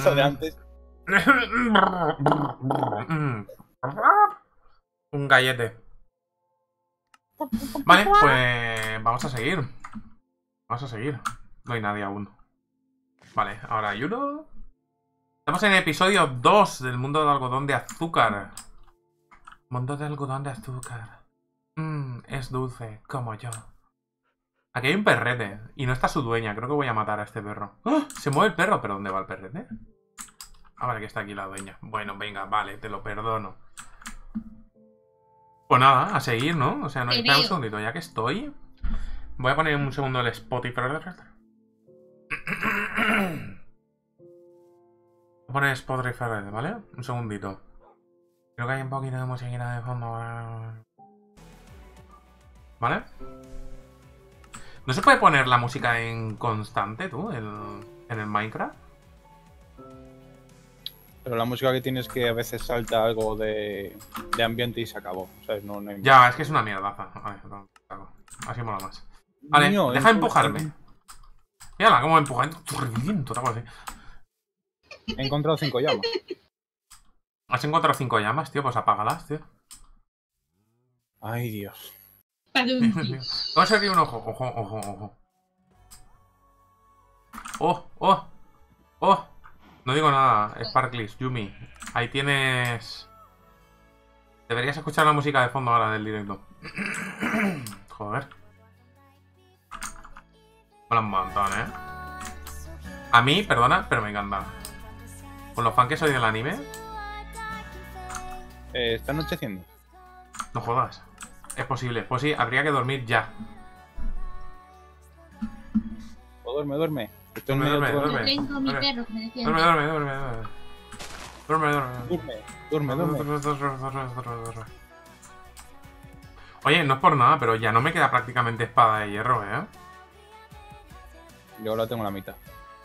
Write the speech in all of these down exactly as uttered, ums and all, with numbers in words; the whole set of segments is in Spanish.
eso de antes. Un gallete. Vale, pues vamos a seguir. Vamos a seguir. No hay nadie aún. Vale, ahora hay uno. Estamos en el episodio dos del mundo del algodón de azúcar. Mundo de algodón de azúcar. Mmm, es dulce, como yo. Aquí hay un perrete. Y no está su dueña. Creo que voy a matar a este perro. ¡Oh! Se mueve el perro. ¿Pero dónde va el perrete? Ah, vale, que está aquí la dueña. Bueno, venga, vale, te lo perdono. Pues nada, a seguir, ¿no? O sea, no, espera un segundito, ya que estoy. Voy a poner un segundo el Spotify. Voy a poner Spotify, ¿vale? Un segundito. Creo que hay un poquito de musiquita de fondo. ¿Vale? ¿No se puede poner la música en constante, tú, el, en el Minecraft? Pero la música que tienes que a veces salta algo de, de ambiente y se acabó. ¿Sabes? No, no hay... Ya, es que es una mierdaza. Vale, así mola más. Vale, Niño, deja de es- empujarme. Mírala, cómo me empuja. Reviento, tal cual así. He encontrado cinco llamas. Has encontrado cinco llamas, tío, pues apágalas, tío. Ay, Dios. Vamos a servir un ojo, ojo, ojo, ojo. Oh, oh, oh. No digo nada, Sparklis, Yumi. Ahí tienes... Deberías escuchar la música de fondo ahora del directo. Joder. Mola un montón, ¿eh? A mí, perdona, pero me encanta. Con los fans que soy del anime. Eh, ¿Está anocheciendo? No jodas. Es posible. Pues sí, habría que dormir ya. O duerme, duerme. Estoy en Duerme, medio de duerme, todo. duerme. Tengo mi Duerme. perro que me decía. Duerme, duerme, duerme, duerme. Duerme, duerme. Duerme, duerme, duerme. duerme. Oye, no es por nada, pero ya no me queda prácticamente espada de hierro, ¿eh? Yo ahora tengo la mitad.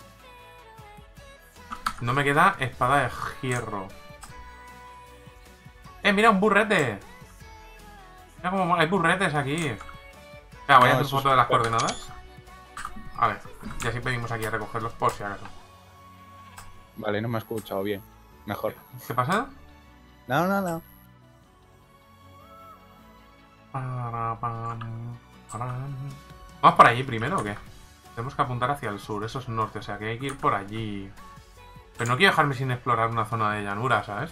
No me queda espada de hierro. ¡Eh, mira, un burrete! Mira cómo mola. Hay burretes aquí. Venga, voy a No, hacer eso foto es de las súper. coordenadas. A ver, y así pedimos aquí a recogerlos por si acaso. Vale, no me ha escuchado bien. Mejor. ¿Qué pasa? No, no, no. ¿Vamos por allí primero o qué? Tenemos que apuntar hacia el sur, eso es norte, o sea que hay que ir por allí. Pero no quiero dejarme sin explorar una zona de llanura, ¿sabes?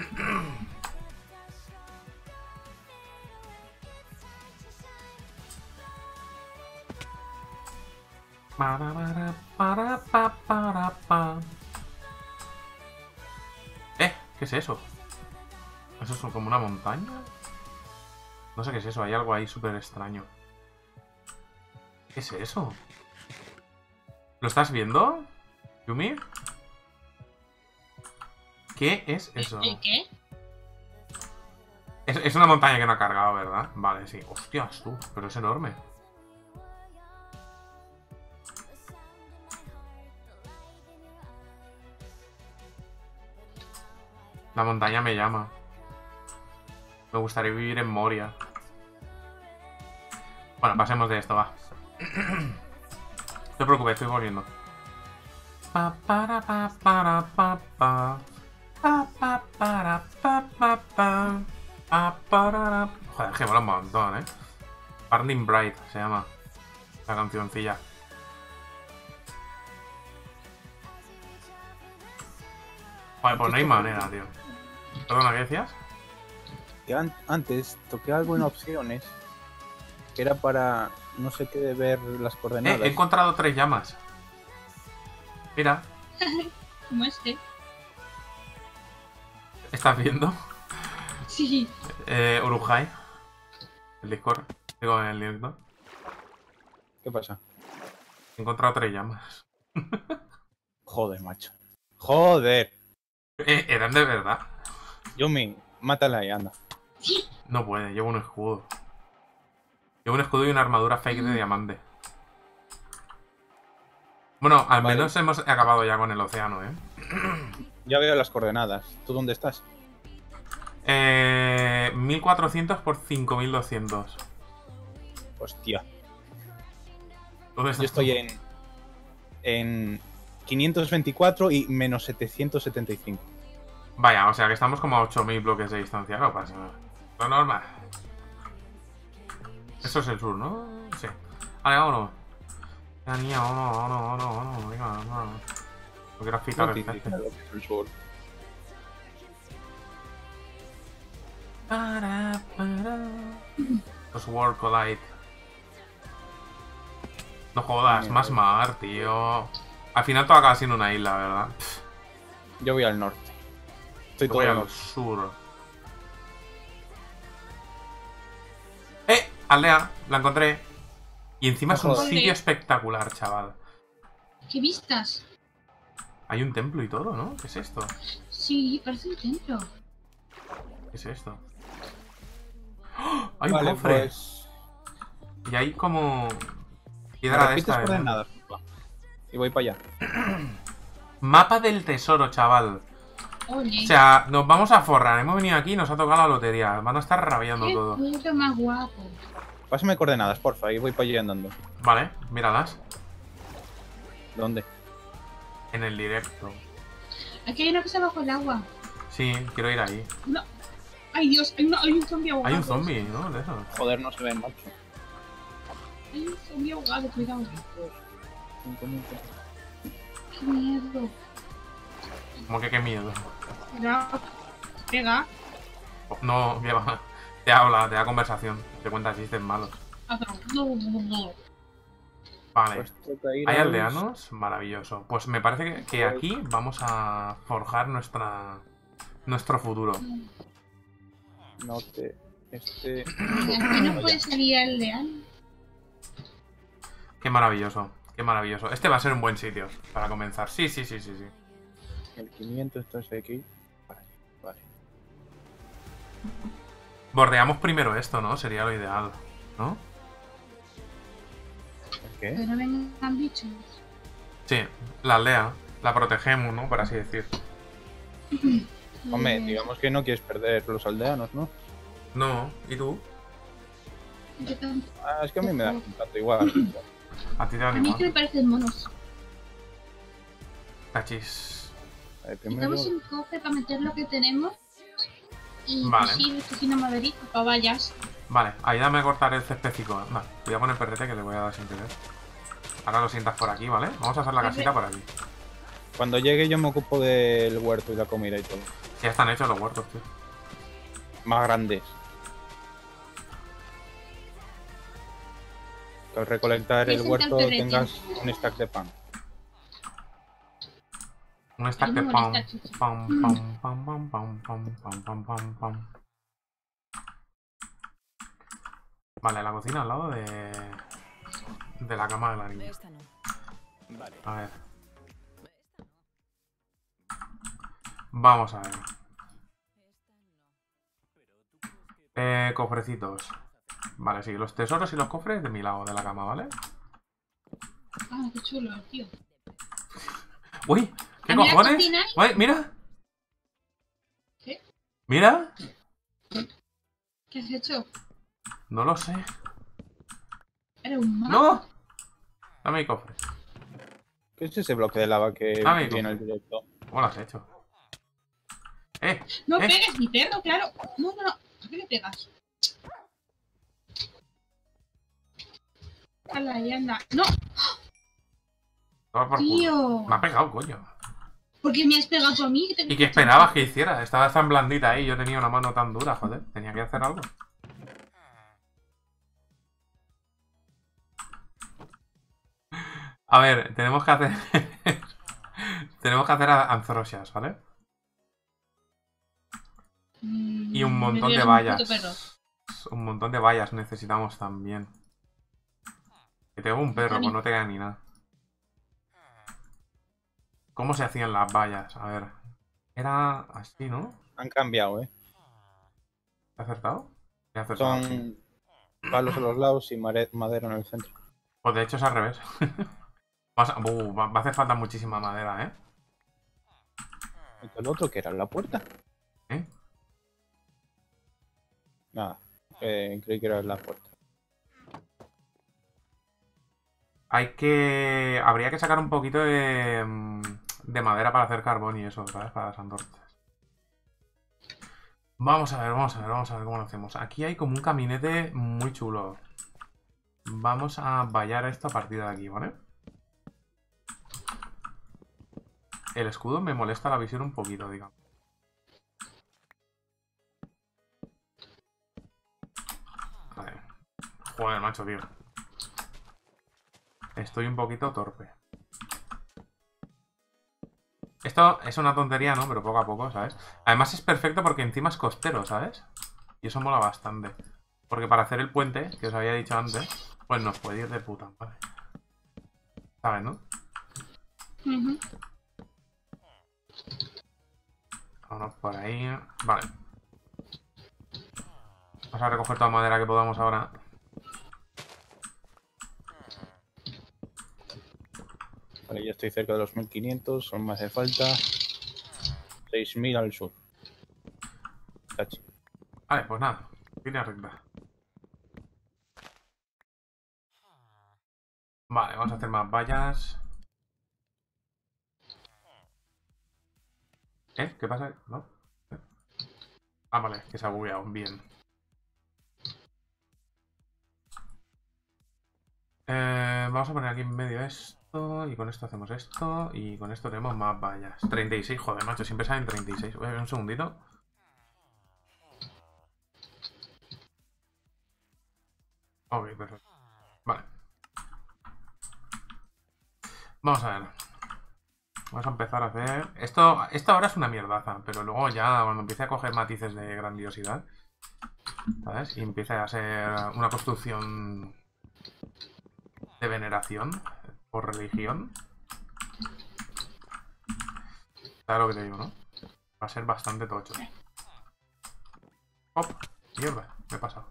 ¿Eh? ¿Qué es eso? ¿Eso es como una montaña? No sé qué es eso, hay algo ahí súper extraño. ¿Qué es eso? ¿Lo estás viendo, Yumi? ¿Qué es eso? ¿El qué? Es, es una montaña que no ha cargado, ¿verdad? Vale, sí. Hostias, tú, pero es enorme. La montaña me llama. Me gustaría vivir en Moria. Bueno, pasemos de esto, va. No te preocupes, estoy volviendo. Pa, para, pa, para, pa, pa. Pa, pa, para, pa, pa, pa. Pa, para. Joder, que mola un montón, ¿eh? Burning Bright se llama la cancioncilla. Joder, pues no hay manera, tío. Perdona, ¿qué decías? Que an- antes toqué algo en opciones que era para no sé qué de ver las Eh, coordenadas. he encontrado tres llamas. Mira, ¿Cómo es que? ¿estás viendo? Sí. Eh, Urujai. El Discord. Digo, en el directo. ¿Qué pasa? He encontrado tres llamas. Joder, macho. Joder. Eh, eran de verdad. Yumi, mátala y anda. No puede, llevo un escudo. Llevo un escudo y una armadura fake de diamante. Bueno, al Vale. menos hemos acabado ya con el océano, ¿eh? Ya veo las coordenadas. ¿Tú dónde estás? Eh, mil cuatrocientos por cinco mil doscientos. Hostia. ¿Dónde estás Yo estoy tú? en. En quinientos veinticuatro y menos setecientos setenta y cinco. Vaya, o sea que estamos como a ocho mil bloques de distancia. No pasa nada. Lo normal. Eso es el sur, ¿no? Sí. Vale, vámonos. La niña, vámonos, vámonos, vámonos, vámonos. Venga, vámonos. No quiero fijar el jefe. El sur. Para, para. Los World Collide. No jodas, más mar, tío. Al final todo acaba siendo una isla, ¿verdad? Yo voy al norte. Estoy Yo todo voy al al norte. sur. ¡Eh! Aldea, la encontré. Y encima es un Joder. sitio espectacular, chaval. ¿Qué vistas? Hay un templo y todo, ¿no? ¿Qué es esto? Sí, parece un templo. ¿Qué es esto? ¡Oh! Hay un Vale, cofre. pues... Y hay como... ¿Me Piedra de repites esta. ¿eh? coordenadas? Y voy para allá. Mapa del tesoro, chaval. Oye, O sea, nos vamos a forrar. Hemos venido aquí y nos ha tocado la lotería. Van a estar rabiando qué todo. puto más guapo. Pásame coordenadas, porfa, y voy para allá andando. Vale, míralas. ¿Dónde? En el directo. Aquí hay una cosa bajo el agua. Sí, quiero ir ahí. No. Ay, Dios, hay, una, hay un zombie ahogado. Hay un zombie, ¿no? De eso. Joder, no se ven, macho. Hay un zombie ahogado, cuidado. Cinco minutos. Qué miedo. Como que qué miedo. Cuidado. Pega. No, que va. Te habla, te da conversación. Te cuenta chistes malos. No, no, no. Vale. Pues toca ir ¿Hay a- aldeanos? Maravilloso. Pues me parece que, que aquí vamos a forjar nuestra nuestro futuro. Norte, este... Aquí no puede salir el leal. Qué maravilloso. Qué maravilloso. Este va a ser un buen sitio para comenzar. Sí, sí, sí, sí, sí. El quinientos, esto es aquí. Vale, vale. Bordeamos primero esto, ¿no? Sería lo ideal, ¿no? ¿El qué? Que no vengan bichos. Sí, la aldea. La protegemos, ¿no? Por así decir. Hombre, Eh, digamos que no quieres perder los aldeanos, ¿no? No, ¿y tú? yo tam- Ah, es que a mí me da un tanto igual. A ti te da A mí que me igual. parecen monos. Cachis. Vale, primero... Necesitamos un cofre para meter lo que tenemos. Y Vale. pues sí, cocina maderita para vallas. Vale, ayúdame a cortar el cespécico. Vale, voy a poner P R T que le voy a dar sin querer. Ahora lo sientas por aquí, ¿vale? Vamos a hacer la casita por aquí. Cuando llegue yo me ocupo del huerto y la comida y todo. Ya están hechos los huertos, tío. Más grandes. Que al recolectar el Voy a huerto sentar perrete. tengas un stack de pan. Un stack Ay, de me pam, molesta, chichi. pam, pam, pam, pam, pam, pam, pam, pam, pam, pam. Vale, la cocina al lado de... de la cama de la niña. Esta no. A ver. Vamos a ver. Eh, cofrecitos. Vale, sí, los tesoros y los cofres de mi lado de la cama, ¿vale? Ah, qué chulo, tío. ¡Uy! ¿Qué ¿A mí la cojones? cocina? ¡Uy, mira! ¿Qué? ¡Mira! ¿Qué has hecho? No lo sé. Era un mapa. ¡No! Dame mi cofre. ¿Qué es ese bloque de lava que Ah, mi viene cofre. al directo? ¿Cómo lo has hecho? ¡Eh! No ¿Eh? pegues, mi perro, claro. No, no, no. ¿A qué le pegas? Hala, ahí anda. ¡No! Toma por culo. Tío. Me ha pegado, coño. ¿Por qué me has pegado tú a mí? ¿Y qué esperabas que hiciera? Estaba tan blandita ahí, yo tenía una mano tan dura, joder. Tenía que hacer algo. A ver, tenemos que hacer... tenemos que hacer anzorosias, ¿vale? Mm, Y un me montón de pega un puto perro. vallas. Un montón de vallas necesitamos también. Que tengo un perro, pues no te queda ni nada. ¿Cómo se hacían las vallas? A ver. Era así, ¿no? Han cambiado, ¿eh? ¿He acertado? He acertado. sí. Son palos a los lados y mare- madera en el centro. Pues de hecho es al revés. Vas a- uh, va va a hacer falta muchísima madera, ¿eh? ¿Y el otro que era? ¿La puerta? ¿Eh? Nada, eh, creí que era la puerta. Hay que... Habría que sacar un poquito de... De madera para hacer carbón y eso, ¿sabes? Para las antorchas. Vamos a ver, vamos a ver, vamos a ver cómo lo hacemos. Aquí hay como un caminete muy chulo. Vamos a vallar esto a partir de aquí, ¿vale? El escudo me molesta la visión un poquito, digamos. Vale. Joder, macho, tío. Estoy un poquito torpe. Esto es una tontería, ¿no? Pero poco a poco, ¿sabes? Además es perfecto porque encima es costero, ¿sabes? Y eso mola bastante. Porque para hacer el puente, que os había dicho antes, pues nos puede ir de puta madre. ¿Sabes, no? Ujú. Vámonos por ahí. Vale. Vamos a recoger toda madera que podamos ahora. Vale, ya estoy cerca de los mil quinientos. Solo me hace falta seis mil al sur. Tachi. Vale, pues nada. Línea recta. Vale, vamos a hacer más vallas. ¿Eh? ¿Qué pasa? ¿No? ¿Eh? Ah, vale, que se ha bugueado. Bien. Eh, vamos a poner aquí en medio esto. Y con esto hacemos esto. Y con esto tenemos más vallas. treinta y seis, joder, macho. Siempre salen treinta y seis. Voy a ver un segundito. Ok, perfecto. Vale. Vamos a ver. Vamos a empezar a hacer... Esto, esto ahora es una mierdaza, pero luego ya cuando empiece a coger matices de grandiosidad, ¿sabes? Y empiece a ser una construcción de veneración por religión. ¿Sabes lo que te digo, no? Va a ser bastante tocho. ¡Hop! Mierda, me he pasado.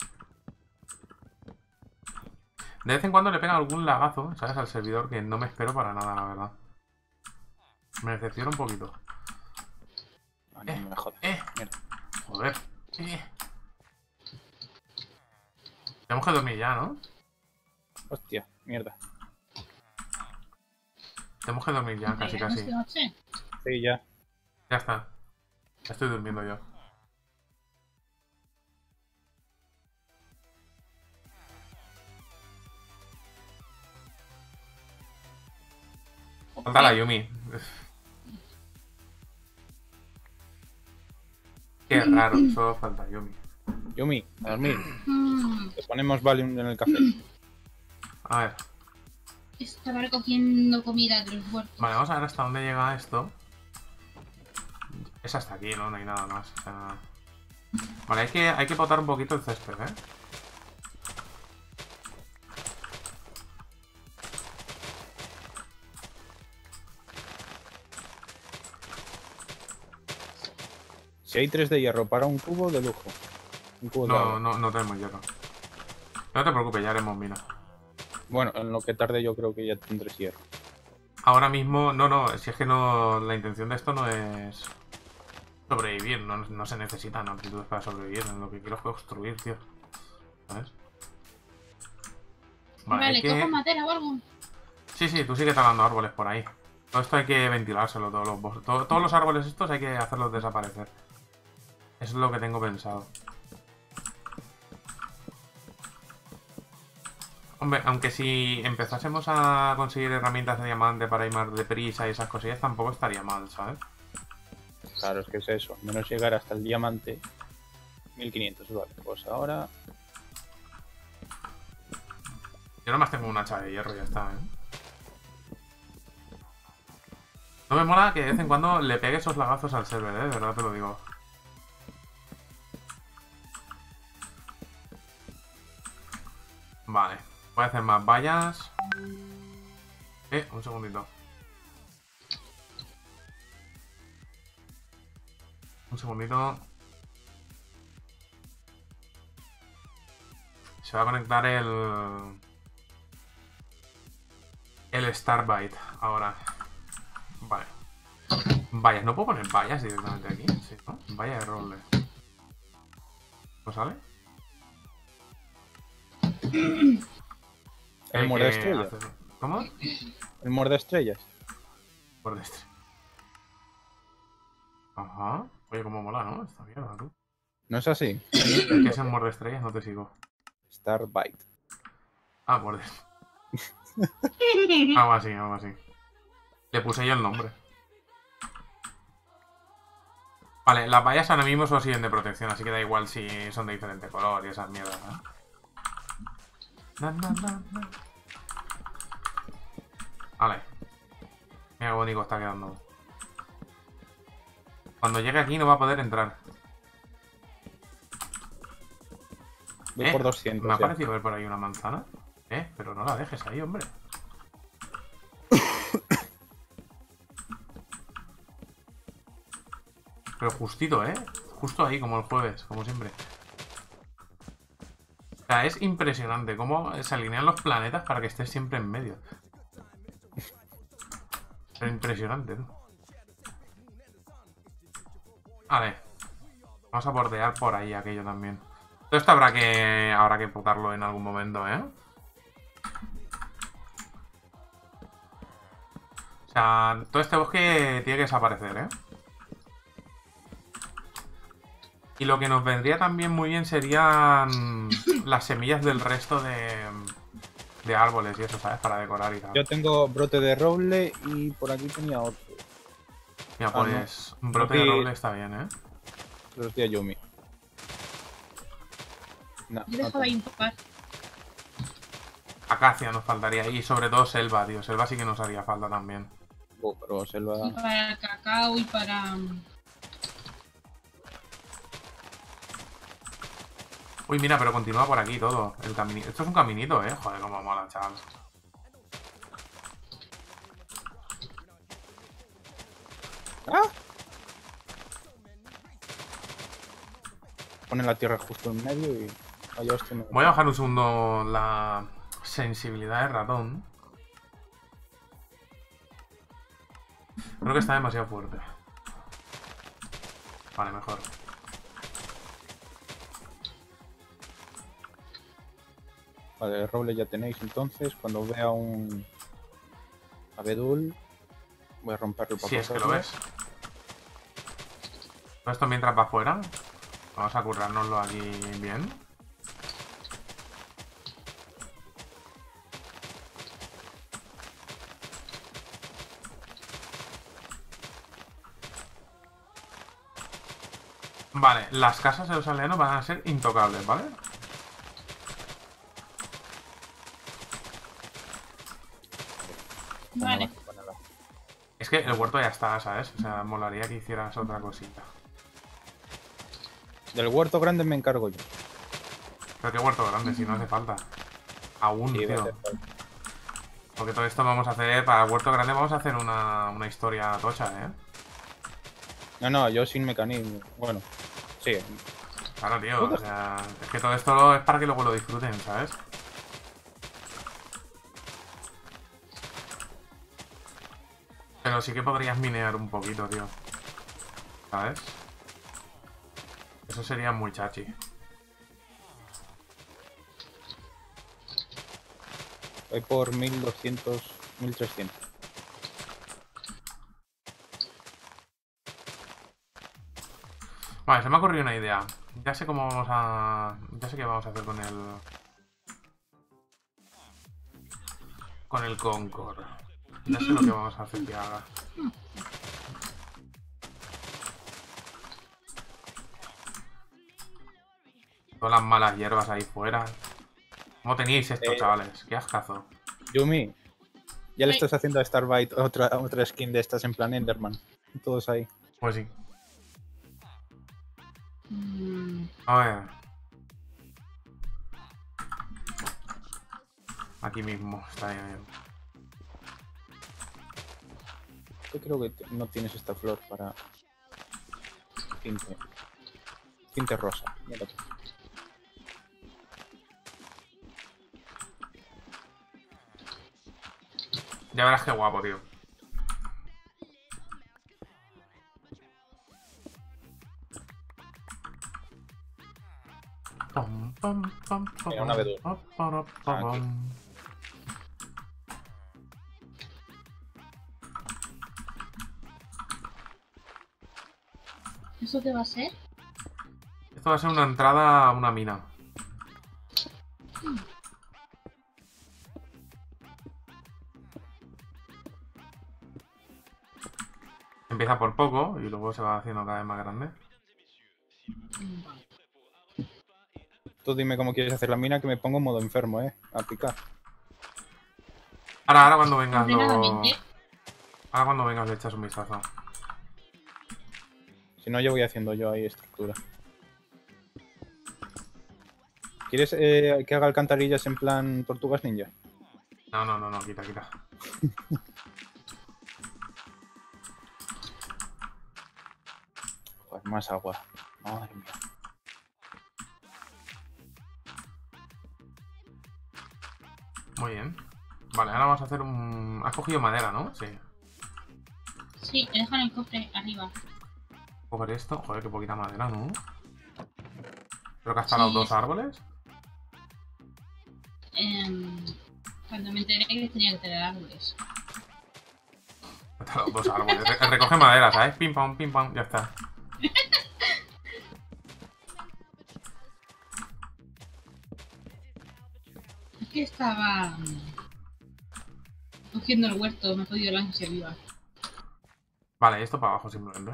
De vez en cuando le pega algún lagazo, ¿sabes? Al servidor que no me espero para nada, la verdad. Me decepciona un poquito. Ah, no Eh, me jodas. eh. Mierda. Joder. Eh. Tenemos que dormir ya, ¿no? Hostia, mierda. Tenemos que dormir ya, casi, casi. ¿Llegamos de noche? Sí, ya. Ya está. Ya estoy durmiendo yo. Falta la Yumi. Qué raro, solo falta Yumi. Yumi, a dormir. Mm, Te ponemos Valium en el café. A ver. estaba recogiendo comida de los muertos. Vale, vamos a ver hasta dónde llega esto. Es hasta aquí, ¿no? No hay nada más. O sea... Vale, hay que, hay que potar un poquito el césped, ¿eh? Si hay tres de hierro para un cubo, de lujo. Un cubo de No, agua. no, no tenemos hierro. No te preocupes, ya haremos mina. Bueno, en lo que tarde yo creo que ya tendré hierro. Ahora mismo, no, no, si es que no, la intención de esto no es sobrevivir, no, no se necesitan aptitudes para sobrevivir, lo que quiero es construir, tío. ¿Sabes? Vale, Vale, hay que... ¿cojo madera o algo? Sí, sí, tú sigue talando árboles por ahí. Todo esto hay que ventilárselo, todos los, bos- todo- todos los árboles estos hay que hacerlos desaparecer. Eso es lo que tengo pensado. Hombre, aunque si empezásemos a conseguir herramientas de diamante para ir más deprisa y esas cosillas, tampoco estaría mal, ¿sabes? Claro, es que es eso. Menos llegar hasta el diamante. mil quinientos, vale. Pues ahora... Yo nomás tengo un hacha de hierro y ya está, ¿eh? No me mola que de vez en cuando le pegue esos lagazos al server, ¿eh? De verdad te lo digo. Vale. Voy a hacer más vallas. Eh, un segundito. Un segundito. Se va a conectar el... El Starbite ahora. Vale. Vallas, ¿no puedo poner vallas directamente aquí? Sí, ¿no? Valla de roble. ¿No sale? El Eh, muerde que estrellas. haces- ¿Cómo? El muerde estrellas. Por este. Ajá. Oye, cómo mola, ¿no? Esta mierda, tú. ¿No es así? ¿El que es el muerde estrellas? No te sigo. Starbite. Ah, muerde. Algo así, algo así. Le puse yo el nombre. Vale, las vallas ahora mismo solo siguen de protección, así que da igual si son de diferente color y esas mierdas, ¿no? Na, na, na, na. Vale. Mira qué bonito está quedando. Cuando llegue aquí no va a poder entrar. Voy Eh, por doscientos. Me ha ya. parecido ver por ahí una manzana. Eh, pero no la dejes ahí, hombre. Pero justito, ¿eh? Justo ahí, como el jueves, como siempre. O sea, es impresionante cómo se alinean los planetas para que estés siempre en medio. Es impresionante, ¿no? Vale. Vamos a bordear por ahí aquello también. Todo esto habrá que habrá que potarlo en algún momento, ¿eh? O sea, todo este bosque tiene que desaparecer, ¿eh? Y lo que nos vendría también muy bien serían las semillas del resto de, de árboles y eso, ¿sabes? Para decorar y tal. Yo tengo brote de roble y por aquí tenía otro. Mira, Ah, pues no. un brote de Aquí- roble está bien, ¿eh? Los de Yumi. No, Yo no dejaba tengo. impar. Acacia nos faltaría. Y sobre todo selva, tío. Selva sí que nos haría falta también. Oh, pero selva. Y para el cacao y para. Uy, mira, pero continúa por aquí todo. El caminito. Esto es un caminito, ¿eh? Joder, cómo mola, chaval. ¡Ah! Pone la tierra justo en medio y. Vaya hostia, me- Voy a bajar un segundo la sensibilidad de ratón. Creo que está demasiado fuerte. Vale, mejor. Vale, el roble ya tenéis entonces. Cuando vea un abedul, voy a romperlo para Si es que lo pasarlo. ves. Todo esto mientras va afuera. Vamos a currárnoslo aquí bien. Vale, las casas de los aldeanos van a ser intocables, ¿vale? Vale. Vamos a ponerla. Es que el huerto ya está, ¿sabes? O sea, molaría que hicieras otra cosita. Del huerto grande me encargo yo. Pero qué huerto grande, si no hace falta. Aún, Sí, va a tío. hacer falta. Porque todo esto vamos a hacer, para el huerto grande vamos a hacer una, una historia tocha, ¿eh? No, no, yo sin mecanismo. Bueno, sí. Claro, tío, o sea, es que todo esto es para que luego lo disfruten, ¿sabes? Pero sí que podrías minear un poquito, tío. ¿Sabes? Eso sería muy chachi. Voy por mil doscientos, mil trescientos. Vale, se me ha ocurrido una idea. Ya sé cómo vamos a... Ya sé qué vamos a hacer con el... Con el Concord. Ya sé lo que vamos a hacer que haga. Todas las malas hierbas ahí fuera. ¿Cómo teníais esto, Eh. chavales? Qué ascazo. Yumi, ya le Ay. estás haciendo a Starbite otra, otra skin de estas en plan Enderman. Todos ahí. Pues sí. Mm, A ver. Aquí mismo, está bien. Yo creo que te- no tienes esta flor para tinte. Tinte rosa. Mira tú. Ya verás qué guapo, tío. Pom, pom, pom, pom, Mira, una abedul. pom, pom, pom, pom. ¿Eso qué va a ser? Esto va a ser una entrada a una mina. Empieza por poco y luego se va haciendo cada vez más grande. Tú dime cómo quieres hacer la mina, que me pongo en modo enfermo, eh. A picar. Ahora, ahora cuando vengas lo... Ordenadamente. Ahora cuando vengas le echas un vistazo. Si no, yo voy haciendo yo ahí estructura. ¿Quieres eh, que haga alcantarillas en plan tortugas ninja? No, no, no, no, quita, quita. Pues más agua. Madre mía. Muy bien. Vale, ahora vamos a hacer un... Has cogido madera, ¿no? Sí. Sí, te dejan el cofre arriba. Coger esto. Joder, qué poquita madera, ¿no? Creo que hasta los Sí. dos árboles. Em, cuando me enteré que tenía que tener árboles. Hasta los dos árboles. Re- recoge madera, ¿sabes? Pim pam, pim pam, ya está. Es que estaba mm, cogiendo el huerto, me he podido la ansia viva. Vale, esto para abajo simplemente.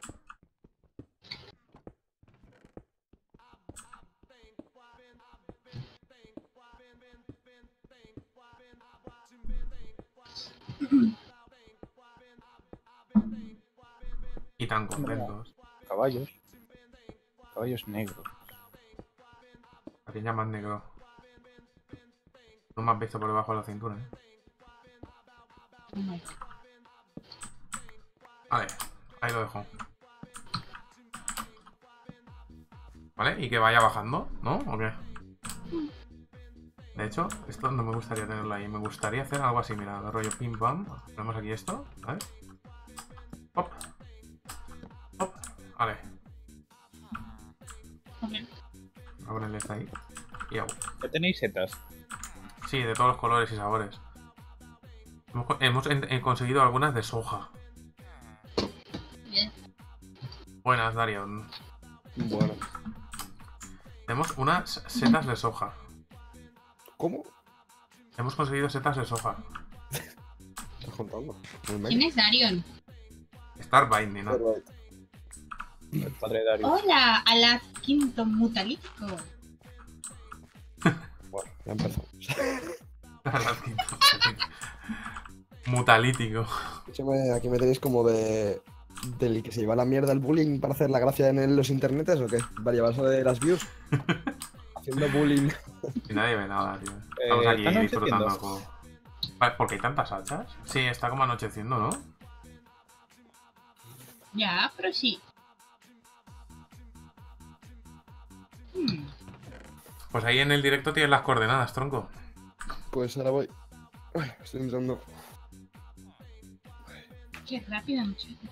Y tan contentos. Caballos. Caballos negros. ¿A quién llaman negro? No me has visto por debajo de la cintura, ¿eh? Oh my God. Vale, ahí lo dejo. Vale, y que vaya bajando, ¿no? ¿O qué? De hecho, esto no me gustaría tenerlo ahí. Me gustaría hacer algo así, mira, de rollo pim pam. Ponemos aquí esto, ¿vale? Hop. Hop. Vale. Ok. Voy a ponerle esta ahí. Y hago. ¿Ya tenéis setas? Sí, de todos los colores y sabores. Hemos, hemos en- en conseguido algunas de soja. Bien. Buenas, Darion. Bueno. Tenemos unas setas de soja. ¿Cómo? Hemos conseguido setas de soja. ¿Estás contando? ¿El ¿Quién es Darion? Starbinding, ¿no? Right. El padre de Darius. Hola, a la quinto mutalítico. Bueno, ya empezamos. Mutalítico. Escúchame, aquí me tenéis como de... del que se lleva la mierda el bullying para hacer la gracia en los internetes, ¿o qué? Para llevarse de las views. Haciendo bullying. Y nadie ve nada, tío. Estamos Eh, aquí ¿está disfrutando el anocheciendo? juego. Vale, ¿por qué hay tantas hachas? Sí, está como anocheciendo, ¿no? Ya, pero sí. Hmm. Pues ahí en el directo tienes las coordenadas, tronco. Pues ahora voy. Ay, estoy entrando. Qué rápido, muchacho.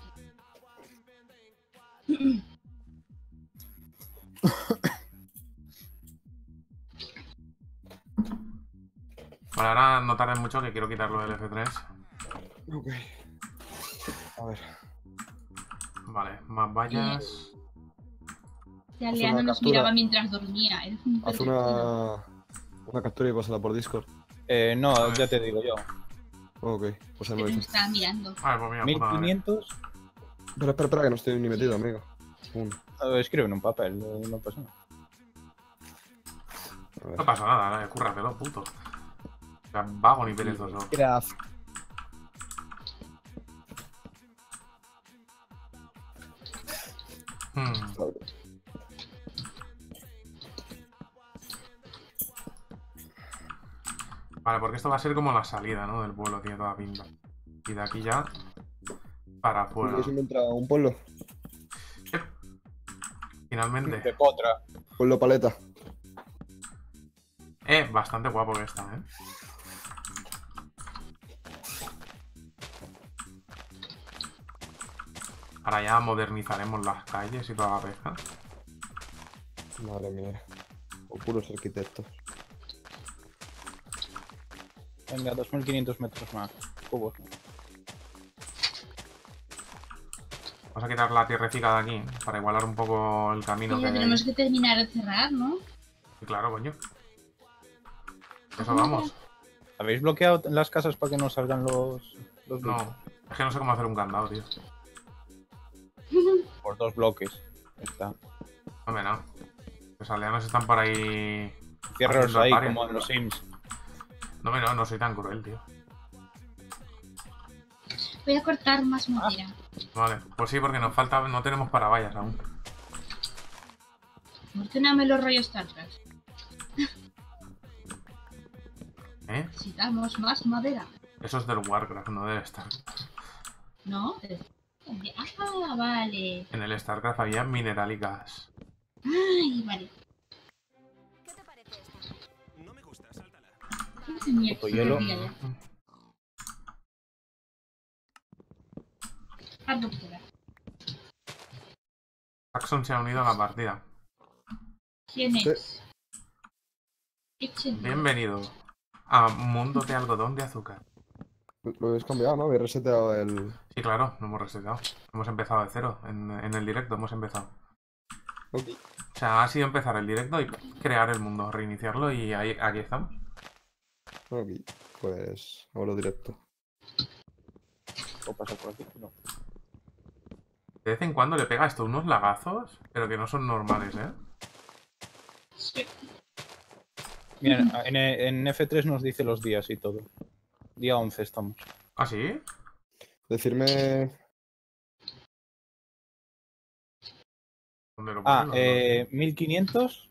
Bueno, ahora no tardes mucho que quiero quitarlo del F tres. Ok. A ver. Vale, más vallas. Ya Haz Leandro una nos captura. miraba mientras dormía. Eres un Haz pervertido. una... una captura y pásala por Discord. Eh, no, A ver. ya te digo yo. Ok, pues ahí me Que me dices. estaba mirando. Vale, pues mira, mil puta madre. quinientos. Espera, espera, espera, que no estoy ni metido, amigo. Uno. Eh, escribe en un papel, eh, no pasa nada. A ver. No pasa nada, eh, cúrratelo, puto. O sea, vago ni perezoso. Craft. Hmm. Vale, porque esto va a ser como la salida, ¿no? Del pueblo, tiene toda pinta. Y de aquí ya para afuera. ¿Quieres encontrar un pueblo? Finalmente. De potra. Pueblo paleta. Eh, bastante guapo que está, ¿eh? Ahora ya modernizaremos las calles y toda la pesca. Madre mía. O puros arquitectos. Venga, dos mil quinientos metros más. Cubos. Vamos a quitar la tierrecica de aquí para igualar un poco el camino. Oye, que... tenemos que terminar de cerrar, ¿no? Y claro, coño. Eso vamos. ¿Habéis bloqueado las casas para que no salgan los, los bichos? No, es que no sé cómo hacer un candado, tío. Por dos bloques. Está. Hombre, no. Los aldeanos están por ahí... Ciérralos haciendo ahí, pares. como en los Sims. No, hombre, no, no soy tan cruel, tío. Voy a cortar más madera. Vale, pues sí, porque nos falta... No tenemos para vallas aún. Ordename los rollos StarCraft. ¿Eh? Necesitamos más madera. Eso es del Warcraft, no del StarCraft. ¿No? Ah, vale. En el StarCraft había mineralicas. Ay, vale. ¿Qué te parece esta? No me gusta, sáltala. Qué mierda, Poco hielo. olvídalo. Hazlo fuera. Jackson se ha unido a la partida. ¿Quién es? Echen- Bienvenido a Mundo de Algodón de Azúcar. Lo habéis cambiado, ¿no? Habéis reseteado el... Sí, claro, no hemos resetado. Hemos empezado de cero. En, en el directo hemos empezado. Ok. O sea, ha sido empezar el directo y crear el mundo, reiniciarlo y ahí, aquí estamos. Ok. Pues... Hago lo directo. ¿O pasa por aquí? No. De vez en cuando le pega esto unos lagazos, pero que no son normales, ¿eh? Sí. Mira, en, en F tres nos dice los días y todo. Día once estamos. ¿Ah, sí? Decirme... ¿Dónde lo Ah, ponen? eh, mil quinientos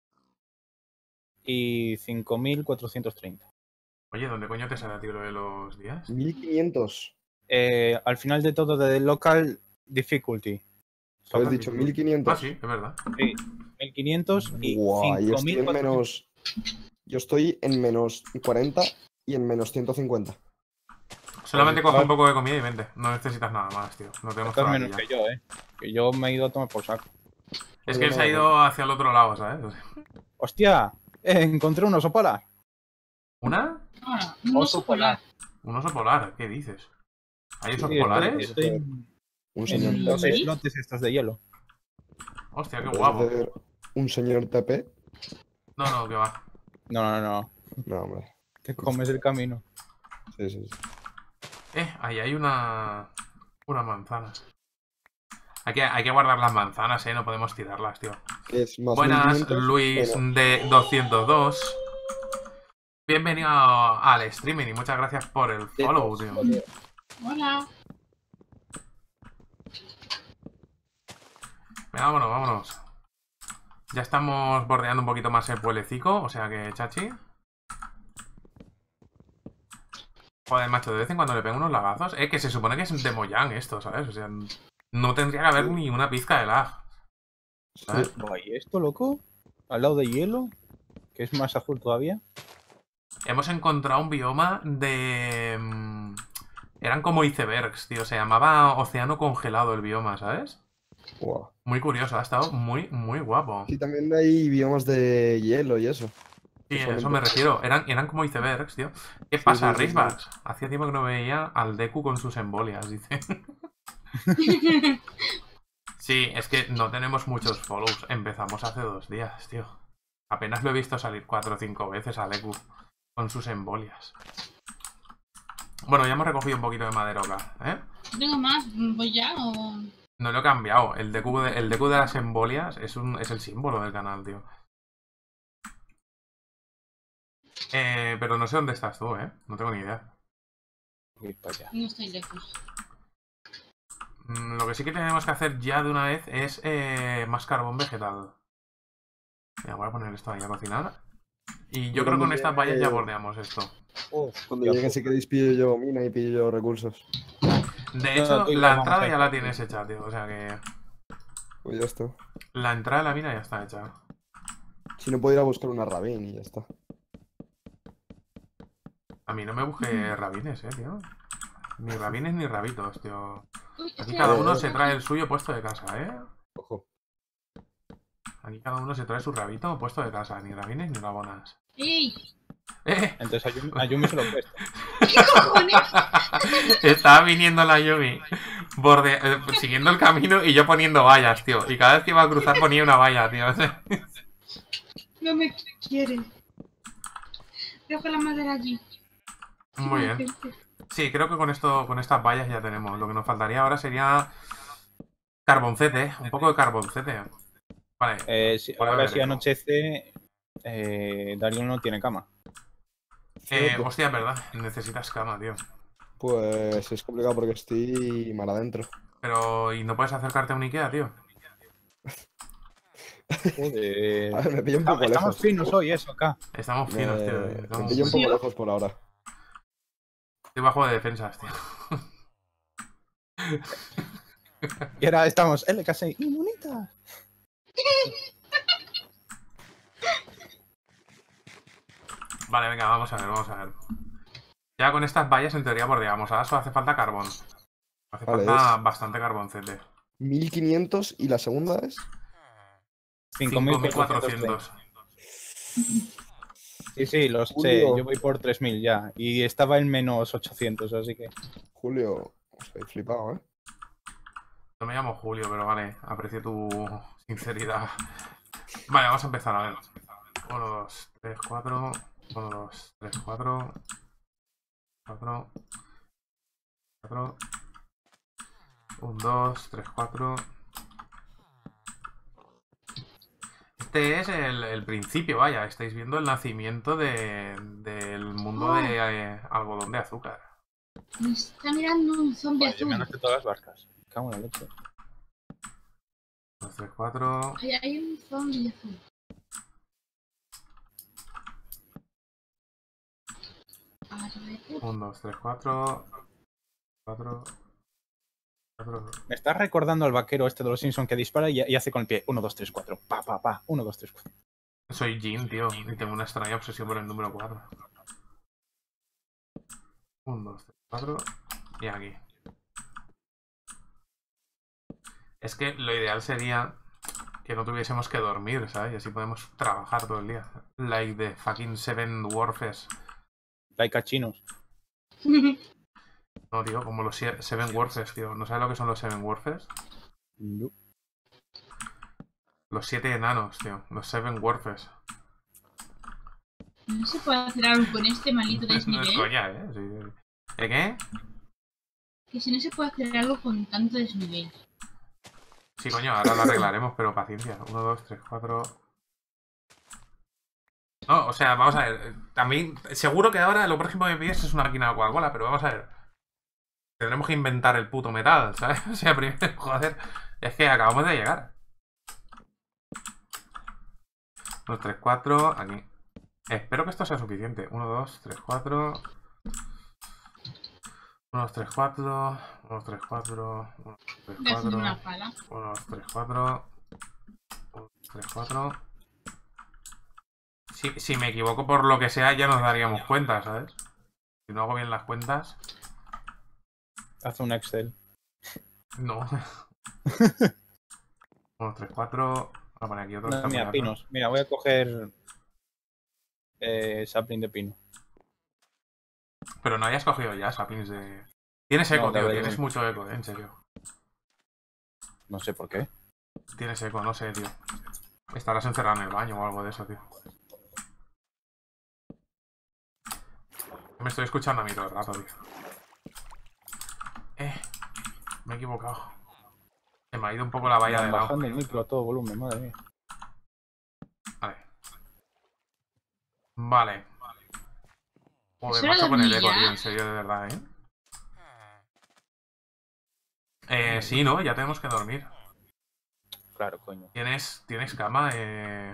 y cinco mil cuatrocientos treinta. Oye, ¿dónde coño te sale a ti lo de los días? mil quinientos. Eh, al final de todo de local difficulty. Habéis dicho mil Ah, quinientos. sí, es verdad. Sí, mil quinientos y Guau, yo estoy en cinco mil cuatrocientos. menos... Yo estoy en menos cuarenta y en menos ciento cincuenta. Solamente Pues, coge un claro. poco de comida y vente. No necesitas nada más, tío. No tenemos Estás todo aquí menos ya. que yo, eh. Que yo me he ido a tomar por saco. Es que él se ha ido hacia el otro lado, ¿sabes? ¡Hostia! Eh, encontré un oso polar. ¿Una? Ahora, un Oso oso polar. Un oso polar, ¿qué dices? ¿Hay osos Sí, polares? Estoy, estoy en- Un en señor los ¿Sí? T P. islotes estos de hielo. Hostia, qué ¿Puedes guapo. hacer un señor T P? No, no, que va. No, no, no. No, hombre. Te comes el camino. Sí, sí, sí. Eh, ahí hay una... Una manzana. Hay que, hay que guardar las manzanas, eh. No podemos tirarlas, tío. ¿Qué es más Buenas, mil quinientos? Luis Bueno, de doscientos dos. Bienvenido a- al streaming y muchas gracias por el follow, tío. Hola. Venga, vámonos, vámonos. Ya estamos bordeando un poquito más el pueblecico, o sea que, chachi. Joder, macho, de vez en cuando le pego unos lagazos. Eh, que se supone que es de Mojang esto, ¿sabes? O sea, no tendría que haber ni una pizca de lag. ¿Sabes? ¿Y esto, loco? Al lado de hielo, que es más azul todavía. Hemos encontrado un bioma de... mm, Eran como icebergs, tío. Se llamaba océano congelado el bioma, ¿sabes? guau. Muy curioso, ha estado muy, muy guapo. Sí, también hay biomas de hielo y eso. Sí, a eso Diferente. me refiero. Eran, eran como icebergs, tío. ¿Qué Sí, pasa, sí, sí, Rizbax? Hacía tiempo que no veía al Deku con sus embolias, dice. Sí, es que no tenemos muchos follows. Empezamos hace dos días, tío. Apenas lo he visto salir cuatro o cinco veces a Deku con sus embolias. Bueno, ya hemos recogido un poquito de maderoca, ¿eh? ¿Tengo más? ¿Voy ya o...? No lo he cambiado. El Deku de, el Deku de las embolias es, un, es el símbolo del canal, tío. Eh, pero no sé dónde estás tú, ¿eh? No tengo ni idea. Voy para allá. No estoy lejos. Mm, Lo que sí que tenemos que hacer ya de una vez es eh, más carbón vegetal. Mira, voy a poner esto ahí a cocinar. Y yo Yo creo que con cuando estas llegue- vallas ya bordeamos esto. Cuando llegue, si queréis, pillo yo mina y pillo yo recursos. De No, hecho, tú y yo la vamos entrada a ya ir. la tienes hecha, tío. O sea que Pues ya está. la entrada de la mina ya está hecha. Si no, puedo ir a buscar una rabín y ya está. A mí no me busque rabines, eh, tío. Ni rabines ni rabitos, tío. Uy, Aquí es cada que- uno se trae el suyo puesto de casa, eh. Ojo. Aquí cada uno se trae su rabito puesto de casa. Ni rabines ni rabonas. ¡Ey! Eh, Entonces a Yumi, a Yumi se lo presta. ¿Qué cojones? estaba viniendo la Yumi borde, eh, siguiendo el camino y yo poniendo vallas, tío. Y cada vez que iba a cruzar ponía una valla, tío. No me quiere. Dejo la madera allí. Muy bien. Sí, creo que con esto, con estas vallas ya tenemos. Lo que nos faltaría ahora sería carboncete, ¿eh? Un poco de carboncete. Vale. Eh, si, Puede ahora haber si eco. anochece, eh, Darío no tiene cama. Eh, Cierto. hostia, es verdad. Necesitas cama, tío. Pues es complicado porque estoy mal adentro. Pero, ¿y no puedes acercarte a un Ikea, tío? Joder. A ver, me pillo un poco Estamos lejos. finos hoy, eso, acá. Estamos Me, finos, tío. me Estamos... pillo un poco ¿Sí? lejos por ahora. Estoy bajo de defensas, tío. Y ahora estamos L K seis. ¡Inmunitas! Vale, venga, vamos a ver, vamos a ver. Ya con estas vallas en teoría bordeamos. Ahora solo hace falta carbón. Hace Vale, falta es- bastante carboncete. mil quinientos y la segunda es. cinco mil cuatrocientos. cuatrocientos. Sí, sí, lo sé. Julio. Yo voy por tres mil ya. Y estaba en menos ochocientos, así que. Julio, estoy flipado, ¿eh? No me llamo Julio, pero vale, aprecio tu sinceridad. Vale, vamos a empezar, a ver. uno, dos, tres, cuatro. uno, dos, tres, cuatro. cuatro. cuatro. uno, dos, tres, cuatro. Este es el, el principio, vaya. Estáis viendo el nacimiento de, del mundo de eh, algodón de azúcar. Me está mirando un zombie Vale, yo me azul. anoté todas las barcas. Me cago en la leche. dos, tres, cuatro. Ahí hay un zombie azul. A ver, uno, dos, tres, cuatro. cuatro. cuatro. Me estás recordando al vaquero este de los Simpsons que dispara y, y hace con el pie. uno, dos, tres, cuatro. Pa, pa, pa. uno, dos, tres, cuatro. Soy Jin, tío, y tengo una extraña obsesión por el número cuatro. uno, dos, tres, cuatro. Y aquí. Es que lo ideal sería que no tuviésemos que dormir, ¿sabes? Y así podemos trabajar todo el día. Like the fucking Seven Dwarfs. Laika chinos. No, tío, como los sie- Seven Dwarfs, tío. ¿No sabes lo que son los Seven Dwarfs? No. Los siete enanos, tío. Los Seven Dwarfs. No se puede hacer algo con este maldito No es desnivel. coña, ¿eh? Sí. ¿Eh, qué? Que si no se puede hacer algo con tanto desnivel. Sí, coño, ahora lo arreglaremos, pero paciencia. uno, dos, tres, cuatro. No, o sea, vamos a ver. También, seguro que ahora lo próximo que me pides es una máquina de Coca-Cola, pero vamos a ver. Tendremos que inventar el puto metal, ¿sabes? O sea, primero, joder, es que acabamos de llegar. uno, tres, cuatro, aquí. Espero que esto sea suficiente. uno, dos, tres, cuatro. uno, dos, tres, cuatro. uno, dos, tres, cuatro. uno, dos, tres, Voy a hacer cuatro. una pala. uno, dos, tres, cuatro. uno, dos, tres, cuatro. Si, si me equivoco por lo que sea, ya nos daríamos cuenta, ¿sabes? Si no hago bien las cuentas, Haz un Excel. no. uno, tres, cuatro. Voy a poner aquí otro. que No, está muy mira, alto. pinos. Mira, voy a coger. Eh, sapling de pino. Pero no hayas cogido ya saplings de... Tienes eco, No, de tío. verdad. Tienes mucho eco, eh, en serio. No sé por qué. Tienes eco, no sé, tío. Estarás encerrado en el baño o algo de eso, tío. Me estoy escuchando a mí todo el rato, tío. Eh, me he equivocado. Se me ha ido un poco la valla de lado. Bajando el micro a todo volumen, madre mía. Vale. Vale. Joder, ¿Eso era macho, con el dormir eco, ya? tío, en serio, de verdad, ¿eh? Eh, sí, ¿no? Ya tenemos que dormir. Claro, coño. ¿Tienes, ¿tienes cama? Eh...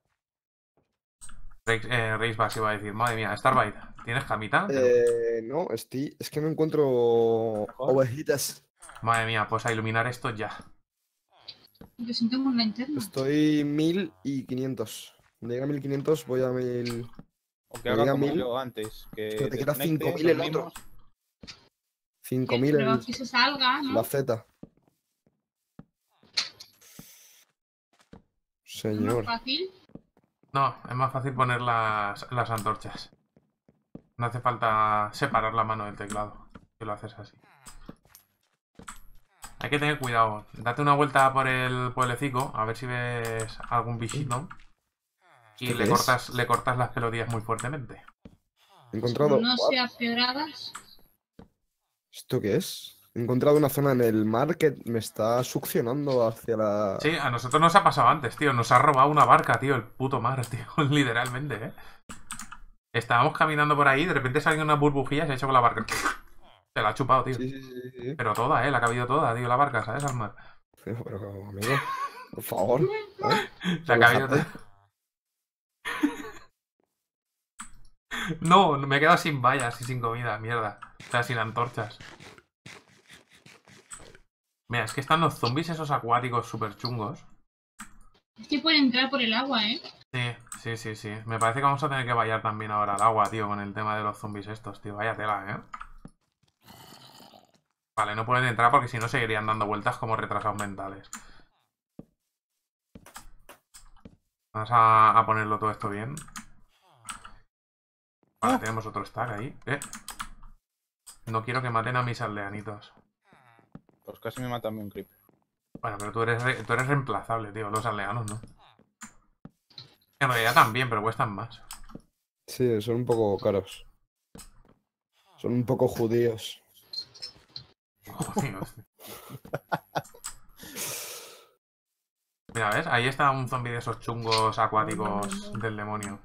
Race- eh, Raceback iba a decir. Madre mía, Starbite. ¿Tienes camita? Eh, no, estoy. Es que no encuentro ovejitas. Madre mía, pues a iluminar esto ya. Yo siento una linterna. Estoy mil y quinientos. Cuando llegue a mil quinientos voy a mil. O que Me haga llega como mil, yo antes. Que que te queda desconecte, cinco mil el dormimos. otro. cinco mil Pero el- que se salga, ¿no? la Z. Es Señor. más fácil. No, es más fácil poner las, las antorchas. No hace falta separar la mano del teclado, si lo haces así. Hay que tener cuidado. Date una vuelta por el pueblecito, a ver si ves algún bichito. Y ¿Esto le qué cortas, es? le cortas las pelodías muy fuertemente. He encontrado... No ¿What? seas pedradas. ¿Esto qué es? He encontrado una zona en el mar que me está succionando hacia la... Sí, a nosotros nos ha pasado antes, tío. Nos ha robado una barca, tío. El puto mar, tío. Literalmente, ¿eh? Estábamos caminando por ahí, de repente salen unas burbujillas y se ha hecho con la barca. Se la ha chupado, tío. Sí, sí, sí, sí. Pero toda, ¿eh? La ha cabido toda, tío, la barca, ¿sabes? Al mar. Pero, pero, amigo, por favor. ¿eh? La ha cabido Relájate. toda. No, me he quedado sin vallas y sin comida, mierda. O sea, sin antorchas. Mira, es que están los zombies esos acuáticos súper chungos. Es que pueden entrar por el agua, ¿eh? Sí, sí, sí, sí. Me parece que vamos a tener que vallar también ahora al agua, tío, con el tema de los zombies estos, tío. Vaya tela, ¿eh? Vale, no pueden entrar porque si no seguirían dando vueltas como retrasados mentales. Vamos a, a ponerlo todo esto bien. Vale, tenemos otro stack ahí. ¿Eh? No quiero que maten a mis aldeanitos. Pues casi me mata a mí un creep. Bueno, pero tú eres, re- tú eres reemplazable, tío. Los aldeanos, ¿no? En realidad también, pero cuestan más. Sí, son un poco caros. Son un poco judíos. Joder, hostia. Mira, ¿ves? Ahí está un zombie de esos chungos acuáticos del demonio.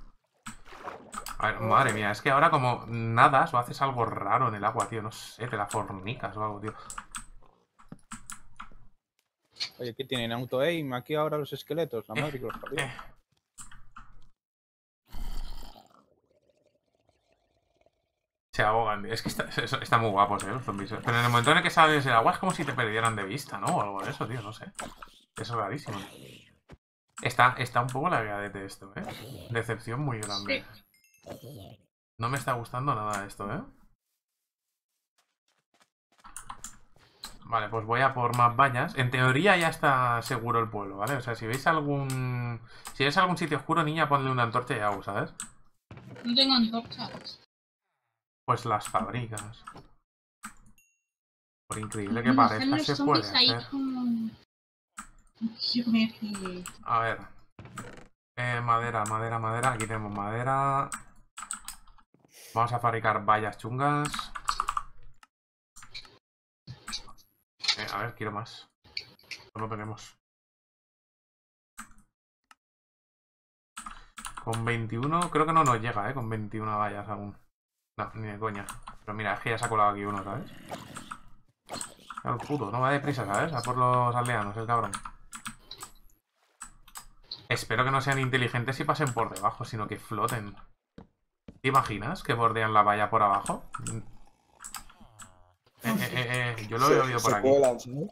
A ver, madre mía, es que ahora como nadas o haces algo raro en el agua, tío. No sé, te la fornicas o algo, tío. Oye, ¿qué tienen? Auto-aim aquí ahora los esqueletos, la madre que los parió. Eh. Se ahogan. Es que está, es- están muy guapos, eh, los zombies. eh. Pero en el momento en el que sales del agua es como si te perdieran de vista, ¿no? O algo de eso, tío, no sé. Eso es rarísimo. Está, está un poco lagadete esto, eh. Decepción muy grande. No me está gustando nada esto, eh. Vale, pues voy a por más vallas. En teoría ya está seguro el pueblo, ¿vale? O sea, si veis algún... Si veis algún sitio oscuro, niña, ponle una antorcha y agua, ¿sabes? No tengo antorchas. Pues las fabricas. Por increíble que No, parezca, están los se zombies puede ahí hacer. como... Yo me hace... A ver. Eh, madera, madera, madera. Aquí tenemos madera. Vamos a fabricar vallas chungas. Eh, a ver, quiero más. No tenemos. Con veintiuno, creo que no nos llega, ¿eh? Con veintiuna vallas aún. No, ni de coña. Pero mira, es que ya se ha colado aquí uno, ¿sabes? El puto, no va deprisa, ¿sabes? A por los aldeanos, el cabrón. Espero que no sean inteligentes y pasen por debajo, sino que floten. ¿Te imaginas que bordean la valla por abajo? Eh, eh, eh, eh, yo lo he oído por se aquí. cuelan, ¿sabes?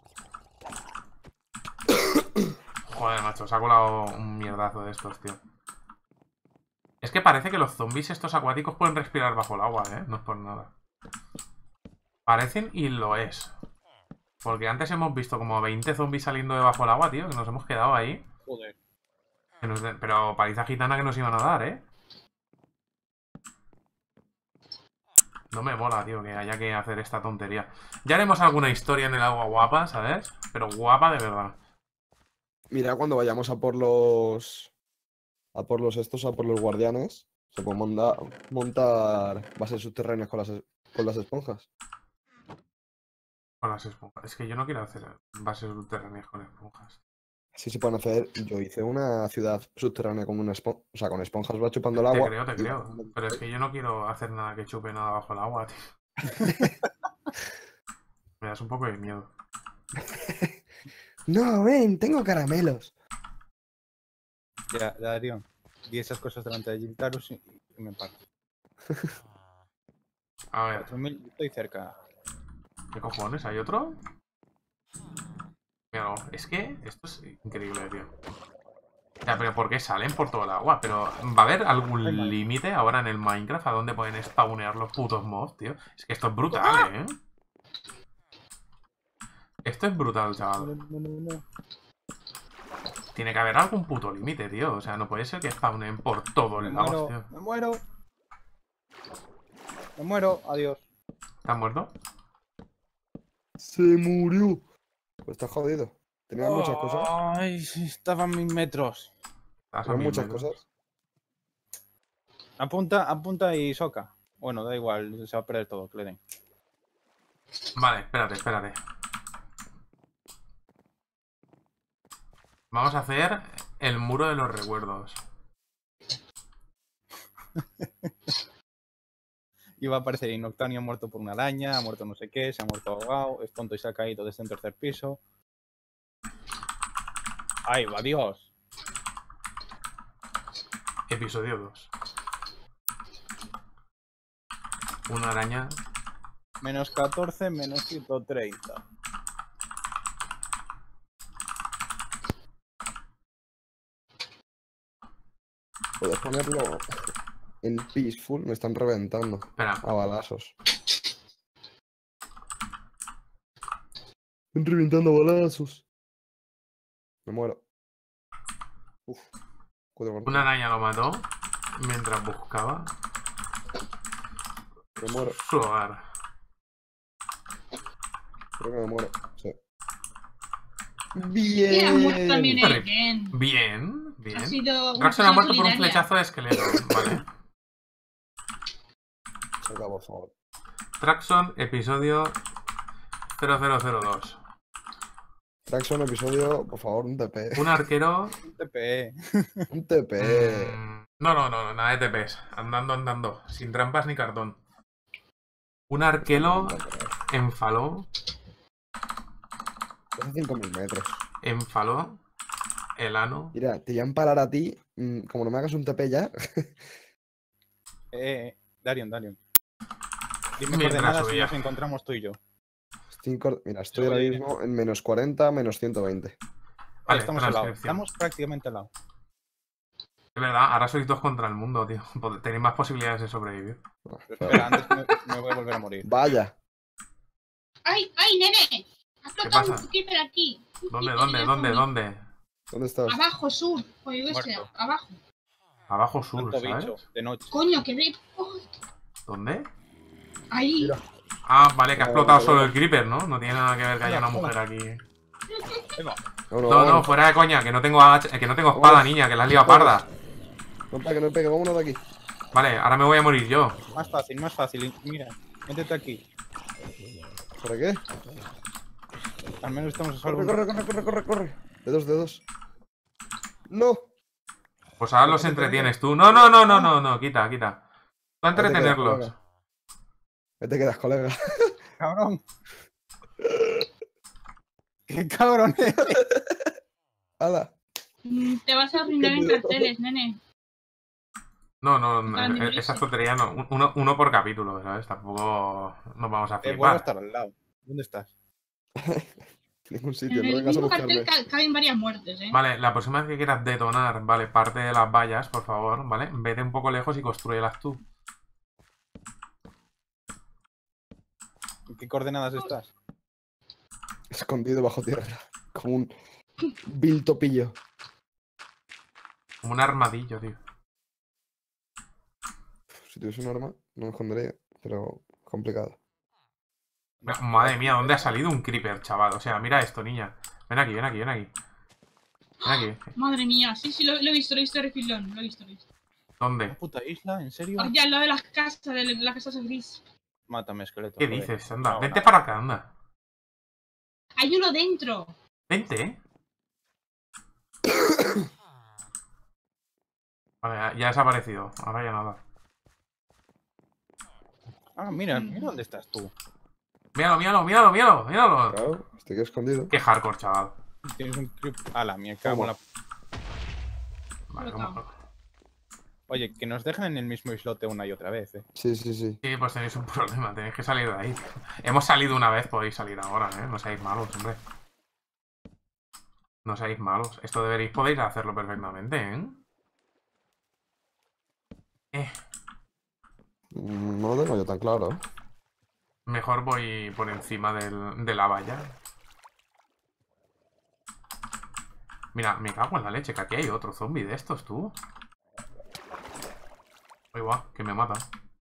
Joder, macho, se ha colado un mierdazo de estos, tío. Es que parece que los zombies estos acuáticos pueden respirar bajo el agua, ¿eh? No es por nada. Parecen y lo es. Porque antes hemos visto como veinte zombies saliendo de bajo el agua, tío, que nos hemos quedado ahí. Joder. Que nos de- Pero paliza gitana que nos iban a dar, ¿eh? No me mola, tío, que haya que hacer esta tontería. Ya haremos alguna historia en el agua guapa, ¿sabes? Pero guapa de verdad. Mira, cuando vayamos a por los... A por los estos, a por los guardianes, se puede monda- montar bases subterráneas con las, es- con las esponjas. Con las esponjas. Es que yo no quiero hacer bases subterráneas con esponjas. Así se pueden hacer. Yo hice una ciudad subterránea con una esponja. O sea, con esponjas va chupando el Te agua. creo, te y- creo. Pero es que yo no quiero hacer nada que chupe nada bajo el agua, tío. Me das un poco de miedo. No, ven, tengo caramelos. Ya, ya, Darion. Di esas cosas delante de Gintarus y, y me parto. A ver, cuatro mil, estoy cerca. ¿qué cojones? ¿Hay otro? Pero es que esto es increíble, tío. O sea, pero ¿por qué salen por todo el agua? Pero ¿va a haber algún límite ahora en el Minecraft a donde pueden spawnear los putos mobs, tío? Es que esto es brutal, ¿eh? Esto es brutal, chaval. No, no, no, no. Tiene que haber algún puto límite, tío. O sea, no puede ser que spawnen por todos Me lados, muero, tío. me muero. Me muero, adiós. ¿Estás muerto? Se murió. Pues está jodido. Tenía muchas Oh. cosas. Ay, estaban mil metros. Estás a Tenía mil muchas metros. cosas. Apunta, apunta y soca. Bueno, da igual, se va a perder todo, que le den. Vale, espérate, espérate. Vamos a hacer el muro de los recuerdos. Y va a aparecer Inoctanio muerto por una araña, ha muerto no sé qué, se ha muerto ahogado, es tonto y se ha caído desde un tercer piso. ¡Ay, va Dios! Episodio dos. Una araña. Menos catorce, menos ciento treinta. Puedes ponerlo en peaceful. Me están reventando Espera. a balazos. Están reventando a balazos. Me muero. Uf. Cuidado con- Una araña lo mató mientras buscaba Me muero. su hogar. Creo que me muero. Sí. Y ha muerto también Bien. el Ken. Bien, Ha bien. sido una Traxon ha acción muerto por un solidaria. flechazo de esqueleto. Vale. Saca, por favor. Traxon, episodio cero cero cero dos. Traxon, episodio, por favor, un T P. Un arquero. Un T P. Un T P. Mm, no, no, no, nada de T Ps. Andando, andando. Sin trampas ni cartón. Un arquero enfaló. Hace cinco mil metros. Enfaló. El ano. Mira, te voy a empalar a ti. mm, Como no me hagas un T P ya. Eh, Darion, Darion. Dime Mientras coordenadas y subía. nos encontramos tú y yo. cinco Mira, estoy Yo ahora voy- mismo en menos cuarenta, menos ciento veinte. Vale, Estamos al lado. transcripción. Estamos prácticamente al lado. Es verdad, ahora sois dos contra el mundo, tío. Tenéis más posibilidades de sobrevivir. Pero espera, antes me, me voy a volver a morir. Vaya. ¡Ay, ay, nene! ¡Ha explotado pasa? un creeper aquí! Un ¿Dónde, creeper dónde, en el dónde, fondo. dónde? ¿Dónde estás? Abajo, sur. Pues yo qué sé, Muerto. abajo. Abajo sur, Tanto ¿sabes? bicho, de noche. Coño, que ve. Oh, ¿Dónde? ahí. Mira. Ah, vale, que ha No, explotado no, solo no. el creeper, ¿no? No tiene nada que ver que haya una Hola, mujer aquí. Ahí va. No, No, no, fuera de coña, que no tengo hacha- que no tengo espada, niña, que la has liado parda. No pegue, no pegue, vámonos de aquí. Vale, ahora me voy a morir yo. Más fácil, más fácil. Mira, métete aquí. ¿Para qué? Al menos estamos a salvo. Corre, corre, corre, corre, corre, corre. Dedos, dedos. No. Pues ahora los entretienes tú. No, no, no, no, no, no, quita, quita. Tú a Ahí te quedas, entretenerlos. colega. Ahí te quedas, colega. Cabrón. ¡Qué cabrón es! ¡Hala! Mm, Te vas a arruinar en carteles, nene. No, no, no, Para eh, morirse. esa tontería no. Un- Uno, uno por capítulo, ¿sabes? Tampoco nos vamos a Eh, vuelvo a flipar. estar al lado. ¿Dónde estás? Ningún sitio, En no el vengas a mismo cartel buscarme. ca- caben varias muertes, ¿eh? Vale, la próxima vez que quieras detonar, vale, parte de las vallas, por favor, ¿vale? Vete un poco lejos y construyelas tú. ¿En qué coordenadas estás? Escondido bajo tierra. Como un vil topillo. Como un armadillo, tío. Si tuviese un arma, no me escondería. Pero complicado. Madre mía, ¿dónde ha salido un creeper, chaval? O sea, mira esto, niña. Ven aquí, ven aquí, ven aquí. Ven aquí. Madre mía, sí, sí, lo, lo he visto, lo he visto de refilón, lo he visto, lo he visto. ¿Una ¿Dónde? puta isla? ¿En serio? Allá, al lado de las casas, de la- de las casas gris. Mátame, esqueleto. ¿Qué joder. dices? Anda, No, vente nada. para acá, anda. Hay uno dentro. Vente, ¿eh? Vale, ya- ya ha desaparecido. Ahora ya nada. Ah, mira, mira dónde estás tú. Míralo, míralo, míralo, míralo, míralo. Claro, estoy aquí escondido. Qué hardcore, chaval. Tienes un creep. A la mía, cago en la. Vale, Pero ¿cómo? Oye, que nos dejan en el mismo islote una y otra vez, eh. Sí, sí, sí. Sí, pues tenéis un problema, tenéis que salir de ahí. tío. Hemos salido una vez, podéis salir ahora, ¿eh? No seáis malos, hombre. No seáis malos. Esto deberéis, podéis hacerlo perfectamente, ¿eh? Eh, Mm, No lo tengo yo tan claro. ¿eh? mejor voy por encima del- de la valla. Mira, me cago en la leche, que aquí hay otro zombie de estos, tú. Ahí va, que me mata.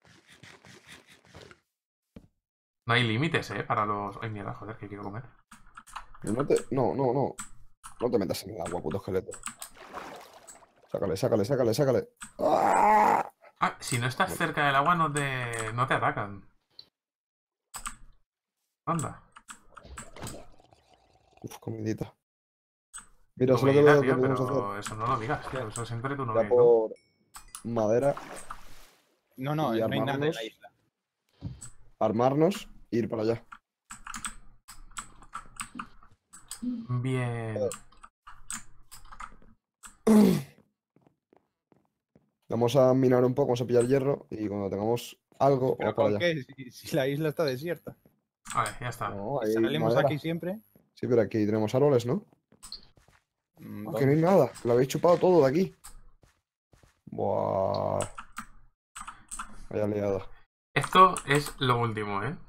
No hay límites, eh, para los... Ay, mierda, joder, que quiero comer. No, te... no, no, no. No te metas en el agua, puto esqueleto. Sácale, sácale, sácale, sácale. ¡Ah! Ah, si no estás cerca del agua no te... no te atacan. Anda. Uf, comidita. Mira, Tu eso es lo que comidita, veo que tío, podemos hacer. pero eso no lo digas, tío. Eso es entre tu Ya novio y tú. por madera, No, no, Y no hay nada en la armarnos. isla. armarnos e ir para allá. Bien. Vamos a minar un poco, vamos a pillar hierro y cuando tengamos algo, ¿Pero vamos para con allá. qué? Si, si la isla está desierta. Vale, ya está. No, Si hay salimos madera. aquí siempre. Sí, pero aquí tenemos árboles, ¿no? mm, Ah, que no hay ¿dónde? nada, que lo habéis chupado todo de aquí. Buah. Vaya liada. Esto es lo último, ¿eh?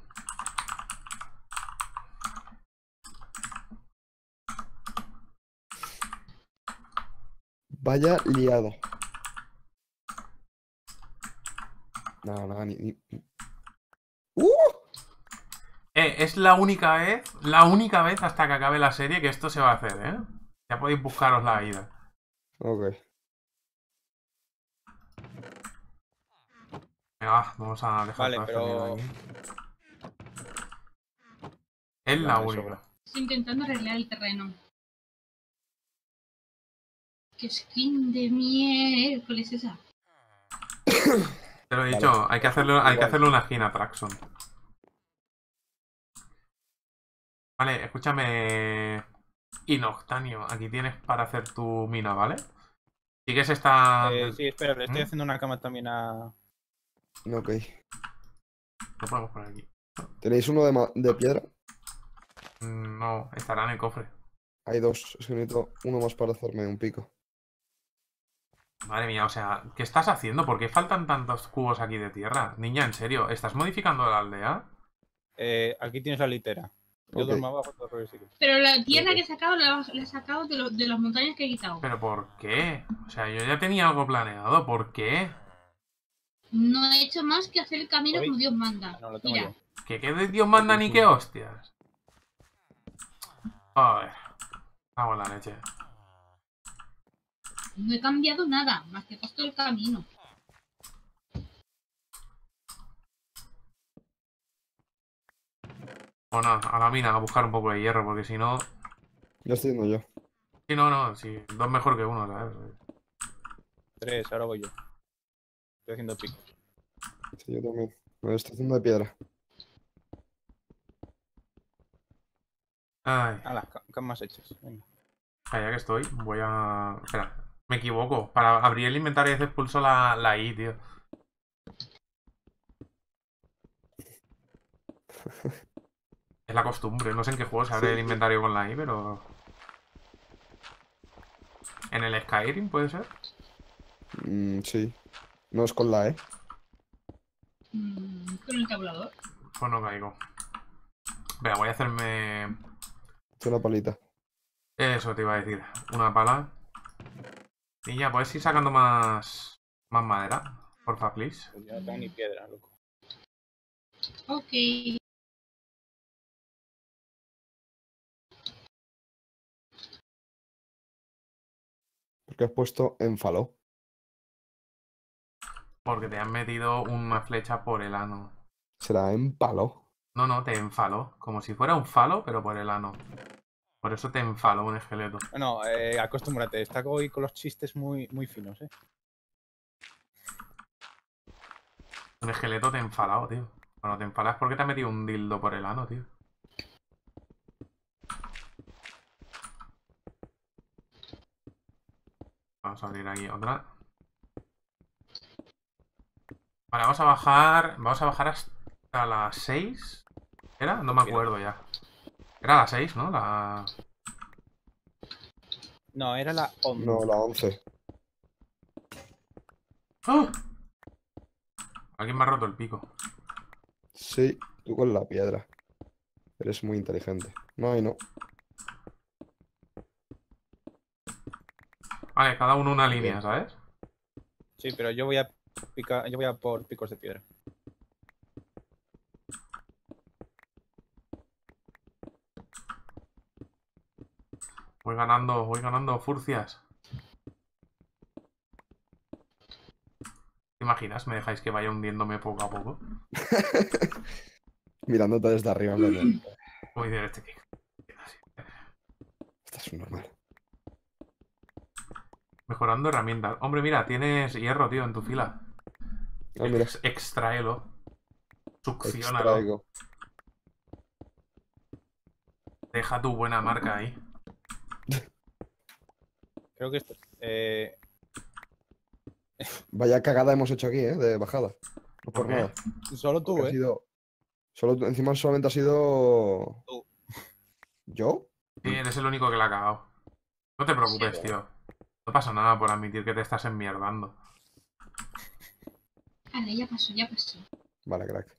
Vaya liada. No, no, ni... ni- ¡Uh! Eh, es la única vez, la única vez hasta que acabe la serie que esto se va a hacer, ¿eh? Ya podéis buscaros la ida. Ok. Venga, va, vamos a dejar Vale, toda esta pero- mierda aquí. Es No, la de única. sobra. Estoy intentando arreglar el terreno. ¿Qué skin de miércoles esa? Te lo he dicho, Vale. hay que hacerle, hay que Igual. hacerle una esquina a Traxon. Vale, escúchame. Inoctanio, aquí tienes para hacer tu mina, ¿vale? Sigues esta... Eh, sí, espera, le estoy ¿Mm? haciendo una cama también a. Ok. Lo podemos poner aquí. ¿Tenéis uno de, ma- de piedra? Mm, No, estará en el cofre. Hay dos. Es que necesito uno más para hacerme un pico. Madre mía, o sea, ¿qué estás haciendo? ¿Por qué faltan tantos cubos aquí de tierra? Niña, en serio, ¿estás modificando la aldea? Eh, aquí tienes la litera. Yo Ok. duermo abajo, todo por el sitio. Pero la tierra Ok. que he sacado la, la he sacado de, los- de las montañas que he quitado. ¿Pero por qué? O sea, yo ya tenía algo planeado, ¿por qué? No he hecho más que hacer el camino Uy. como Dios manda. Ah, no, lo tengo Mira, yo. ¿Que qué de Dios manda ni qué hostias? Joder. Cago en la leche. no he cambiado nada, más que he puesto el camino. O nada, a la mina a buscar un poco de hierro, porque si no... Ya estoy yendo yo. Si no, no, si dos mejor que uno, ¿sabes? Tres, ahora voy yo. Estoy haciendo pico. Sí, yo también. Me lo estoy haciendo de piedra. Ay, Ah, las ca- camas hechas. Venga. ya que estoy, voy a... Espera, me equivoco. Para abrir el inventario a veces pulso la, la I, tío. Es la costumbre, no sé en qué juego se abre Sí, el sí. inventario con la I, pero... ¿En el Skyrim puede ser? Mm, sí. No es con la E. Mm, con el tabulador. Pues no caigo. Venga, voy a hacerme... Es una palita. Eso te iba a decir. Una pala. Y ya, puedes ir sacando más... Más madera. Porfa, please. Pues ya no tengo ni piedra, loco. Ok. Porque has puesto en faló. Porque te han metido una flecha por el ano. Será en palo. No, no, te enfaló. Como si fuera un falo, pero por el ano. Por eso te enfaló un esqueleto. Bueno, eh, acostúmbrate. Está hoy con los chistes muy, muy finos, eh. Un esqueleto te enfalado, tío. Cuando te enfalas porque te ha metido un dildo por el ano, tío. Vamos a abrir aquí otra. Vale, vamos a bajar. Vamos a bajar hasta las seis. ¿Era? No me acuerdo ya. Era las seis, ¿no? La... No, era la once. No, la once. ¡Ah! Alguien me ha roto el pico. Sí, tú con la piedra. Eres muy inteligente. No, y no. Vale, cada uno una línea, ¿sabes? Sí, pero yo voy a picar, yo voy a por picos de piedra. Voy ganando, voy ganando furcias. ¿Te imaginas? ¿Me dejáis que vaya hundiéndome poco a poco? Mirándote desde arriba en vez de... Voy de este que... Esto es normal. Mejorando herramientas. Hombre, mira, tienes hierro, tío, en tu fila. Ah, mira. Ex- extráelo. Succiónalo. Extraigo. Deja tu buena marca ahí. Creo que esto... Eh, Vaya cagada hemos hecho aquí, ¿eh? De bajada. No por ¿Por qué? nada. solo tú, Porque ha ¿eh? sido... Solo, encima solamente ha sido... Tú. ¿Yo? Sí, eres el único que la ha cagado. No te preocupes, tío. No pasa nada por admitir que te estás enmierdando. Vale, ya pasó, ya pasó. Vale, crack.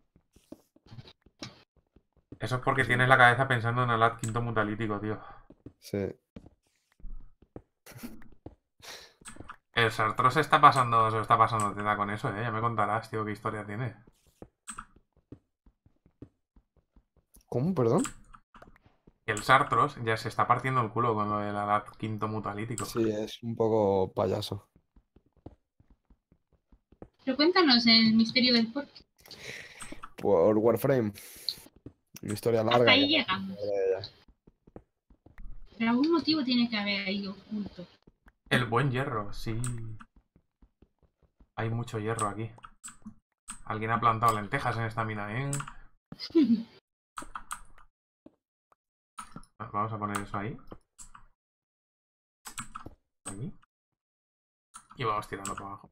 Eso es porque tienes la cabeza pensando en el quinto mutalítico, tío. Sí. El Sartro se está pasando, se lo está pasando teta con eso, eh. Ya me contarás, tío, qué historia tiene. ¿Cómo? ¿Perdón? El Sartros ya se está partiendo el culo con lo del Alat quinto mutalítico. Sí, es un poco payaso. Pero cuéntanos el misterio del porqué. Por Warframe. Una historia larga. Hasta ahí que- llegamos. Pero algún motivo tiene que haber ahí oculto. El buen hierro, sí. Hay mucho hierro aquí. Alguien ha plantado lentejas en esta mina, ¿eh? Vamos a poner eso ahí. Ahí. Y vamos tirando para abajo.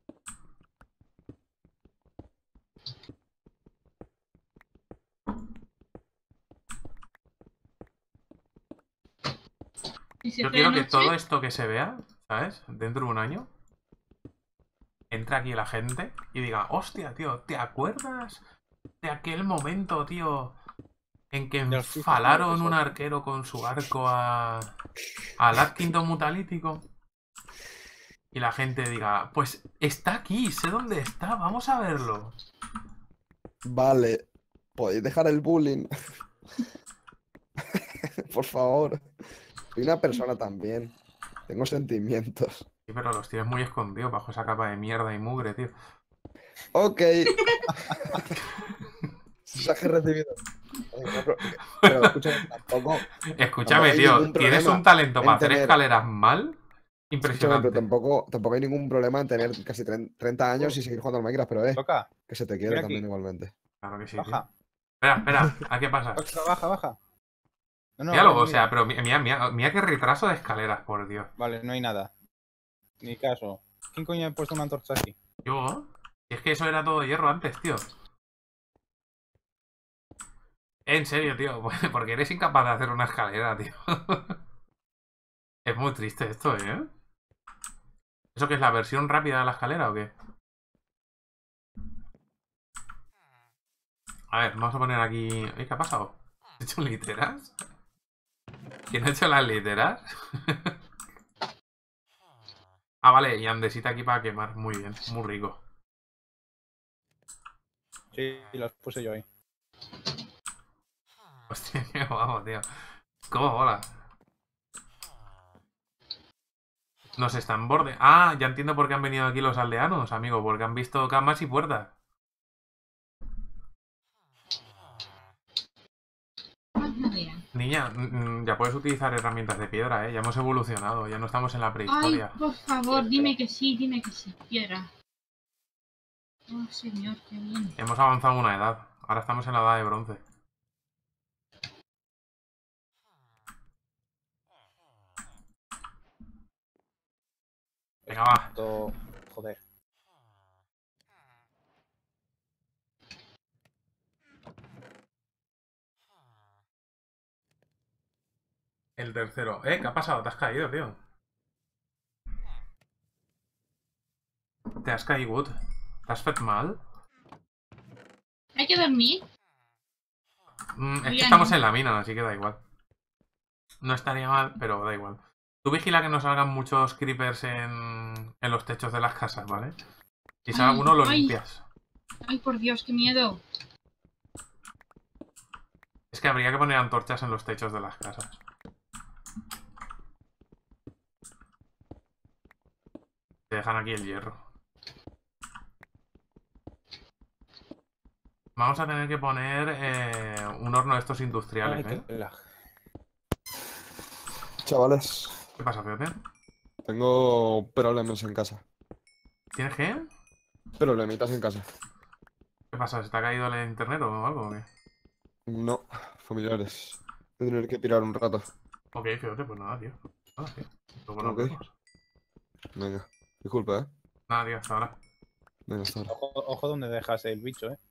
Y si Yo hace quiero de que noche, todo esto que se vea, ¿sabes? Dentro de un año, entre aquí la gente y diga, hostia, tío, ¿te acuerdas de aquel momento, tío, en que los chistes enfalaron con un el arquero con su arco a al Atkinto mutalítico? Y la gente diga, pues está aquí, sé dónde está, vamos a verlo. Vale. ¿Podéis dejar el bullying? Por favor. Soy una persona también. Tengo sentimientos. Sí, pero los tienes muy escondidos bajo esa capa de mierda y mugre, tío. Ok. Mensaje recibido. Oye, Pero, pero escúchame, tampoco. Escúchame, hay tío, ningún tienes problema un talento en para hacer tener- escaleras mal. Escúchame, pero Impresionante. tampoco, tampoco hay ningún problema en tener casi treinta años y seguir jugando al Minecraft, pero eh, Toca, que se te quiere Mira también aquí. igualmente. Claro que sí, tío. baja. Espera, espera, ¿a qué pasa? Baja, baja, baja. No, no, Míralo, mira, o sea, mira. pero mi- mira, mira, mira qué retraso de escaleras, por Dios. Vale, no hay nada. Ni caso. ¿Quién coño ha puesto una antorcha aquí? Yo, si es que eso era todo hierro antes, tío. En serio, tío, porque eres incapaz de hacer una escalera, tío. Es muy triste esto, ¿eh? ¿Eso qué es la versión rápida de la escalera o qué? A ver, vamos a poner aquí... ¿Eh, ¿Qué ha pasado? ¿Has hecho literas? ¿Quién ha hecho las literas? Ah, vale, y andesita aquí para quemar. Muy bien, muy rico. Sí, las puse yo ahí. Hostia, qué guapo, tío. ¿Cómo mola? Nos están borde... Ah, ya entiendo por qué han venido aquí los aldeanos, amigo. Porque han visto camas y puertas. Madre. Niña, mm, mm, ya puedes utilizar herramientas de piedra, ¿eh? Ya hemos evolucionado, ya no estamos en la Ay, prehistoria. por favor, dime que sí, dime que sí. Piedra. Oh, señor, qué bien. Hemos avanzado una edad. Ahora estamos en la edad de bronce. Venga, va. Esto... Joder. El tercero. Eh, ¿qué ha pasado? ¿Te has caído, tío? ¿Te has caído? ¿Te has fet mal? Hay que dormir. Mm, es que Ya estamos no. en la mina, así que da igual. No estaría mal, pero da igual. Tú vigila que no salgan muchos creepers en, en los techos de las casas, ¿vale? Si sale alguno, lo ay. limpias. Ay, por Dios, qué miedo. Es que habría que poner antorchas en los techos de las casas. Te dejan aquí el hierro. Vamos a tener que poner eh, un horno de estos industriales, Ay, ¿eh? qué lag. Chavales, ¿Qué pasa, Fíjate? tengo problemas en casa. ¿Tienes que? Problemitas en casa. ¿Qué pasa? ¿Se te ha caído el internet o algo? ¿O qué? No, familiares. Voy a tener que tirar un rato. Ok, fíjate, pues nada, tío. Nada, tío. Luego nos Ok. vemos. Venga, disculpa, ¿eh? Nada, tío, hasta ahora. Venga, hasta ahora. Ojo, ojo donde dejas el bicho, eh.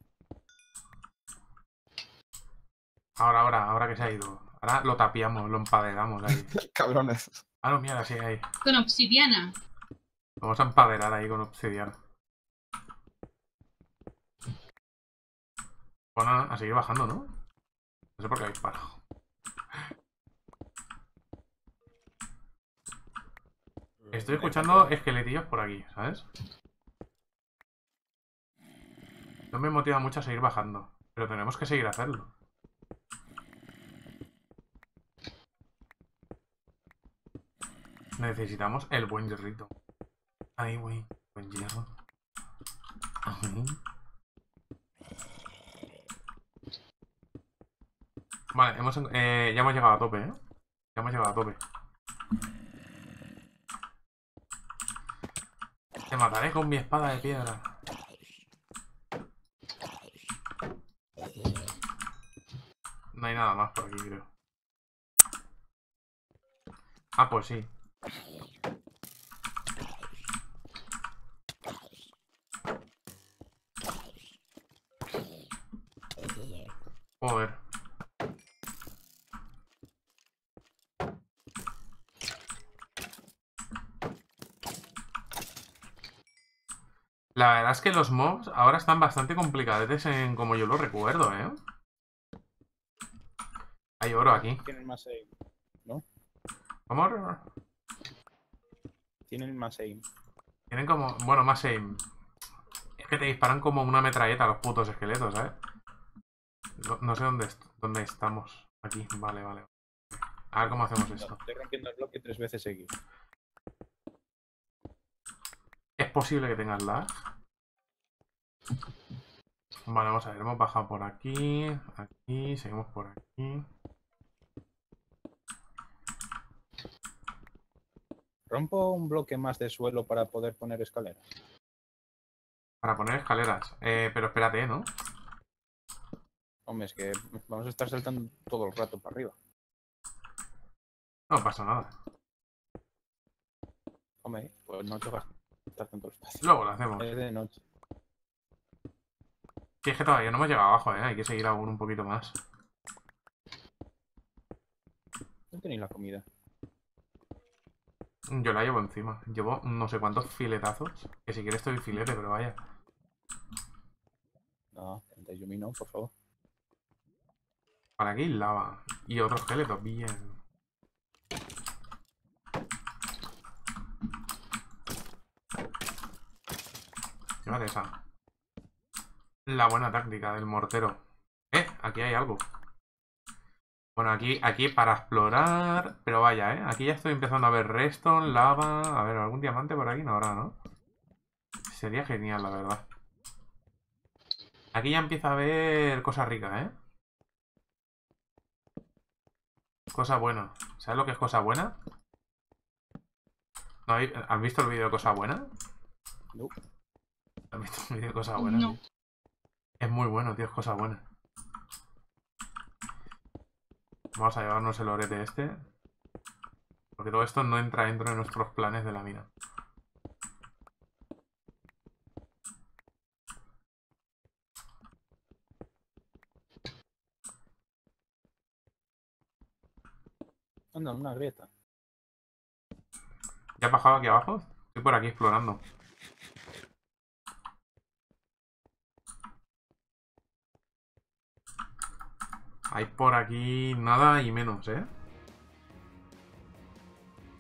Ahora, ahora, ahora que se ha ido. Ahora lo tapiamos, lo empaderamos ahí. Cabrones. Ah, no, mira, sí, ahí. Con obsidiana. Vamos a empaderar ahí con obsidiana. Pues nada, a seguir bajando, ¿no? No sé por qué habéis parado. Estoy escuchando esqueletillos por aquí, ¿sabes? No me motiva mucho a seguir bajando, pero tenemos que seguir hacerlo. Necesitamos el buen hierrito. Ahí, güey. Buen hierro. Ahí. Vale, hemos, eh, ya hemos llegado a tope, ¿eh? Ya hemos llegado a tope. Te mataré con mi espada de piedra. No hay nada más por aquí, creo. Ah, pues sí. Joder. La verdad es que los mobs ahora están bastante complicadetes en como yo lo recuerdo, ¿eh? Hay oro aquí. Tienen más aim, ¿no? ¿Cómo? Tienen más aim. Tienen como... Bueno, más aim. Es que te disparan como una metralleta a los putos esqueletos, ¿sabes? No, no sé dónde, est dónde estamos. Aquí, vale, vale. A ver cómo hacemos esto. Estoy rompiendo el bloque tres veces seguido. ¿Es posible que tengas lag? Vale, vamos a ver. Hemos bajado por aquí. Aquí, seguimos por aquí. ¿Rompo un bloque más de suelo para poder poner escaleras? Para poner escaleras. Eh, pero espérate, ¿no? Hombre, es que vamos a estar saltando todo el rato para arriba. No pasa nada. Hombre, pues no te vas a estar tanto espacio. Luego lo hacemos. Es de noche. Sí, es que todavía no hemos llegado abajo, ¿eh? Hay que seguir aún un poquito más. No tenéis la comida. Yo la llevo encima. Llevo no sé cuántos filetazos. Que si quieres estoy filete, pero vaya. No, treinta Yumi no, por favor. Para aquí lava. Y otros esqueletos, bien. Llévate esa. La buena táctica del mortero. Eh, aquí hay algo. Bueno, aquí, aquí para explorar. Pero vaya, eh. Aquí ya estoy empezando a ver redstone, lava. A ver, ¿algún diamante por aquí? No habrá, ¿no? Sería genial, la verdad. Aquí ya empieza a haber cosas ricas, ¿eh? Cosa buena. ¿Sabes lo que es cosa buena? ¿No habéis- ¿Has visto el vídeo de cosa buena? No. ¿Has visto el vídeo de cosa buena? No. tío? Es muy bueno, tío, es cosa buena. Vamos a llevarnos el orete este. Porque todo esto no entra dentro de nuestros planes de la mina. Anda, una grieta. ¿Ya has bajado aquí abajo? Estoy por aquí explorando. Hay por aquí nada y menos, ¿eh?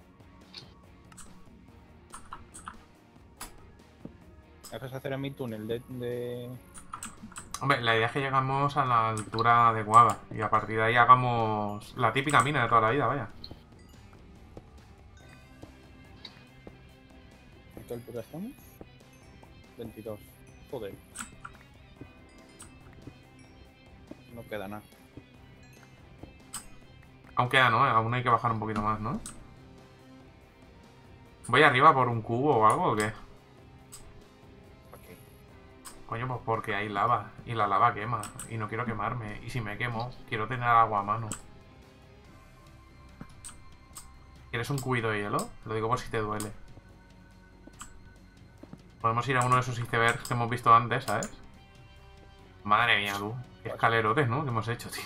dejas hacer a mi túnel de, de... Hombre, la idea es que llegamos a la altura adecuada. Y a partir de ahí hagamos la típica mina de toda la vida, vaya. ¿A qué altura estamos? veintidós. Joder. No queda nada. Aún queda, ¿no? Aún hay que bajar un poquito más, ¿no? ¿Voy arriba por un cubo o algo o qué? ¿Para qué? Coño, pues porque hay lava. Y la lava quema. Y no quiero quemarme. Y si me quemo, quiero tener agua a mano. ¿Quieres un cubito de hielo? Lo digo por si te duele. Podemos ir a uno de esos icebergs que hemos visto antes, ¿sabes? Madre mía, tú. Qué escalerotes, ¿no? Que hemos hecho, tío.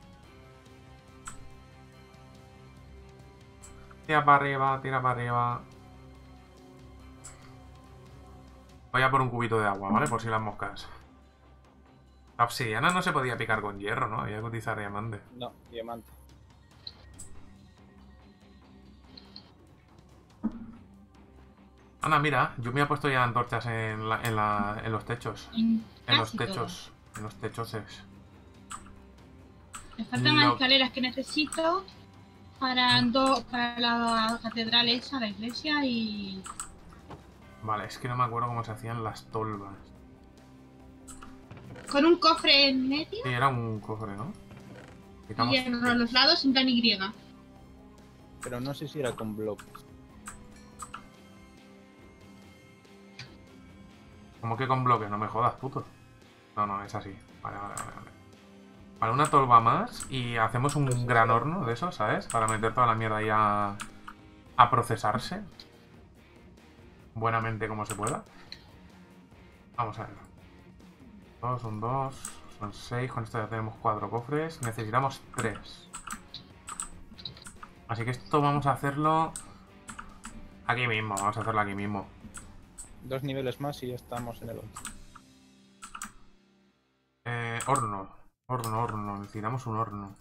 Tira para arriba, tira para arriba. Voy a por un cubito de agua, ¿vale? Por si las moscas. La obsidiana no se podía picar con hierro, ¿no? Había que utilizar diamante. No, diamante. Ana, mira, yo me he puesto ya antorchas en, la, en, la, en los techos. En, En los casi todo. techos. En los techos es. Me faltan Lo- las escaleras que necesito para, do- para la catedral esa, la iglesia y... Vale, es que no me acuerdo cómo se hacían las tolvas. Con un cofre en medio Sí, era un cofre, ¿no? Quitamos- y en los lados en plan Y. Pero no sé si era con bloques. ¿Cómo que con bloques? No me jodas, puto. No, no, es así. Vale, vale, vale. Vale, Vale, una tolva más y hacemos un Pues gran eso. horno de eso, ¿sabes? Para meter toda la mierda ahí a, a procesarse. Buenamente como se pueda. Vamos a ver. Dos, son dos, son seis. Con esto ya tenemos cuatro cofres. Necesitamos tres. Así que esto vamos a hacerlo aquí mismo. Vamos a hacerlo aquí mismo. Dos niveles más y ya estamos en el once. Eh, horno. Horno, horno. Necesitamos un horno.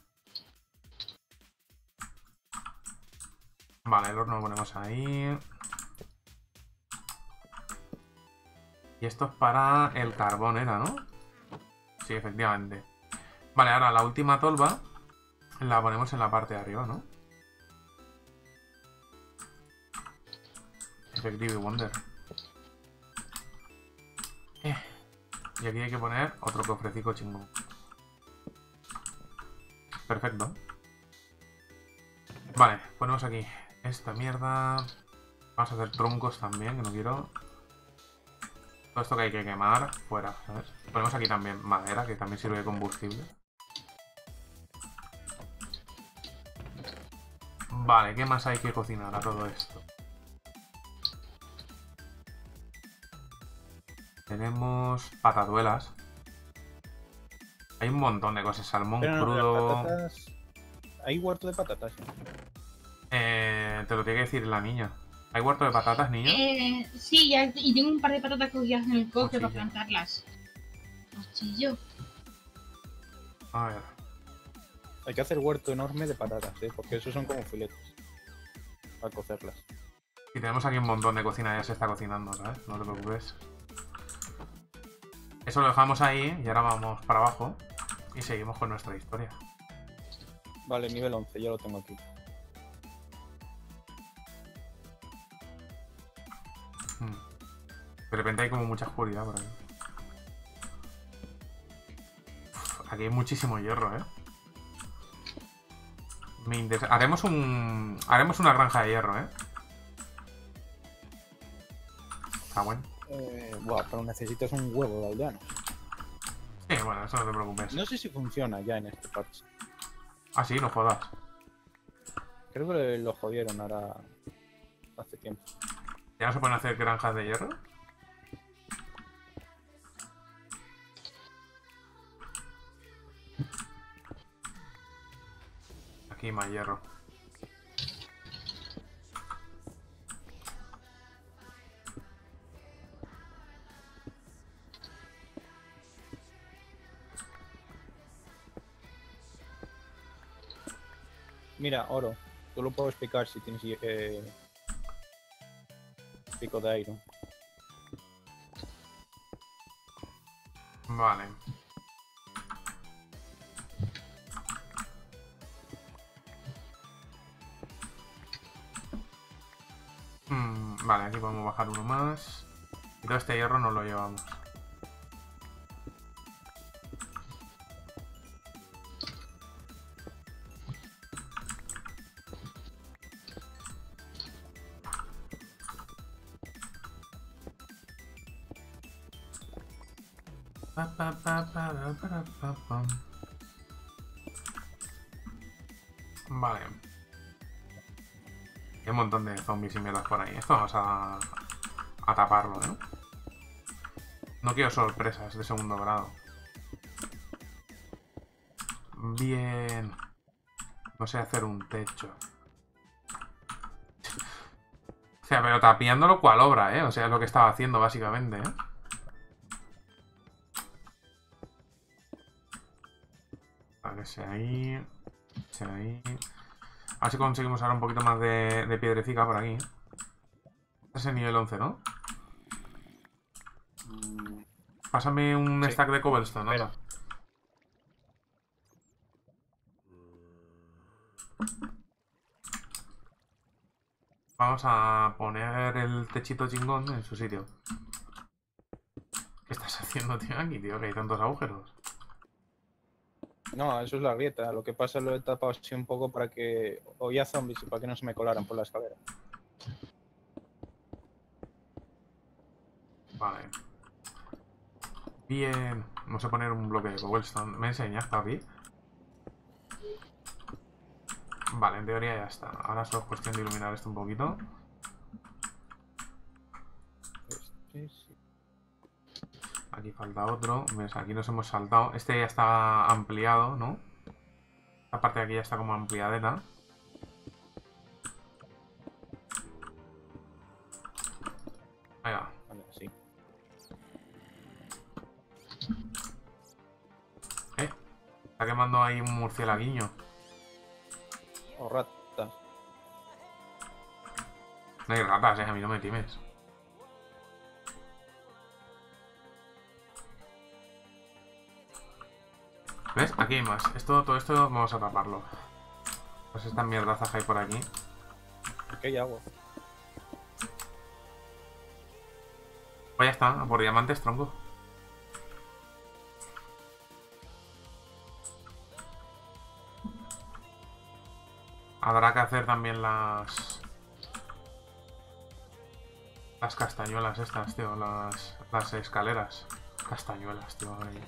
Vale, el horno lo ponemos ahí. Y esto es para el carbón, ¿era, no? Sí, efectivamente. Vale, ahora la última tolva la ponemos en la parte de arriba, ¿no? Effective Wonder. Eh. Y aquí hay que poner otro cofrecito chingón. Perfecto. Vale, ponemos aquí esta mierda. Vamos a hacer troncos también, que no quiero. Todo esto que hay que quemar, fuera, ¿sabes? Ponemos aquí también madera, que también sirve de combustible. Vale, ¿qué más hay que cocinar a todo esto? Tenemos pataduelas. Hay un montón de cosas. Salmón Pero no, crudo. las patatas... Hay huerto de patatas. ¿Eh? Eh, te lo tiene que decir la niña. ¿Hay huerto de patatas, niña? Eh, sí, ya, y tengo un par de patatas cogidas en el cofre para Cuchillo. plantarlas. Cuchillo. A ver. Hay que hacer huerto enorme de patatas, ¿eh? Porque esos son como filetes. Para cocerlas. Y tenemos aquí un montón de cocina, ya se está cocinando, ¿sabes? No te preocupes. Eso lo dejamos ahí y ahora vamos para abajo y seguimos con nuestra historia. Vale, nivel once, ya lo tengo aquí. Hmm. De repente hay como mucha oscuridad por ahí. Uf, aquí hay muchísimo hierro, ¿eh? Me interesa. Haremos un... Haremos una granja de hierro, ¿eh? Está bueno. Eh, buah, pero necesitas un huevo de aldeanos. Sí, bueno, eso no te preocupes. No sé si funciona ya en este parche. Ah, sí, no jodas. Creo que lo jodieron ahora hace tiempo. ¿Ya no se pueden hacer granjas de hierro? Aquí más hierro. Mira, oro. Tú lo puedo explicar si tienes eh, pico de iron. Vale. Mm, vale, aquí podemos bajar uno más. Y todo este hierro nos lo llevamos. Pa, pa, pa, para, para, pa, pam. Vale. Hay un montón de zombies y mierdas por ahí. Esto vamos a, a taparlo, ¿eh? No quiero sorpresas de segundo grado. Bien. No sé hacer un techo. O sea, pero tapiándolo cual obra, ¿eh? O sea, es lo que estaba haciendo básicamente, ¿eh? Vale, ese ahí. Ese ahí. A ver si conseguimos ahora un poquito más de, de piedrecica por aquí. Este es el nivel once, ¿no? Mm, Pásame un Sí. stack de cobblestone, Espera. anda. Vamos a poner el techito chingón en su sitio. ¿Qué estás haciendo, tío, aquí, tío? Que hay tantos agujeros. No, eso es la grieta. Lo que pasa es lo he tapado así un poco para que oía zombies y para que no se me colaran por la escalera. Vale. Bien. Vamos a poner un bloque de cobblestone. ¿Me enseñas, papi? Vale, en teoría ya está. Ahora solo es cuestión de iluminar esto un poquito. Este sí. Aquí falta otro. ¿Ves? Aquí nos hemos saltado. Este ya está ampliado, ¿no? Esta parte de aquí ya está como ampliadeta. Ahí va. Vale, sí. ¿Eh? Está quemando ahí un murcielaguiño. O ratas. No hay ratas, eh. A mí no me times. ¿Ves? Aquí hay más. Esto, todo esto vamos a taparlo. Pues estas mierdazas que hay por aquí. Aquí hay agua. Pues ya está, a por diamantes, tronco. Habrá que hacer también las... Las castañuelas estas, tío. Las, las escaleras. Castañuelas, tío. Ay.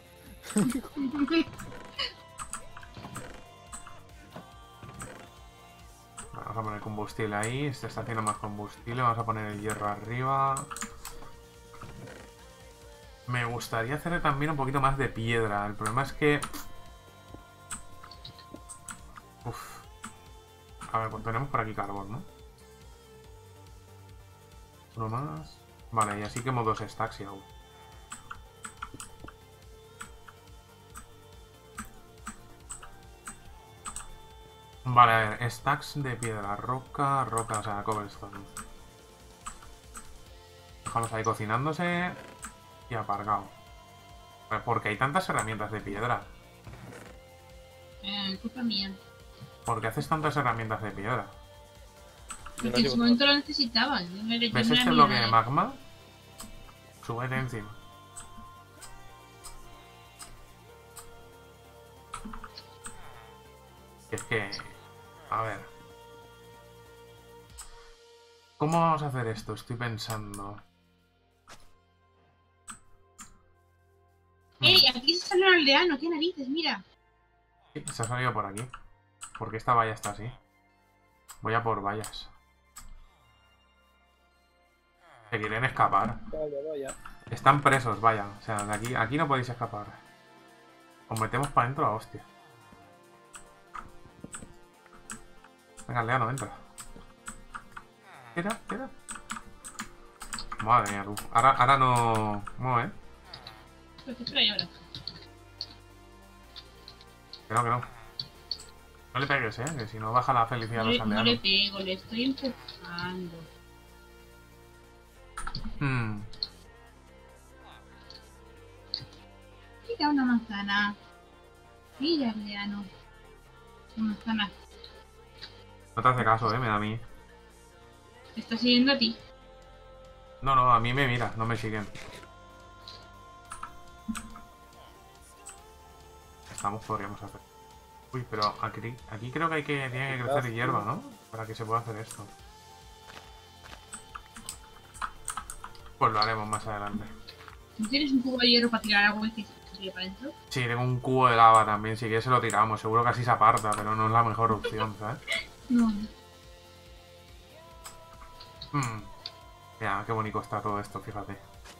Vamos a poner combustible ahí. Este está haciendo más combustible. Vamos a poner el hierro arriba. Me gustaría hacer también un poquito más de piedra. El problema es que... Uf. A ver, pues tenemos por aquí carbón, ¿no? Uno más. Vale, y así quemo dos stacks y aún. Vale, a ver, stacks de piedra, roca, roca, o sea, cobblestone. Dejamos ahí cocinándose y aparcado. ¿Por qué hay tantas herramientas de piedra? Eh, culpa mía. ¿Por qué haces tantas herramientas de piedra? Yo Porque las en llevo su momento lo necesitaba. Yo me yo ¿Ves me este la bloque mía, de magma? Súbete encima. Es que... A ver... ¿Cómo vamos a hacer esto? Estoy pensando... ¡Ey! Aquí se sale un aldeano. ¿Qué narices? Mira. Sí, se ha salido por aquí. Porque esta valla está así. Voy a por vallas. Se quieren escapar. Vaya, vaya. Están presos, vaya. O sea, de aquí, aquí no podéis escapar. Os metemos para adentro a hostia. Venga, aldeano, entra. Tira, tira. Madre mía, tú. Ahora, ahora no... No, eh. Pues te trae ahora. Que no, que no. No le pegues, eh. Que si no baja la felicidad No a le, los no le aldeanos. pego, le estoy empujando. Hmm. Mira una manzana. Mira, aldeano. Una manzana. No te hace caso, eh, me da a mí. Te está siguiendo a ti. No, no, a mí me mira, no me siguen. Estamos, podríamos hacer. Uy, pero aquí, aquí creo que hay que tiene que crecer hierba, ¿no? Para que se pueda hacer esto. Pues lo haremos más adelante. ¿No tienes un cubo de hierro para tirar agua y que se tire para adentro? Sí, tengo un cubo de lava también, si quieres se lo tiramos. Seguro que así se aparta, pero no es la mejor opción, ¿sabes? No. Hmm. Mira, qué bonito está todo esto, fíjate.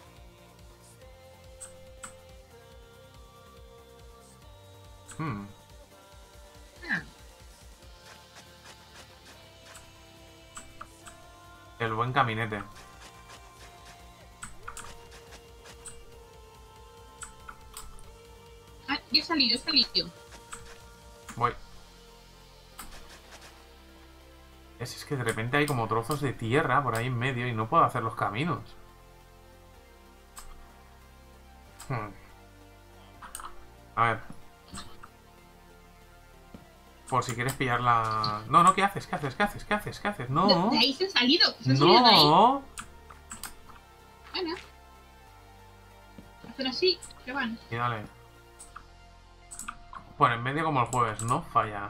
Hmm. Ah, El buen caminete. ah, yo he salido, he salido. Voy. Es, es que de repente hay como trozos de tierra por ahí en medio y no puedo hacer los caminos. Hmm. A ver. Por si quieres pillar la... No, no, ¿qué haces? ¿Qué haces? ¿Qué haces? ¿Qué haces? ¿Qué haces? No. De ahí se han salido. Se han salido de ahí. No. Bueno. Hacen así, que van. Y dale. Por en medio como el jueves, no falla.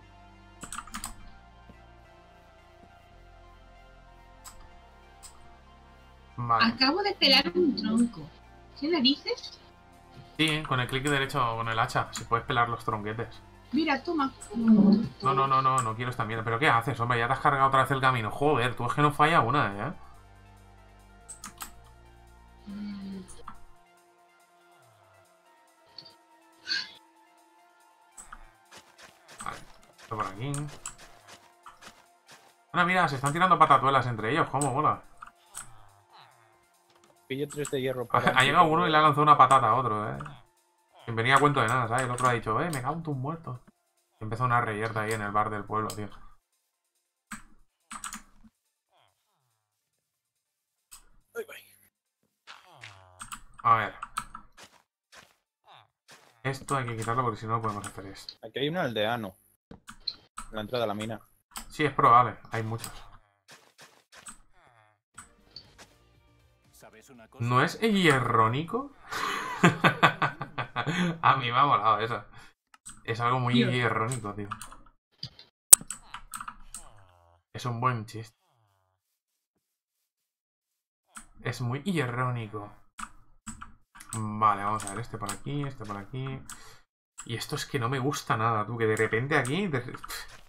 Vale. Acabo de pelar un tronco. ¿Qué narices? Sí, con el clic derecho o con el hacha, si puedes pelar los tronquetes. Mira, toma. No, no, no, no, no quiero esta mierda. ¿Pero qué haces, hombre? Ya te has cargado otra vez el camino. Joder, tú es que no falla una, ¿eh? Mm, Vale, esto por aquí. Bueno, mira, se están tirando patatuelas entre ellos. ¿Cómo mola? Pillo tres de hierro. Ha, ha llegado uno y le ha lanzado una patata a otro, ¿eh? Sin venir a cuento de nada, ¿sabes? El otro ha dicho, eh, me cago en tus muertos. Y empezó una reyerta ahí en el bar del pueblo, tío. A ver. Esto hay que quitarlo porque si no, no podemos hacer esto. Aquí hay un aldeano. En la entrada de la mina. Sí, es probable. Hay muchos. ¿Sabes una cosa? ¿No es hierrónico? A mí me ha molado eso. Es algo muy Tío. hierrónico, tío. Es un buen chiste. Es muy hierrónico. Vale, vamos a ver. Este por aquí, este por aquí. Y esto es que no me gusta nada, tú. Que de repente aquí... de-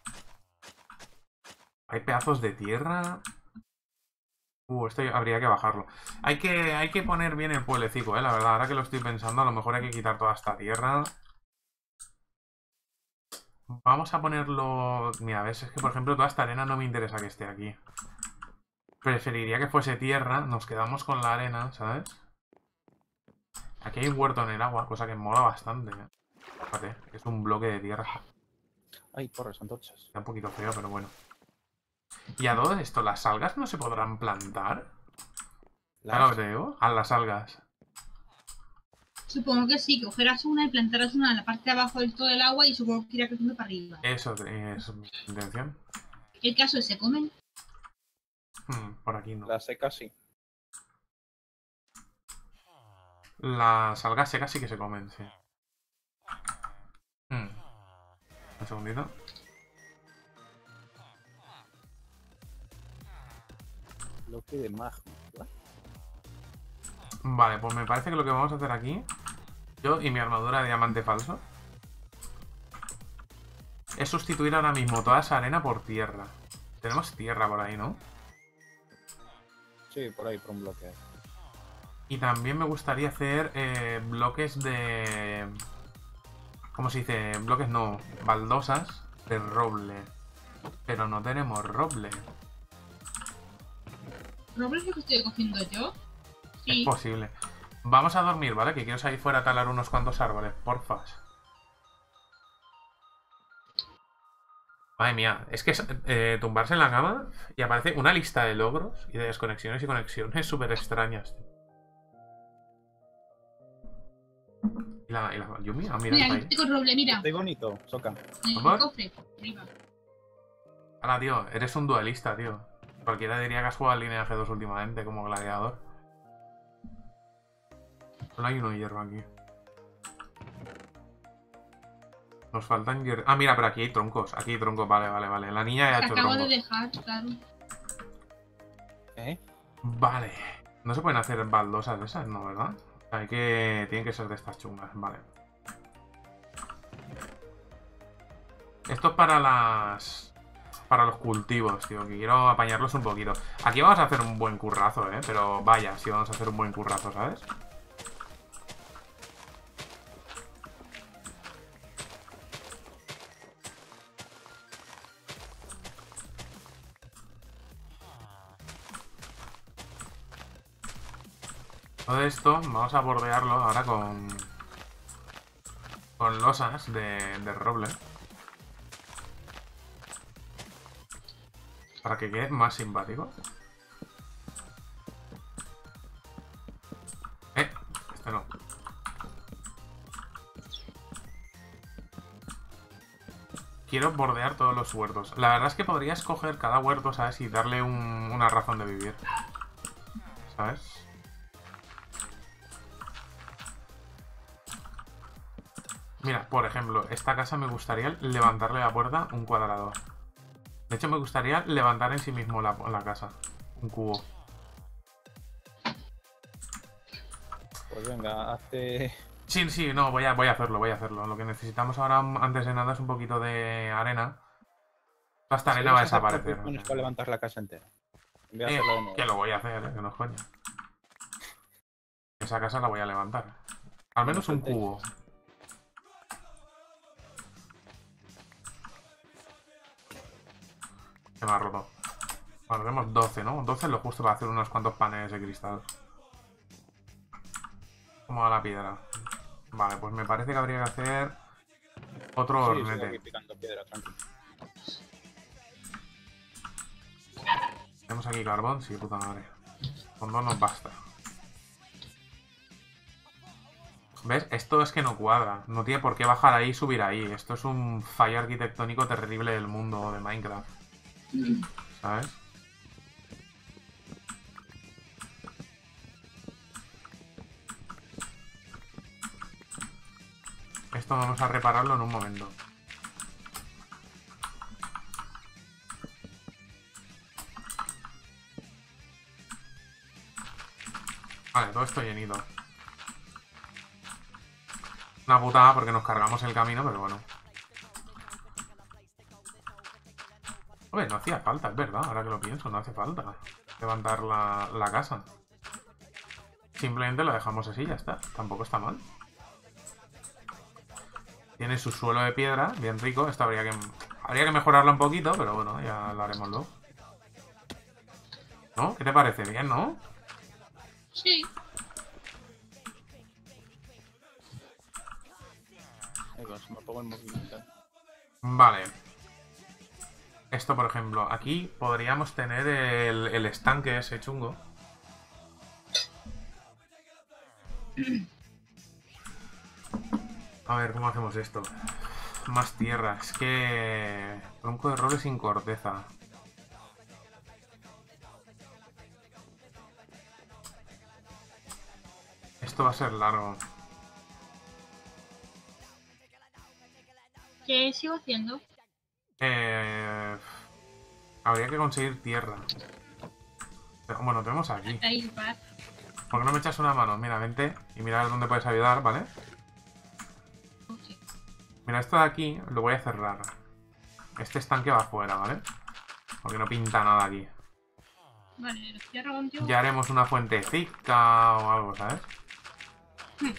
Hay pedazos de tierra... Uh, esto habría que bajarlo. Hay que, hay que poner bien el pueblecito, eh, la verdad. Ahora que lo estoy pensando, a lo mejor hay que quitar toda esta tierra. Vamos a ponerlo... Mira, ves, es que por ejemplo toda esta arena no me interesa que esté aquí. Preferiría que fuese tierra. Nos quedamos con la arena, ¿sabes? Aquí hay un huerto en el agua, cosa que mola bastante. ¿eh? Fíjate, es un bloque de tierra. Ay, porras, antorchas. Está un poquito feo, pero bueno. ¿Y a todo esto? ¿Las algas no se podrán plantar? Claro, te digo. A las algas. Supongo que sí, que cogerás una y plantarás una en la parte de abajo del todo el agua y supongo que irá creciendo para arriba. Eso es mi intención. El caso es, ¿se comen? Hmm, por aquí no. La seca sí. Las algas secas sí que se comen, sí. Hmm. Un segundito. Bloque de magma. Vale, pues me parece que lo que vamos a hacer aquí, yo y mi armadura de diamante falso, es sustituir ahora mismo toda esa arena por tierra. Tenemos tierra por ahí, ¿no? Sí, por ahí, por un bloque. Y también me gustaría hacer eh, bloques de... ¿Cómo se dice? Bloques no, baldosas de roble. Pero no tenemos roble. ¿Roble es lo que estoy cogiendo yo? Sí. Es posible. Vamos a dormir, ¿vale? Que quiero salir fuera a talar unos cuantos árboles, porfa. Madre mía, es que eh, tumbarse en la cama y aparece una lista de logros y de desconexiones y conexiones súper extrañas. ¿Y la, y la Yumi? Ah, mira, Mira, está aquí ahí. tengo el roble, mira. Estoy bonito, Soca. El ¿Por favor? cofre. Arriba. Ahora, tío, eres un duelista, tío. Cualquiera diría que has jugado al lineaje dos últimamente como gladiador. Solo hay uno de hierro aquí. Nos faltan hierro. Ah, mira, pero aquí hay troncos. Aquí hay troncos, vale, vale, vale. La niña ya ha Te hecho acabo de troncos. dejar, claro. ¿Eh? Vale. No se pueden hacer baldosas de esas, ¿no? ¿Verdad? Hay que... Tienen que ser de estas chungas, vale. Esto es para las... Para los cultivos, tío, que quiero apañarlos un poquito. Aquí vamos a hacer un buen currazo, ¿eh? Pero vaya, sí vamos a hacer un buen currazo, ¿sabes? Todo esto vamos a bordearlo ahora con... Con losas de, de roble. Para que quede más simpático. Eh, este no. Quiero bordear todos los huertos. La verdad es que podría escoger cada huerto, ¿sabes? Y darle un, una razón de vivir. ¿Sabes? Mira, por ejemplo, esta casa me gustaría levantarle la puerta un cuadrado. De hecho, me gustaría levantar en sí mismo la, la casa. Un cubo. Pues venga, hazte... Sí, sí, no, voy a, voy a hacerlo, voy a hacerlo. Lo que necesitamos ahora, antes de nada, es un poquito de arena. Toda esta arena va a desaparecer. Tienes para levantar la casa entera. Voy a Eh, hacerlo de nuevo. que lo voy a hacer, eh, que no es coña. Esa casa la voy a levantar. Al menos un cubo. Se me ha roto. Bueno, tenemos doce, ¿no? doce es lo justo para hacer unos cuantos paneles de cristal. ¿Cómo va la piedra? Vale, pues me parece que habría que hacer otro Sí, estoy hornete. aquí picando piedra, tranquilo. Tenemos aquí carbón, sí, puta madre. Con dos nos basta. ¿Ves? Esto es que no cuadra. No tiene por qué bajar ahí y subir ahí. Esto es un fallo arquitectónico terrible del mundo de Minecraft. ¿Sabes? Esto vamos a repararlo en un momento. Vale, todo esto llenito. Una putada porque nos cargamos el camino, pero bueno. Hombre, no hacía falta, es verdad, ahora que lo pienso, no hace falta levantar la, la casa. Simplemente lo dejamos así y ya está, tampoco está mal. Tiene su suelo de piedra, bien rico, esto habría que, habría que mejorarlo un poquito, pero bueno, ya lo haremos luego. ¿No? ¿Qué te parece? Bien, ¿no? Sí. Ahí va, se me apagó el movimiento. Vale. Esto, por ejemplo, aquí podríamos tener el, el estanque ese chungo. A ver, ¿cómo hacemos esto? Más tierra. Es que... Tronco de roble sin corteza. Esto va a ser largo. ¿Qué sigo haciendo? Eh... Habría que conseguir tierra. Pero, bueno, tenemos aquí. Ahí, va. ¿Por qué no me echas una mano? Mira, vente y mira dónde puedes ayudar, ¿vale? Mira, esto de aquí lo voy a cerrar. Este estanque va afuera, ¿vale? Porque no pinta nada aquí. Vale, lo cierro contigo. Ya haremos una fuentecita o algo, ¿sabes? Hmm.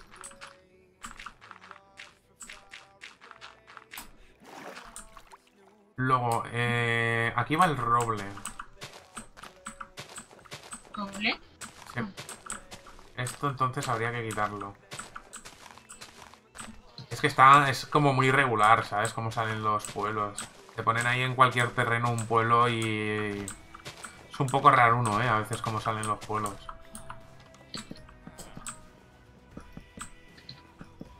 Luego, eh, aquí va el roble. ¿Roble? Sí. Esto entonces habría que quitarlo. Es que está, es como muy irregular, ¿sabes? Cómo salen los pueblos. Te ponen ahí en cualquier terreno un pueblo y... Es un poco raro uno, ¿eh? A veces cómo salen los pueblos.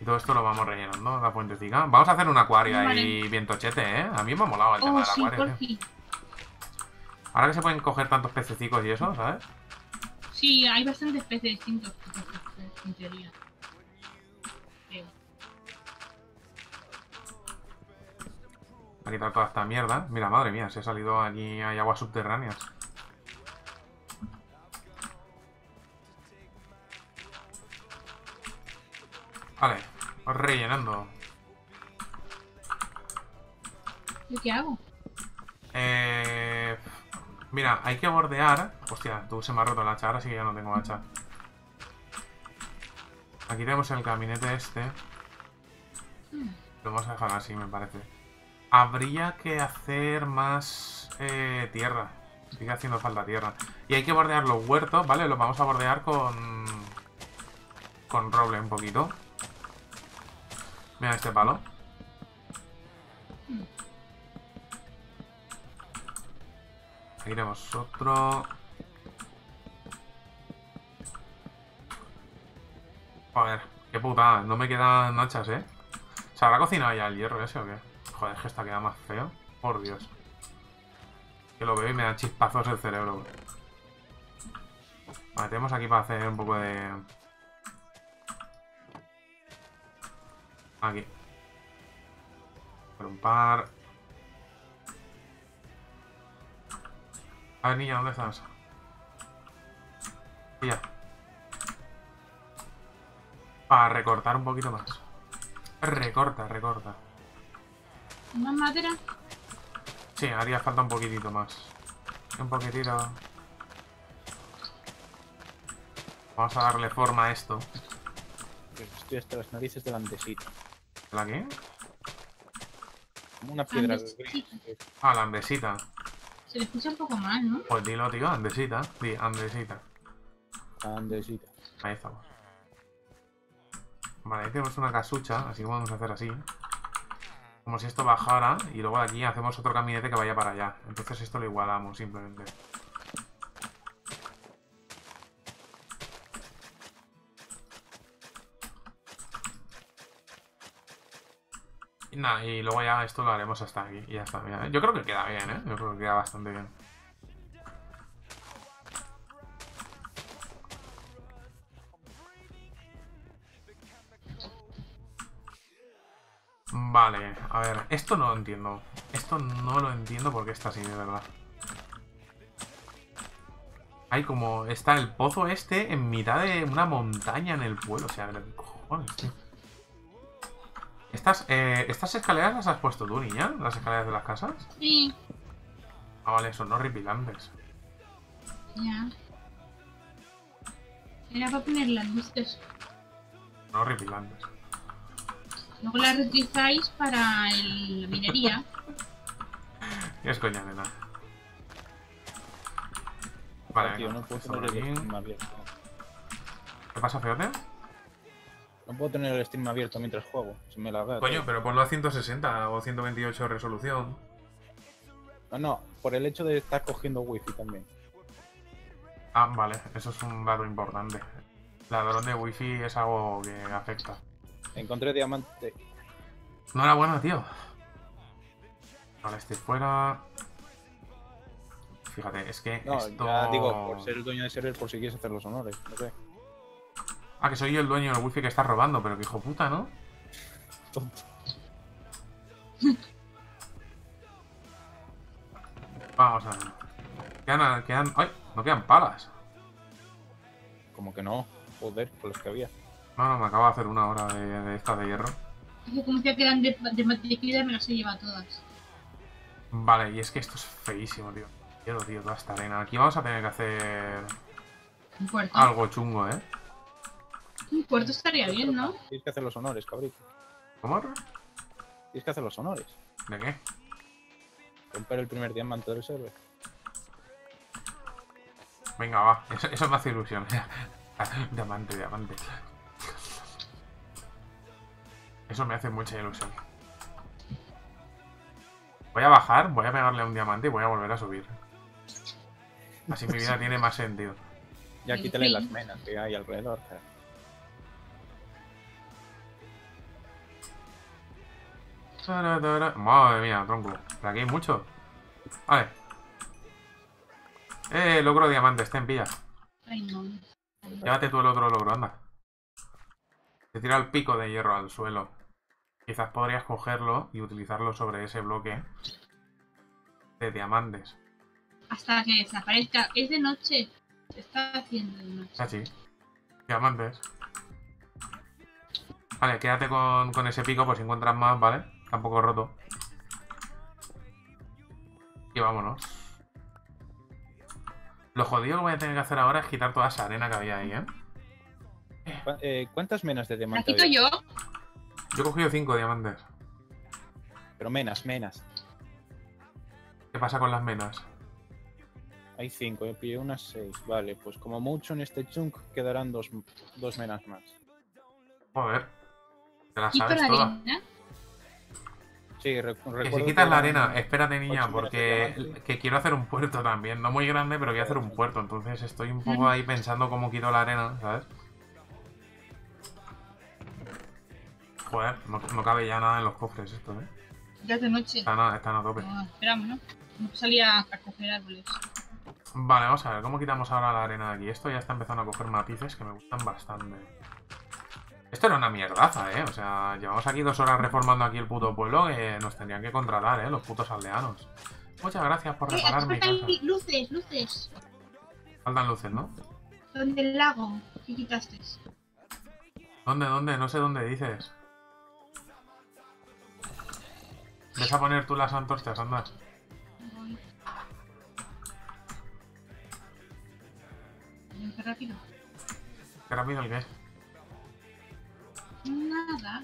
todo esto lo vamos rellenando, la puentecita. Vamos a hacer un acuario Vale. ahí bien tochete, ¿eh? A mí me ha molado el tema Oh, del sí, acuario, por tío. fin. Ahora que se pueden coger tantos pececicos y eso, ¿sabes? Sí, hay bastantes peces distintos, en teoría. Creo. A quitar toda esta mierda. Mira, madre mía, se ha salido allí, hay aguas subterráneas. Vale, rellenando. ¿Y qué hago? Eh... Mira, hay que bordear... Hostia, tú se me ha roto el hacha, ahora sí que ya no tengo hacha. Aquí tenemos el caminete este. Lo vamos a dejar así, me parece. Habría que hacer más eh, tierra. Sigue haciendo falta tierra. Y hay que bordear los huertos, ¿vale? Los vamos a bordear con... Con roble un poquito. Mira este palo. Aquí tenemos otro. Joder, qué putada. No me quedan hachas, ¿eh? ¿Se habrá cocinado ya el hierro ese o qué? Joder, es que esta queda más feo. Por Dios. Que lo veo y me da chispazos el cerebro. Vale, tenemos aquí para hacer un poco de... Aquí. Por un par. A ver, niña, ¿dónde estás? Ya. Para recortar un poquito más. Recorta, recorta. ¿Más madera? Sí, haría falta un poquitito más. Un poquitito. Vamos a darle forma a esto. Estoy hasta las narices de la andesita. ¿La qué? Como una piedra Andesita. gris. Ah, la andesita. Se le escucha un poco mal, ¿no? Pues dilo, tío, andesita. Di, andesita. Andesita. Ahí estamos. Vale, ahí tenemos una casucha, así que vamos a hacer así. Como si esto bajara y luego de aquí hacemos otro caminete que vaya para allá. Entonces esto lo igualamos simplemente. Y nada, y luego ya esto lo haremos hasta aquí. Y ya está bien. Yo creo que queda bien, ¿eh? Yo creo que queda bastante bien. Vale, a ver, esto no lo entiendo. Esto no lo entiendo porque está así, de verdad. Hay como... Está el pozo este en mitad de una montaña en el pueblo. O sea, ¿qué cojones, tío? Estas, eh, ¿Estas escaleras las has puesto tú, niña? ¿Las escaleras de las casas? Sí, Ah, vale, son horripilantes. ya. Era para poner las luces. Son horripilantes. Luego las reutilizáis para el- la minería. ¿Qué es coña, nena? Vale, Tío, venga, no puedo esto por tener el aquí. stream abierto. ¿Qué pasa, feote? No puedo tener el stream abierto mientras juego. Se me la veo. Coño, pero ponlo a ciento sesenta o ciento veintiocho de resolución. No, no, por el hecho de estar cogiendo wifi también. Ah, vale, eso es un dato importante. Ladrón de wifi es algo que afecta. Encontré diamante. No era bueno, tío. Vale, este fuera. Fíjate, es que No, esto... ya digo, por ser el dueño de server, por si quieres hacer los honores. No sé. Ah, que soy yo el dueño del wifi que está robando, pero que hijo puta, ¿no? Tonto. Vamos a ver. Quedan, quedan... ¡Ay! No quedan palas. Como que no. Joder, con los que había. No, no, me acabo de hacer una hora de, de estas de hierro. Es que como que quedan de, de mantequilla me las he llevado todas. Vale, y es que esto es feísimo, tío. Quiero, tío, toda esta arena. Aquí vamos a tener que hacer Un puerto. algo chungo, ¿eh? Un puerto estaría bien, ¿no? Tienes que hacer los honores, cabrito. ¿Cómo? Tienes que hacer los honores. ¿De qué? Romper el primer diamante del server. Venga, va. Eso, eso me hace ilusión. Diamante, diamante. Eso me hace mucha ilusión. Voy a bajar, voy a pegarle a un diamante y voy a volver a subir. Así mi vida tiene más sentido. Ya quítale las menas que hay alrededor. Cara. Madre mía, tronco. Por aquí hay mucho. Vale. Eh, logro diamante, está en pilla. Ay, no. Llévate tú el otro logro, anda. Te tira el pico de hierro al suelo. Quizás podrías cogerlo y utilizarlo sobre ese bloque de diamantes. Hasta que desaparezca. Es de noche. Se está haciendo de noche. Así. Diamantes. Vale, quédate con, con ese pico por si encuentras más, ¿vale? Tampoco roto. Y vámonos. Lo jodido que voy a tener que hacer ahora es quitar toda esa arena que había ahí, ¿eh? ¿Cu- eh, ¿Cuántas menas de ¿La diamante quito había? yo? Yo he cogido cinco diamantes. Pero menas, menas. ¿Qué pasa con las menas? Hay cinco, yo pillé unas seis. Vale, pues como mucho en este chunk quedarán dos, dos menas más. Joder. Te las ¿Quito sabes la todas. arena? Sí, re- Que recuerdo si quitas la eran arena, espérate niña, ocho menas de porque diamante. que quiero hacer un puerto también. No muy grande, pero quiero hacer un puerto. Entonces estoy un poco ahí pensando cómo quito la arena, ¿sabes? Joder, no, no cabe ya nada en los cofres esto, ¿eh? Ya es de noche. Están a, están a tope. Ah, esperamos, ¿no? No salía a coger árboles. Vale, vamos a ver, ¿cómo quitamos ahora la arena de aquí? Esto ya está empezando a coger matices que me gustan bastante. Esto era una mierdaza, ¿eh? O sea, llevamos aquí dos horas reformando aquí el puto pueblo que nos tendrían que contratar, ¿eh? Los putos aldeanos. Muchas gracias por ¡Eh! reparar Aquí mi casa. faltan luces, luces. Faltan luces, ¿no? ¿Dónde el lago? ¿Qué quitaste? ¿Dónde, dónde? No sé dónde dices. ¿Ves a poner tú las antorchas, anda? Voy. Qué rápido. Qué rápido el que es. Nada.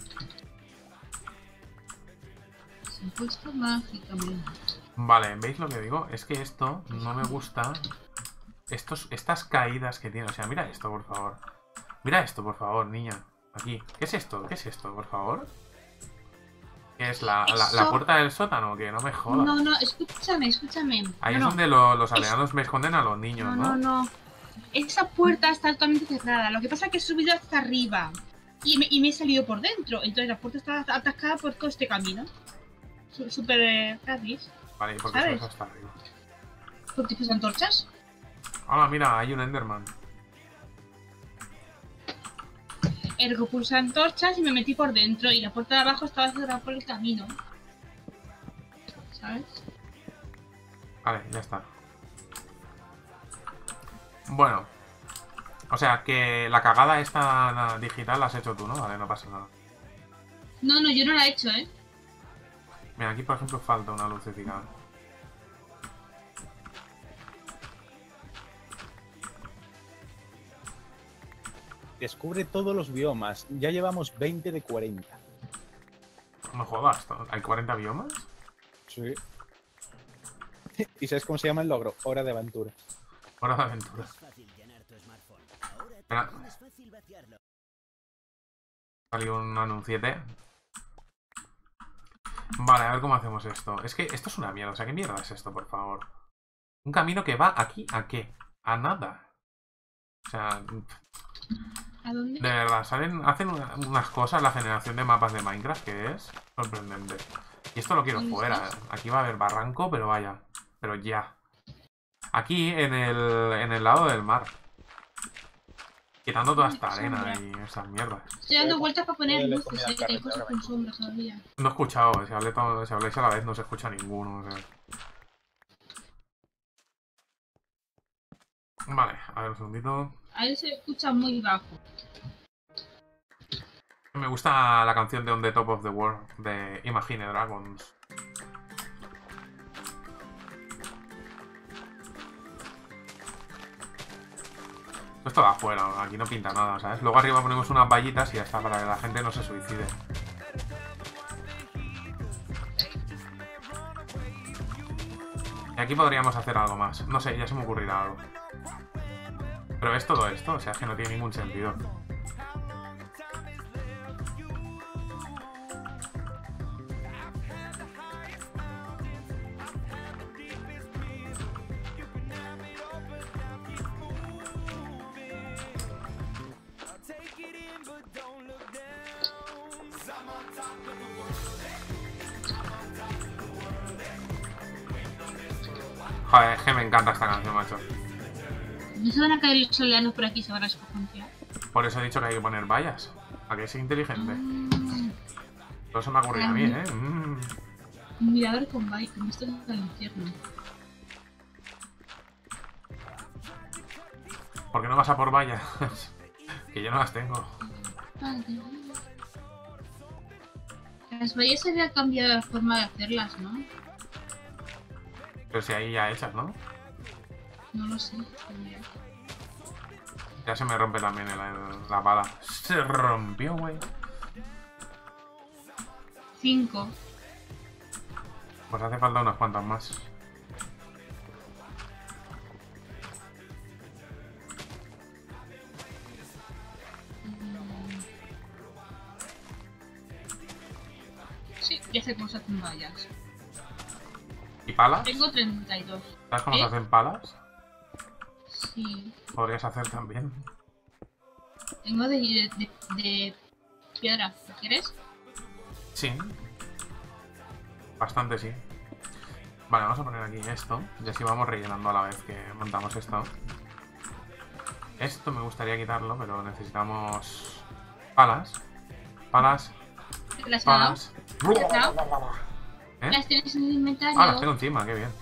Se ha puesto mágicamente. Vale, ¿veis lo que digo? Es que esto no me gusta. Estos, estas caídas que tiene. O sea, mira esto, por favor. Mira esto, por favor, niña. Aquí. ¿Qué es esto? ¿Qué es esto, por favor? ¿Qué es la, la, la Eso- puerta del sótano? Que no me jodas. No, no, escúchame, escúchame. Ahí no, es no. donde lo- los aldeanos me esconden a los niños, No, ¿no? no, no. Esa puerta está totalmente cerrada. Lo que pasa es que he subido hasta arriba. Y me, y me he salido por dentro. Entonces la puerta está atascada por todo este camino. Su- Súper eh, gratis. Vale, ¿y por qué ¿Sabes? subes hasta arriba? ¿Porque pues antorchas? Hola, mira, hay un Enderman. Ergo pulsé antorchas y me metí por dentro. Y la puerta de abajo estaba cerrada por el camino. ¿Sabes? Vale, ya está. Bueno. O sea, que la cagada esta digital la has hecho tú, ¿no? Vale, no pasa nada. No, no, yo no la he hecho, ¿eh? Mira, aquí por ejemplo falta una lucecita. Descubre todos los biomas. Ya llevamos veinte de cuarenta. No me jodas, ¿hay cuarenta biomas? Sí. ¿Y sabes cómo se llama el logro? Hora de aventura. Hora de aventura. Espera, salió un anunciete. Vale, a ver cómo hacemos esto. Es que esto es una mierda, o sea, ¿qué mierda es esto, por favor? Un camino que va aquí, ¿a qué? A nada. O sea, ¿A dónde? de verdad, salen, hacen una- unas cosas la generación de mapas de Minecraft que es sorprendente. Y esto lo quiero ¿Dónde fuera. estás? Aquí va a haber barranco, pero vaya. Pero ya. Aquí, en el, en el lado del mar. Quitando toda esta arena y esas mierdas. Estoy dando vueltas para poner Dale luces, comida ¿eh? al Que hay carrete cosas ahora con mismo. sombra todavía. No he escuchado, si, hablé todo- si habláis a la vez no se escucha ninguno. O sea. Vale, a ver un segundito. A él se escucha muy bajo. Me gusta la canción de On the Top of the World de Imagine Dragons. Esto va afuera, aquí no pinta nada, ¿sabes? Luego arriba ponemos unas vallitas y ya está, para que la gente no se suicide. Y aquí podríamos hacer algo más. No sé, ya se me ocurrirá algo. Pero es todo esto, o sea, es que no tiene ningún sentido. Joder, es que me encanta esta canción, macho. No se van a caer los aldeanos por aquí, se van a escojontear. Por eso he dicho que hay que poner vallas. A que es inteligente. Mm, Todo eso me ha ocurrido a mí, ¿eh? Mm. un mirador con bike, con esto es el infierno. ¿Por qué no vas a por vallas? Que yo no las tengo. Vale. Las vallas se había cambiado la forma de hacerlas, ¿no? Pero si ahí ya hechas, ¿no? No lo sé. Ya se me rompe también el- el- la pala. Se rompió, güey. Cinco. Pues hace falta unas cuantas más. Sí, ya sé cómo se hacen vallas. ¿Y palas? Tengo treinta y dos. ¿Sabes cómo se ¿Eh? hacen palas? Sí. Podrías hacer también. Tengo de, de, de piedra. ¿Lo quieres? Sí. Bastante sí. Vale, vamos a poner aquí esto. Y así vamos rellenando a la vez que montamos esto. Esto me gustaría quitarlo, pero necesitamos palas. Palas. ¿Las has dado? Palas. ¿Las has dado? ¿Eh? Las tienes en el inventario. Ah, las tengo encima, qué bien.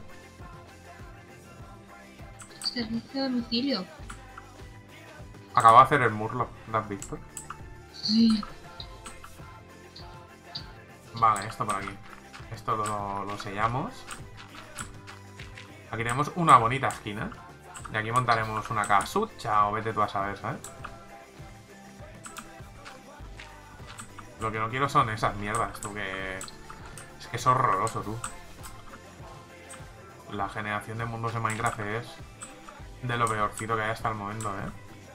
Servicio de domicilio. Acabo de hacer el Murloc, ¿lo has visto? Sí. Vale, esto por aquí. Esto lo, lo sellamos. Aquí tenemos una bonita esquina. Y aquí montaremos una casucha o vete tú a saber, ¿sabes? Lo que no quiero son esas mierdas, tú, que... Es que es horroroso, tú. La generación de mundos de Minecraft es de lo peorcito que hay hasta el momento, ¿eh?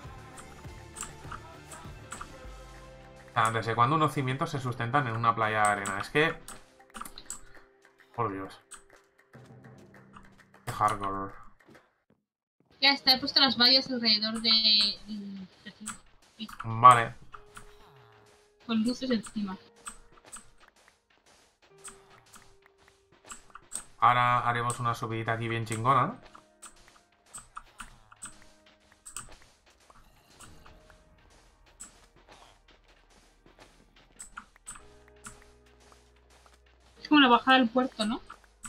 O sea, ¿desde cuándo unos cimientos se sustentan en una playa de arena? Es que... Por Dios. Qué hardcore. Ya está, he puesto las vallas alrededor de... de- Vale. con luces encima. Ahora haremos una subidita aquí bien chingona. Es como la bajada del puerto, ¿no?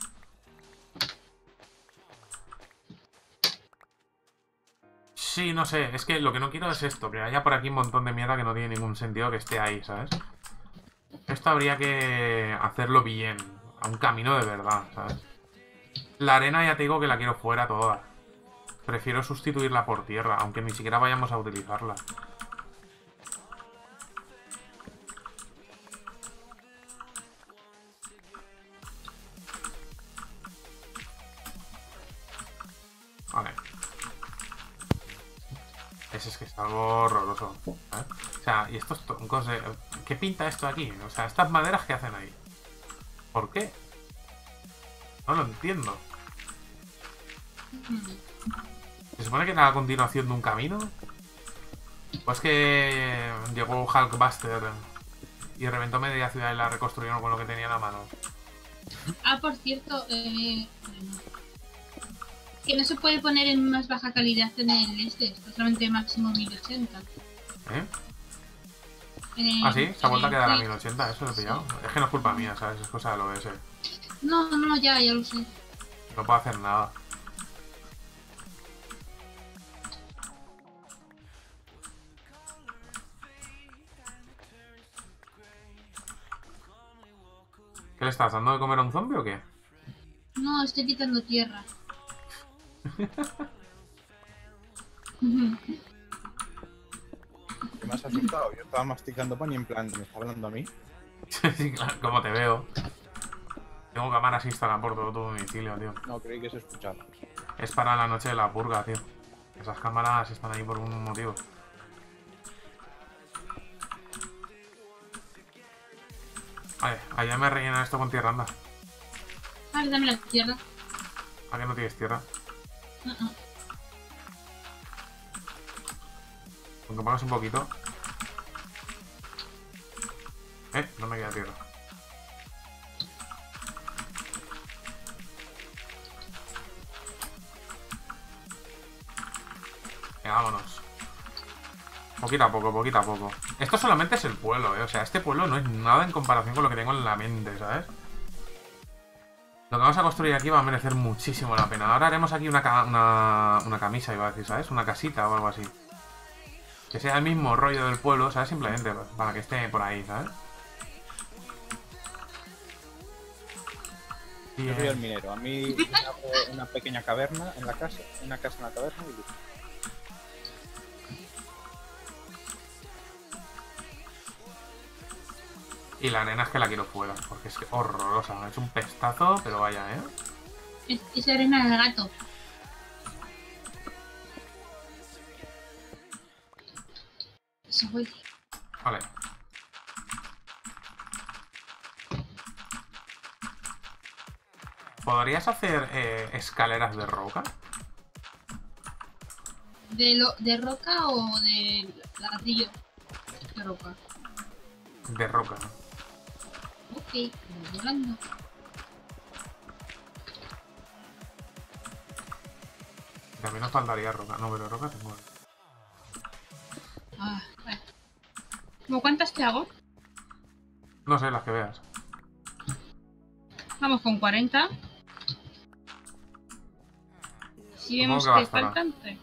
Sí, no sé. Es que lo que no quiero es esto. Que haya por aquí un montón de mierda que no tiene ningún sentido que esté ahí, ¿sabes? Esto habría que hacerlo bien. A un camino de verdad, ¿sabes? La arena ya te digo que la quiero fuera toda. Prefiero sustituirla por tierra, aunque ni siquiera vayamos a utilizarla. Vale. Ese es que es algo horroroso, ¿sabes? O sea, y estos troncos de... ¿Qué pinta esto aquí? O sea, estas maderas, ¿qué hacen ahí? ¿Por qué? No lo entiendo. ¿Se supone que era la continuación de un camino? Pues que llegó Hulkbuster y reventó media ciudad y la reconstruyeron con lo que tenían a mano. Ah, por cierto, eh, que no se puede poner en más baja calidad en el este, está solamente máximo mil ochenta. ¿Eh? Eh, Ah, sí, se ha vuelto a en quedar a Twitch. mil ochenta, eso lo he pillado. Es que no es culpa mía, ¿sabes? Es cosa del O B S. No, no, ya, ya lo sé. No puedo hacer nada. ¿Qué le estás dando de comer a un zombie o qué? No, estoy quitando tierra. ¿Qué me has asustado? Yo estaba masticando pan y en plan, ¿me está hablando a mí? Sí, claro, como te veo. Tengo cámaras instaladas por todo tu domicilio, tío. No, creí que se escuchaba. Es para la noche de la purga, tío. Esas cámaras están ahí por un motivo. Vale, allá me rellenan esto con tierra, anda. Vale, dame la tierra. ¿A qué no tienes tierra? Uh -uh. Aunque pongas un poquito. Eh, no me queda tierra. poquito a poco, poquito a poco. Esto solamente es el pueblo, ¿eh? O sea, este pueblo no es nada en comparación con lo que tengo en la mente, ¿sabes? Lo que vamos a construir aquí va a merecer muchísimo la pena. Ahora haremos aquí una, ca una, una camisa, iba a decir, ¿sabes? Una casita o algo así. Que sea el mismo rollo del pueblo, ¿sabes? Simplemente para que esté por ahí, ¿sabes? Yo soy el minero. A mí me hago una pequeña caverna en la casa, una casa en la caverna y listo. Y la nena es que la quiero fuera, porque es horrorosa. Me ha hecho un pestazo, pero vaya, ¿eh? Es, es arena de gato. Eso voy. Vale. ¿Podrías hacer eh, escaleras de roca? ¿De, lo, ¿De roca o de ladrillo? De roca. De roca. Ok, voy volando. También nos faltaría roca. No, pero roca tengo. Ah, vale. ¿Cómo cuántas te hago? No sé, las que veas. Vamos con cuarenta. Si vemos Supongo que que bastará. faltan tres.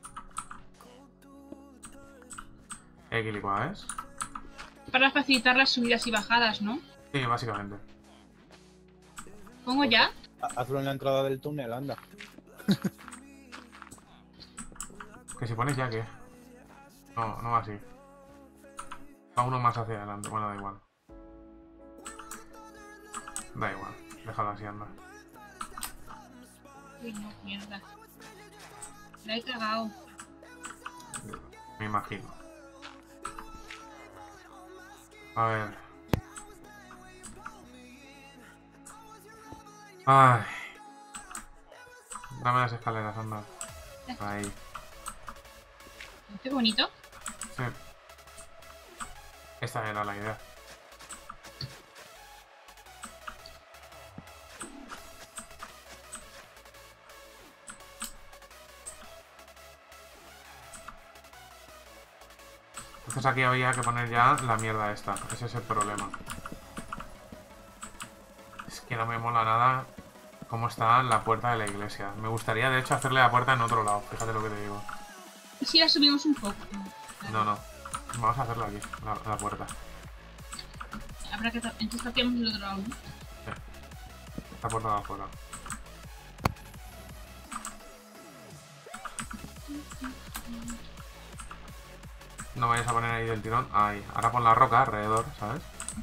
Equilicua, ¿es? Para facilitar las subidas y bajadas, ¿no? Sí, básicamente. ¿Pongo ya? Ha- Hazlo en la entrada del túnel, anda. Que si pones ya, ¿qué? No, no va así. Va uno más hacia adelante. Bueno, da igual. Da igual. Déjalo así, anda. Uy, no, mierda. La he cagado. Me imagino. A ver. Ay. Dame las escaleras, anda. Ahí. Qué bonito. Sí. Esta era la idea. Entonces aquí había que poner ya la mierda esta. Ese es el problema. Es que no me mola nada cómo está la puerta de la iglesia. Me gustaría, de hecho, hacerle la puerta en otro lado. Fíjate lo que te digo. ¿Y si la subimos un poco? No, no. Vamos a hacerlo aquí, la, la puerta. Habrá que... Entonces tapiamos el otro lado, ¿no? Esta puerta de afuera. No vayas a poner ahí del tirón. Ahí. Ahora pon la roca alrededor, ¿sabes?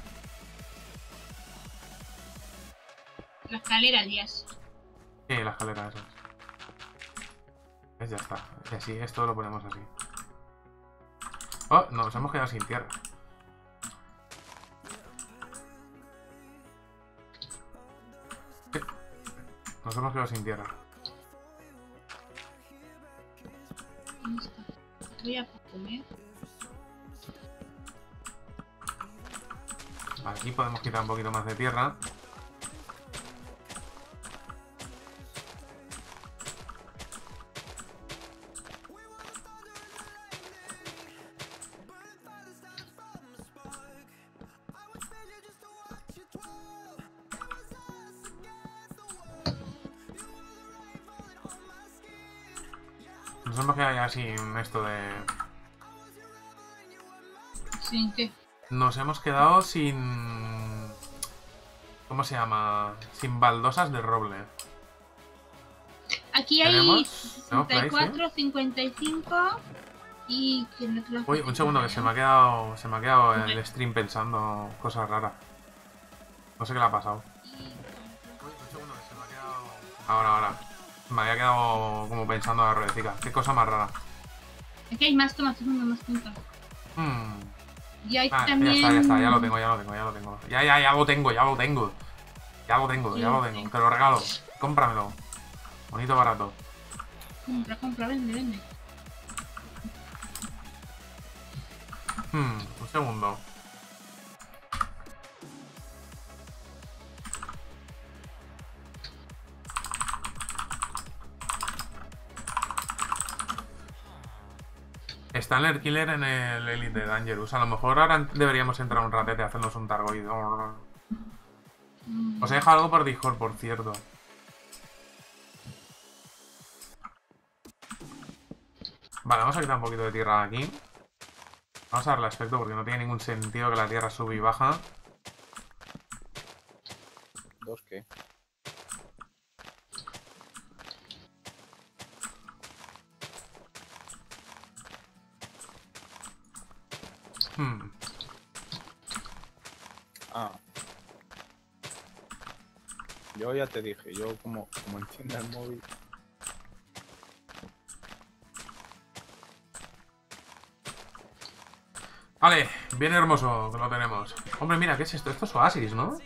La escalera, Díaz. Sí, la escalera esa. ¿Ves? Ya está. Y así, esto lo ponemos así. Oh, nos hemos quedado sin tierra. Sí. Nos hemos quedado sin tierra. ¿Dónde está? Voy a comer. Aquí podemos quitar un poquito más de tierra. Nos hemos quedado ya sin esto de... ¿Sin qué? Nos hemos quedado sin... ¿Cómo se llama? Sin baldosas de roble. Aquí hay ¿Tenemos? ¿Tenemos sesenta y por ahí, cuatro, cincuenta y cinco y... que no te lo Uy, un segundo, que se me ha quedado, se me ha quedado el stream pensando cosas raras. No sé qué le ha pasado. Uy, un segundo, que se me ha quedado... Ahora, ahora. Me había quedado como pensando a la ruedecica. Qué cosa más rara. Aquí hay más tomas, más puntos. Hmm. Y hay Ah, también... ya está, ya está, ya lo tengo, ya lo tengo, ya lo tengo. Ya, ya, ya lo tengo, ya lo tengo. Ya lo tengo, ya lo Sí, tengo. sí. Te lo regalo. Cómpramelo. Bonito, barato. Compra, compra, vende, vende. Hmm, un segundo. Está el Killer en el Elite de Dangerous. A lo mejor ahora deberíamos entrar un ratete a hacernos un Targoid. Os he dejado algo por Discord, por cierto. Vale, vamos a quitar un poquito de tierra aquí. Vamos a darle aspecto porque no tiene ningún sentido que la tierra sube y baja. ¿Dos qué? Hmm. Ah. Yo ya te dije, yo como, como entienda el móvil. Vale, bien hermoso que lo tenemos. Hombre, mira, ¿qué es esto? Esto es Oasis, ¿no?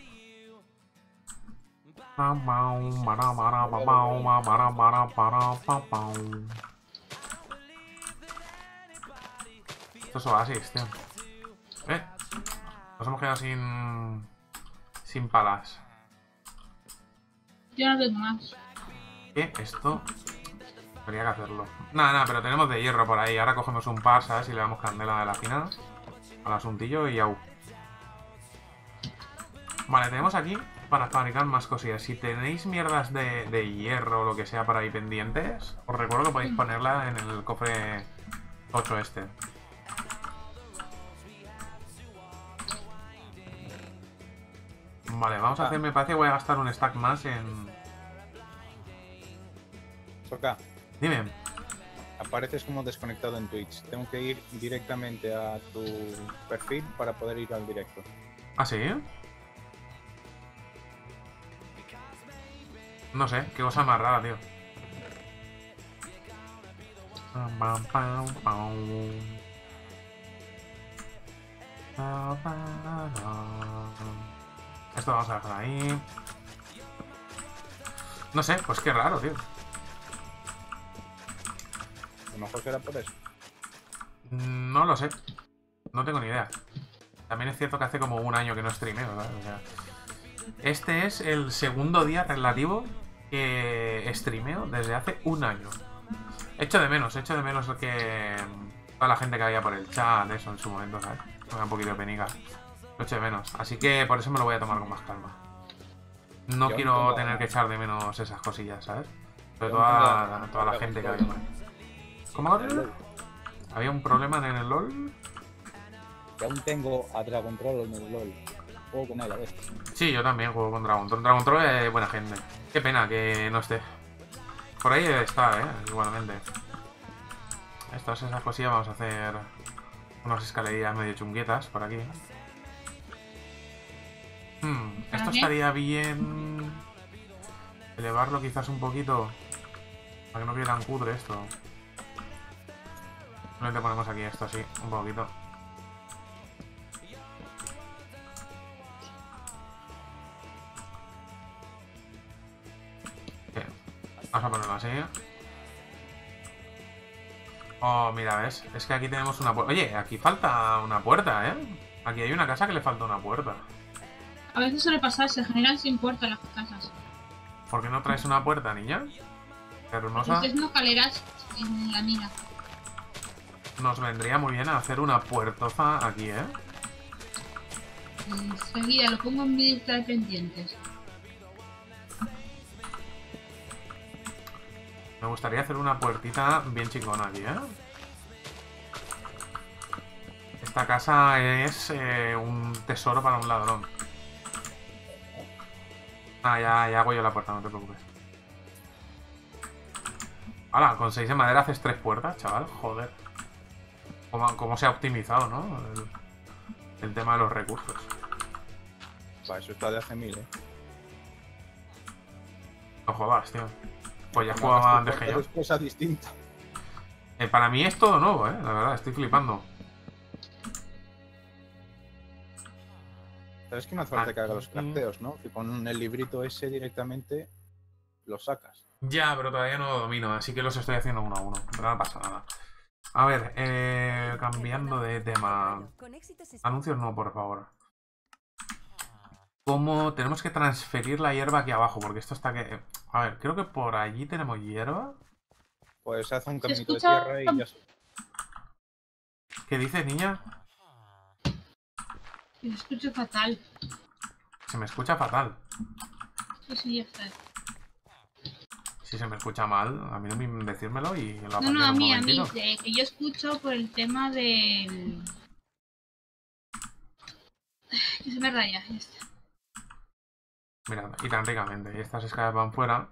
Esto es Oasis, tío. Eh, nos hemos quedado sin... Sin palas. Yo no tengo más. ¿Qué? Esto... Habría que hacerlo. Nada, nada, pero tenemos de hierro por ahí. Ahora cogemos un par, ¿sabes? Y le damos candela de la fina al asuntillo y au. Vale, tenemos aquí para fabricar más cosillas. Si tenéis mierdas de, de hierro o lo que sea por ahí pendientes, os recuerdo que podéis ponerla en el cofre ocho este. Vale, vamos a hacer, me parece que voy a gastar un stack más en... Toca. Dime. Apareces como desconectado en Twitch. Tengo que ir directamente a tu perfil para poder ir al directo. ¿Ah, sí? No sé, qué cosa más rara, tío. Esto vamos a dejar ahí. No sé, pues qué raro, tío. A lo mejor será por eso. No lo sé. No tengo ni idea. También es cierto que hace como un año que no streameo, ¿sabes? O sea, este es el segundo día relativo que streameo desde hace un año. Echo de menos, echo de menos que toda la gente que había por el chat, eso en su momento, ¿sabes? Me da un poquito de penica. Lo echo de menos. Así que por eso me lo voy a tomar con más calma. No Yo quiero tengo- tener que echar de menos esas cosillas, ¿sabes? Sobre Yo todo a tengo- toda la gente que había por ahí. ¿Cómo? En el LOL. ¿Había un problema en el LOL? Que aún tengo a Dragon Troll en el LOL. Juego con él a veces. Sí, yo también juego con Dragon Troll. Dragon Troll es buena gente. Qué pena que no esté. Por ahí está, ¿eh? Igualmente. Estas, esas cosillas, vamos a hacer unas escalerillas medio chunguetas por aquí. Hmm, esto Vale. estaría bien... Elevarlo quizás un poquito. Para que no quede tan cutre esto. Simplemente ponemos aquí esto así, un poquito. Bien. Vamos a ponerlo así. Oh, mira, ¿ves? Es que aquí tenemos una puerta. Oye, aquí falta una puerta, ¿eh? Aquí hay una casa que le falta una puerta. A veces suele pasar, se generan sin puerta las casas. ¿Por qué no traes una puerta, niña? Hermosa. Entonces no caleras en la mina. Nos vendría muy bien hacer una puertoza aquí, ¿eh? Enseguida lo pongo en mi lista de pendientes. Me gustaría hacer una puertita bien chingona aquí, ¿eh? Esta casa es eh, un tesoro para un ladrón. Ah, ya, ya hago yo la puerta, no te preocupes. Hala, con seis de madera haces tres puertas, chaval. Joder. Cómo, cómo se ha optimizado, ¿no? El, el tema de los recursos. Para eso está de hace mil, eh. No jodas, tío. Pues ya Como jugaba hagas tu antes que puerta yo. Es cosa distinta. Eh, para mí es todo nuevo, ¿eh? La verdad, estoy flipando. Pero es que no hace falta Ah, que haga los mm. crafteos, ¿no? Que con el librito ese directamente lo sacas. Ya, pero todavía no lo domino, así que los estoy haciendo uno a uno. Pero no pasa nada. A ver, eh, cambiando de tema. Con éxito se- Anuncios no, por favor. ¿Cómo tenemos que transferir la hierba aquí abajo? Porque esto está que... A ver, creo que por allí tenemos hierba. Pues hace un Se caminito de escucha- tierra y ya está. ¿Qué dices, niña? Que se escucha fatal. Se me escucha fatal. Sí, sí, ya está. Si se me escucha mal, a mí no me decírmelo y lo No, apaño no, a en un mí, a mí, momentito. eh, que yo escucho por el tema del... Que se me raya, ya está. Mira, y tan ricamente. Y estas escalas van fuera.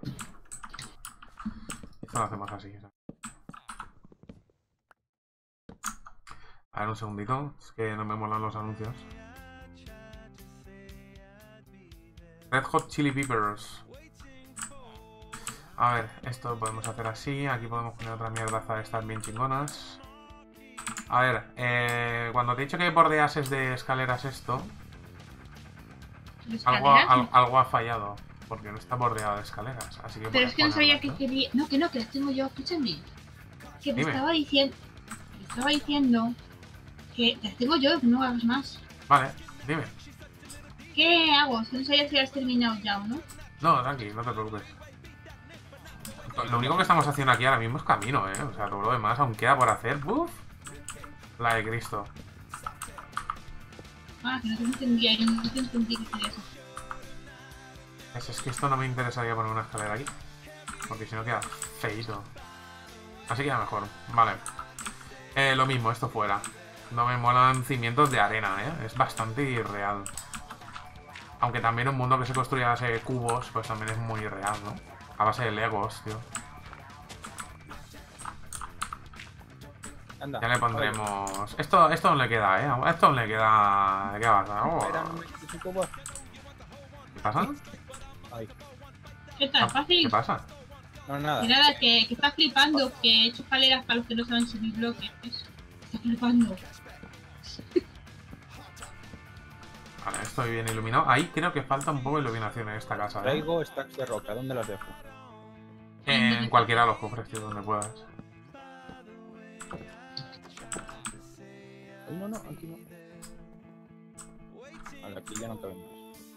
Esto lo hacemos así. A ver, un segundito. Es que no me molan los anuncios. Red Hot Chili Peppers. A ver, esto lo podemos hacer así. Aquí podemos poner otra mierdaza de estas bien chingonas. A ver, eh, cuando te he dicho que bordeases de escaleras esto, ¿De algo, escaleras? al- algo ha fallado. Porque no está bordeado de escaleras. Así que Pero es que no sabía que que quería... No, que no, que las tengo yo, escúchame. Que te Dime. estaba diciendo... Te estaba diciendo que las tengo yo, que no hagas más. Vale, dime. ¿Qué hago? Es que no sabía si has terminado ya o no. No, tranqui, no te preocupes. Lo único que estamos haciendo aquí ahora mismo es camino, ¿eh? O sea, todo lo demás aún queda por hacer. ¡Buf! La de Cristo. Ah, que no te entendía, yo no te entendí que querías hacer. Es, es que esto no me interesaría poner una escalera aquí. Porque si no queda feíto. Así queda mejor. Vale. Eh, lo mismo, esto fuera. No me molan cimientos de arena, ¿eh? Es bastante irreal. Aunque también un mundo que se construye a base de cubos, pues también es muy irreal, ¿no? A base de legos, tío. Anda. Ya le pondremos... Esto, esto aún le queda, ¿eh? Esto aún le queda... ¿Qué pasa? Oh. Espera, un momentico, va. ¿Qué pasa? Ay, ¿Qué tal? ¿Qué Fácil. pasa? no, nada. Y nada, que, que está flipando, que he hecho escaleras para los que no saben subir bloques. Está flipando. Vale, estoy bien iluminado. Ahí creo que falta un poco de iluminación en esta casa, ¿eh? Traigo stacks de roca, ¿dónde las dejo? En cualquiera de los cofres, tío, donde puedas. Ay, no, no, aquí no. Vale, aquí ya no caben más.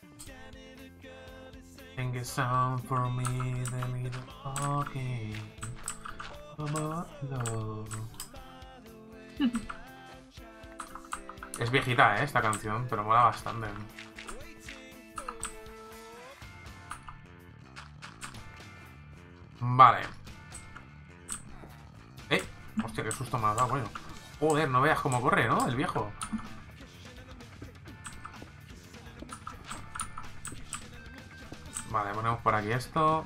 Sing a song for me, the little talking about love. Es viejita, ¿eh? Esta canción, pero mola bastante. Vale. Eh, hostia, qué susto me ha dado, coño. Joder, no veas cómo corre, ¿no? El viejo. Vale, ponemos por aquí esto.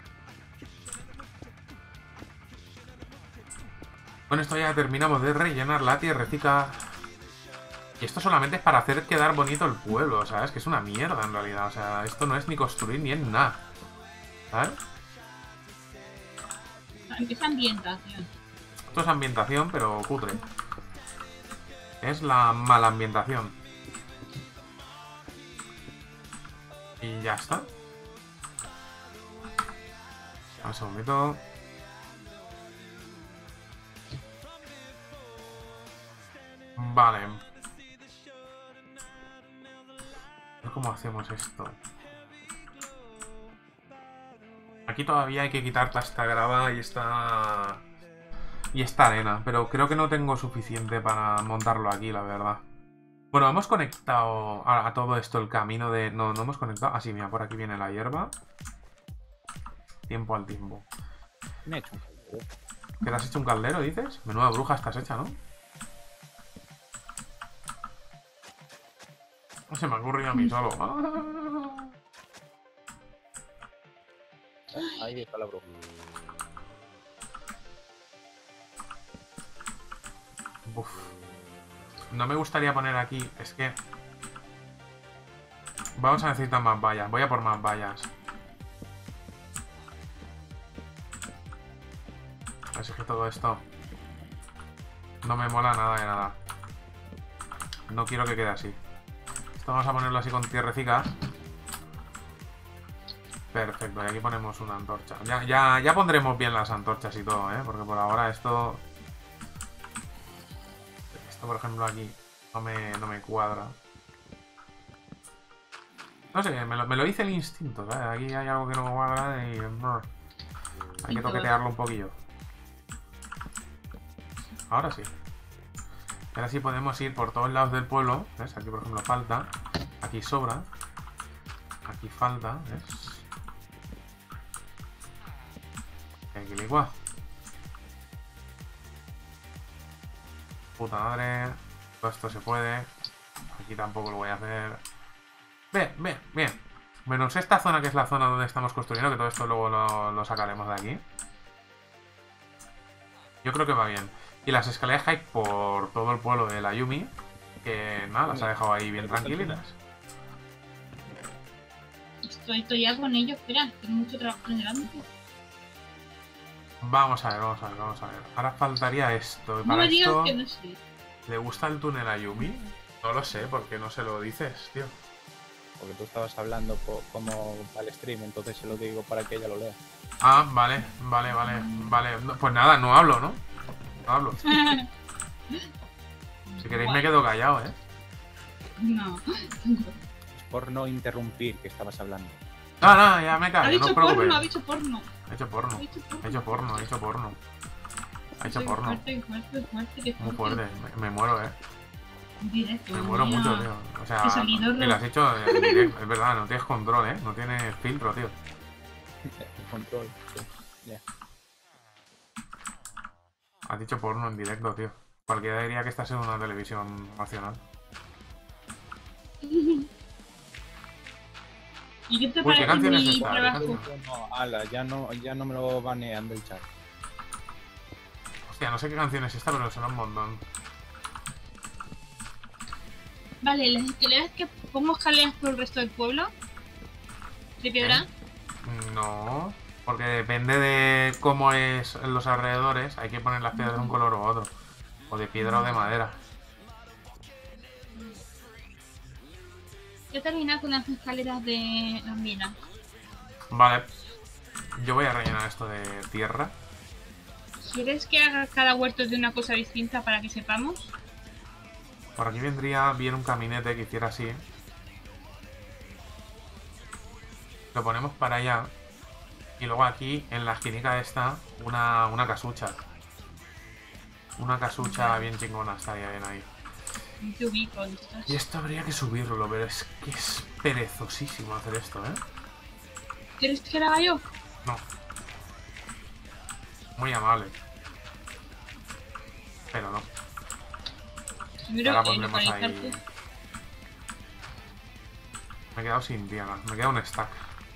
Con esto ya terminamos de rellenar la tierrecita. Y esto solamente es para hacer quedar bonito el pueblo, ¿sabes? Que es una mierda en realidad. O sea, esto no es ni construir ni es nada. ¿Sabes? ¿Qué es ambientación? Esto es ambientación, pero cutre. Es la mala ambientación. Y ya está. Un segundito. Vale. A ver cómo hacemos esto. Aquí todavía hay que quitar toda esta grava y esta... Y esta arena, pero creo que no tengo suficiente para montarlo aquí, la verdad. Bueno, hemos conectado a, a todo esto el camino de... No, no hemos conectado... Ah, sí, mira, por aquí viene la hierba. Tiempo al tiempo. Me he hecho un caldero. ¿Que te has hecho un caldero, dices? Menuda bruja estás hecha, ¿no? No se me ha ocurrido a mí solo. Ah. Ahí está la bruja. Uf. No me gustaría poner aquí... Es que... Vamos a necesitar más vallas. Voy a por más vallas. Así que todo esto... No me mola nada de nada. No quiero que quede así. Esto vamos a ponerlo así con tierrecica. Perfecto, y aquí ponemos una antorcha. Ya, ya, ya pondremos bien las antorchas y todo, ¿eh? Porque por ahora esto... Esto, por ejemplo, aquí no me, no me cuadra. No sé, me lo, me lo dice el instinto, ¿sabes? Aquí hay algo que no me cuadra y... brr, hay que toquetearlo un poquillo. Ahora sí. Ahora sí podemos ir por todos lados del pueblo. ¿Ves? Aquí, por ejemplo, falta. Aquí sobra. Aquí falta. ¿Ves? Aquí ligua. Puta madre. Todo esto se puede. Aquí tampoco lo voy a hacer. Bien, bien, bien. Menos esta zona que es la zona donde estamos construyendo, que todo esto luego lo, lo sacaremos de aquí. Yo creo que va bien. Y las escaleras que hay por todo el pueblo de la Yumi, que nada, las ha dejado ahí bien tranquilitas. Estoy, estoy ya con ellos, espera, tengo mucho trabajo en delante. Vamos a ver, vamos a ver, vamos a ver. Ahora faltaría esto. Y No para me digas esto, que no sé. ¿le gusta el túnel a Yumi? No lo sé, porque no se lo dices, tío. Porque tú estabas hablando po- como al stream, entonces se lo digo para que ella lo lea. Ah, vale, vale, vale, vale. No, pues nada, no hablo, ¿no? No hablo. Si queréis me quedo callado, ¿eh? No. Es por no interrumpir que estabas hablando. No, no, ya me Ha callo, no dicho os porno, ha preocupéis. dicho porno. Ha hecho porno, Ha dicho porno. ha hecho porno, ha hecho porno. Ha hecho Soy porno. Fuerte, fuerte, fuerte, que Muy fuerte, me, me muero, eh. Directo. Me muero mira. mucho, tío. O sea, Qué salido, que lo has hecho en directo, es verdad, no tienes control, eh. No tienes filtro, tío. El control, sí. Ya. Has dicho porno en directo, tío. Cualquiera diría que estás en una televisión nacional. ¿Y qué te Uy, ¿qué parece canción es mi esta? ¿Qué trabajo? canción? No, ala, ya no, ya no me lo banean del chat. Hostia, no sé qué canción es esta, pero suena un montón. Vale, las escaleras que pongo escaleras por el resto del pueblo. ¿De piedra? ¿Eh? No, porque depende de cómo es en los alrededores. Hay que poner las piedras de un color u otro. O de piedra o de madera. Ya terminé con las escaleras de las minas. Vale. Yo voy a rellenar esto de tierra. ¿Quieres que haga cada huerto de una cosa distinta para que sepamos? Por aquí vendría bien un caminete que hiciera así. Lo ponemos para allá. Y luego aquí, en la esquinica esta, una, una casucha. Una casucha bien chingona, estaría bien ahí. No te ubico, ¿dónde estás? Y esto habría que subirlo, pero es que es perezosísimo hacer esto, ¿eh? ¿Quieres que lo haga yo? No. Muy amable. Pero no. Primero Ahora que pondremos ahí... localizarte. Me he quedado sin tierra. Me queda un stack.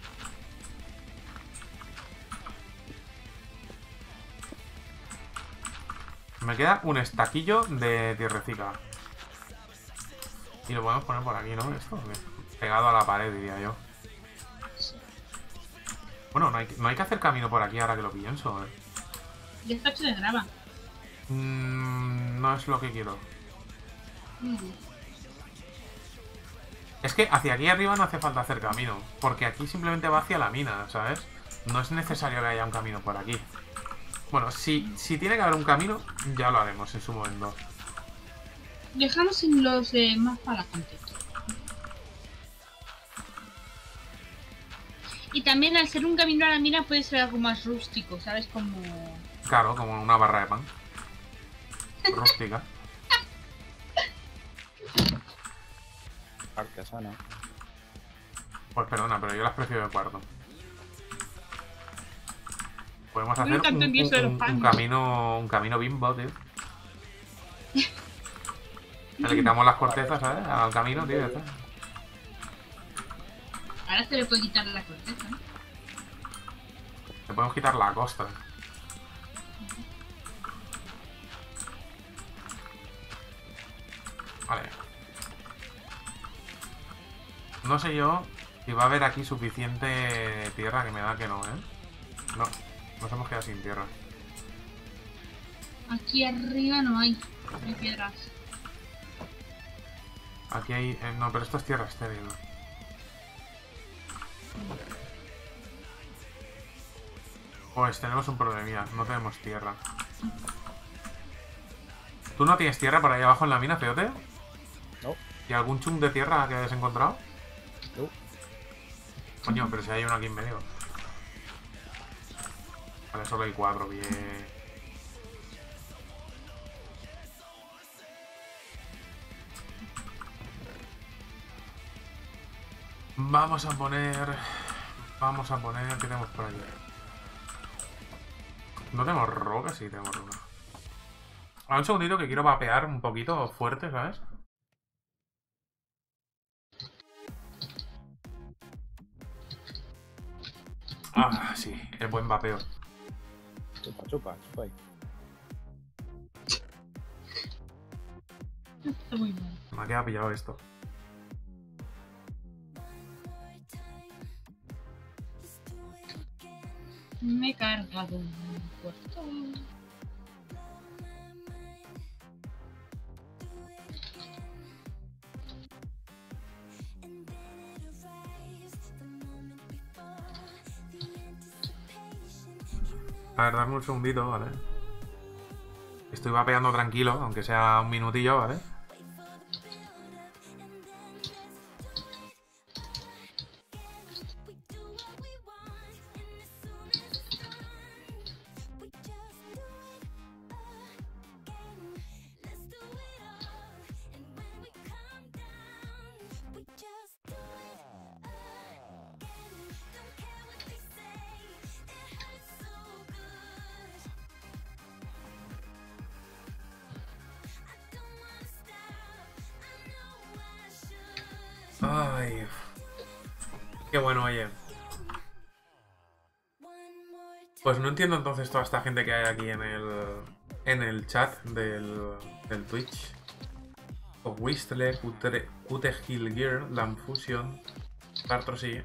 Me queda un estaquillo de tierrecica. Y lo podemos poner por aquí, ¿no? Esto, pegado a la pared, diría yo. Bueno, no hay, no hay que hacer camino por aquí ahora que lo pienso, ¿eh? Ya está hecho de grava. Mm, no es lo que quiero. Mm. Es que hacia aquí arriba no hace falta hacer camino. Porque aquí simplemente va hacia la mina, ¿sabes? No es necesario que haya un camino por aquí. Bueno, si, si tiene que haber un camino, ya lo haremos en su momento. Dejamos en los de más para adelante. Y también al ser un camino a la mina puede ser algo más rústico, ¿sabes? Como... Claro, como una barra de pan. Rústica. Artesana. Pues perdona, pero yo las prefiero de cuarto. Podemos Yo hacer nunca un, entendí eso de un- los un- panes. un camino un camino bimbo, tío. Le quitamos las cortezas, ¿sabes? Al camino, tío, ya está. Ahora se le puede quitar la corteza, ¿no? Le podemos quitar la costa. Vale. No sé yo si va a haber aquí suficiente tierra, que me da que no, ¿eh? No, nos hemos quedado sin tierra. Aquí arriba no hay, no hay piedras. Aquí hay... eh, no, pero esto es tierra estéril. Pues tenemos un problemilla, no tenemos tierra. ¿Tú no tienes tierra por ahí abajo en la mina, Feote? No. ¿Y algún chunk de tierra que hayas encontrado? No. Coño, pero si hay uno aquí en medio. Vale, solo hay cuatro, bien. Vamos a poner... Vamos a poner... ¿Qué tenemos por aquí? ¿No tenemos roca? Sí, tenemos roca. Ahora un segundito que quiero vapear un poquito fuerte, ¿sabes? Ah, sí, el buen vapeo. Chupa, chupa, chupa ahí. Está muy mal. Me ha quedado pillado esto. Me he cargado un puerto. A ver, dame un segundito, ¿vale? Estoy vapeando tranquilo, aunque sea un minutillo, ¿vale? Ay, qué bueno, oye. Pues no entiendo entonces toda esta gente que hay aquí en el en el chat del, del Twitch. Wistle, Cutegil Gear, Lamfusion, Tartrosy.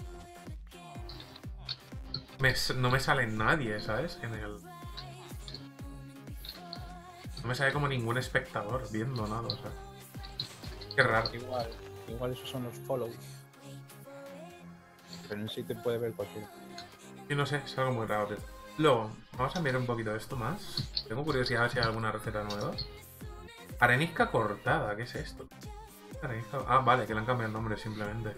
Me, no me sale nadie, ¿sabes? En el... No me sale como ningún espectador viendo nada, o sea. Qué raro. Igual, igual esos son los follows. Pero en sí te puede ver cualquiera. Y no sé, es algo muy raro, tío. Luego, vamos a mirar un poquito esto más. Tengo curiosidad a ver si hay alguna receta nueva. Arenisca cortada, ¿qué es esto? Arenisca... Ah, vale, que le han cambiado el nombre simplemente.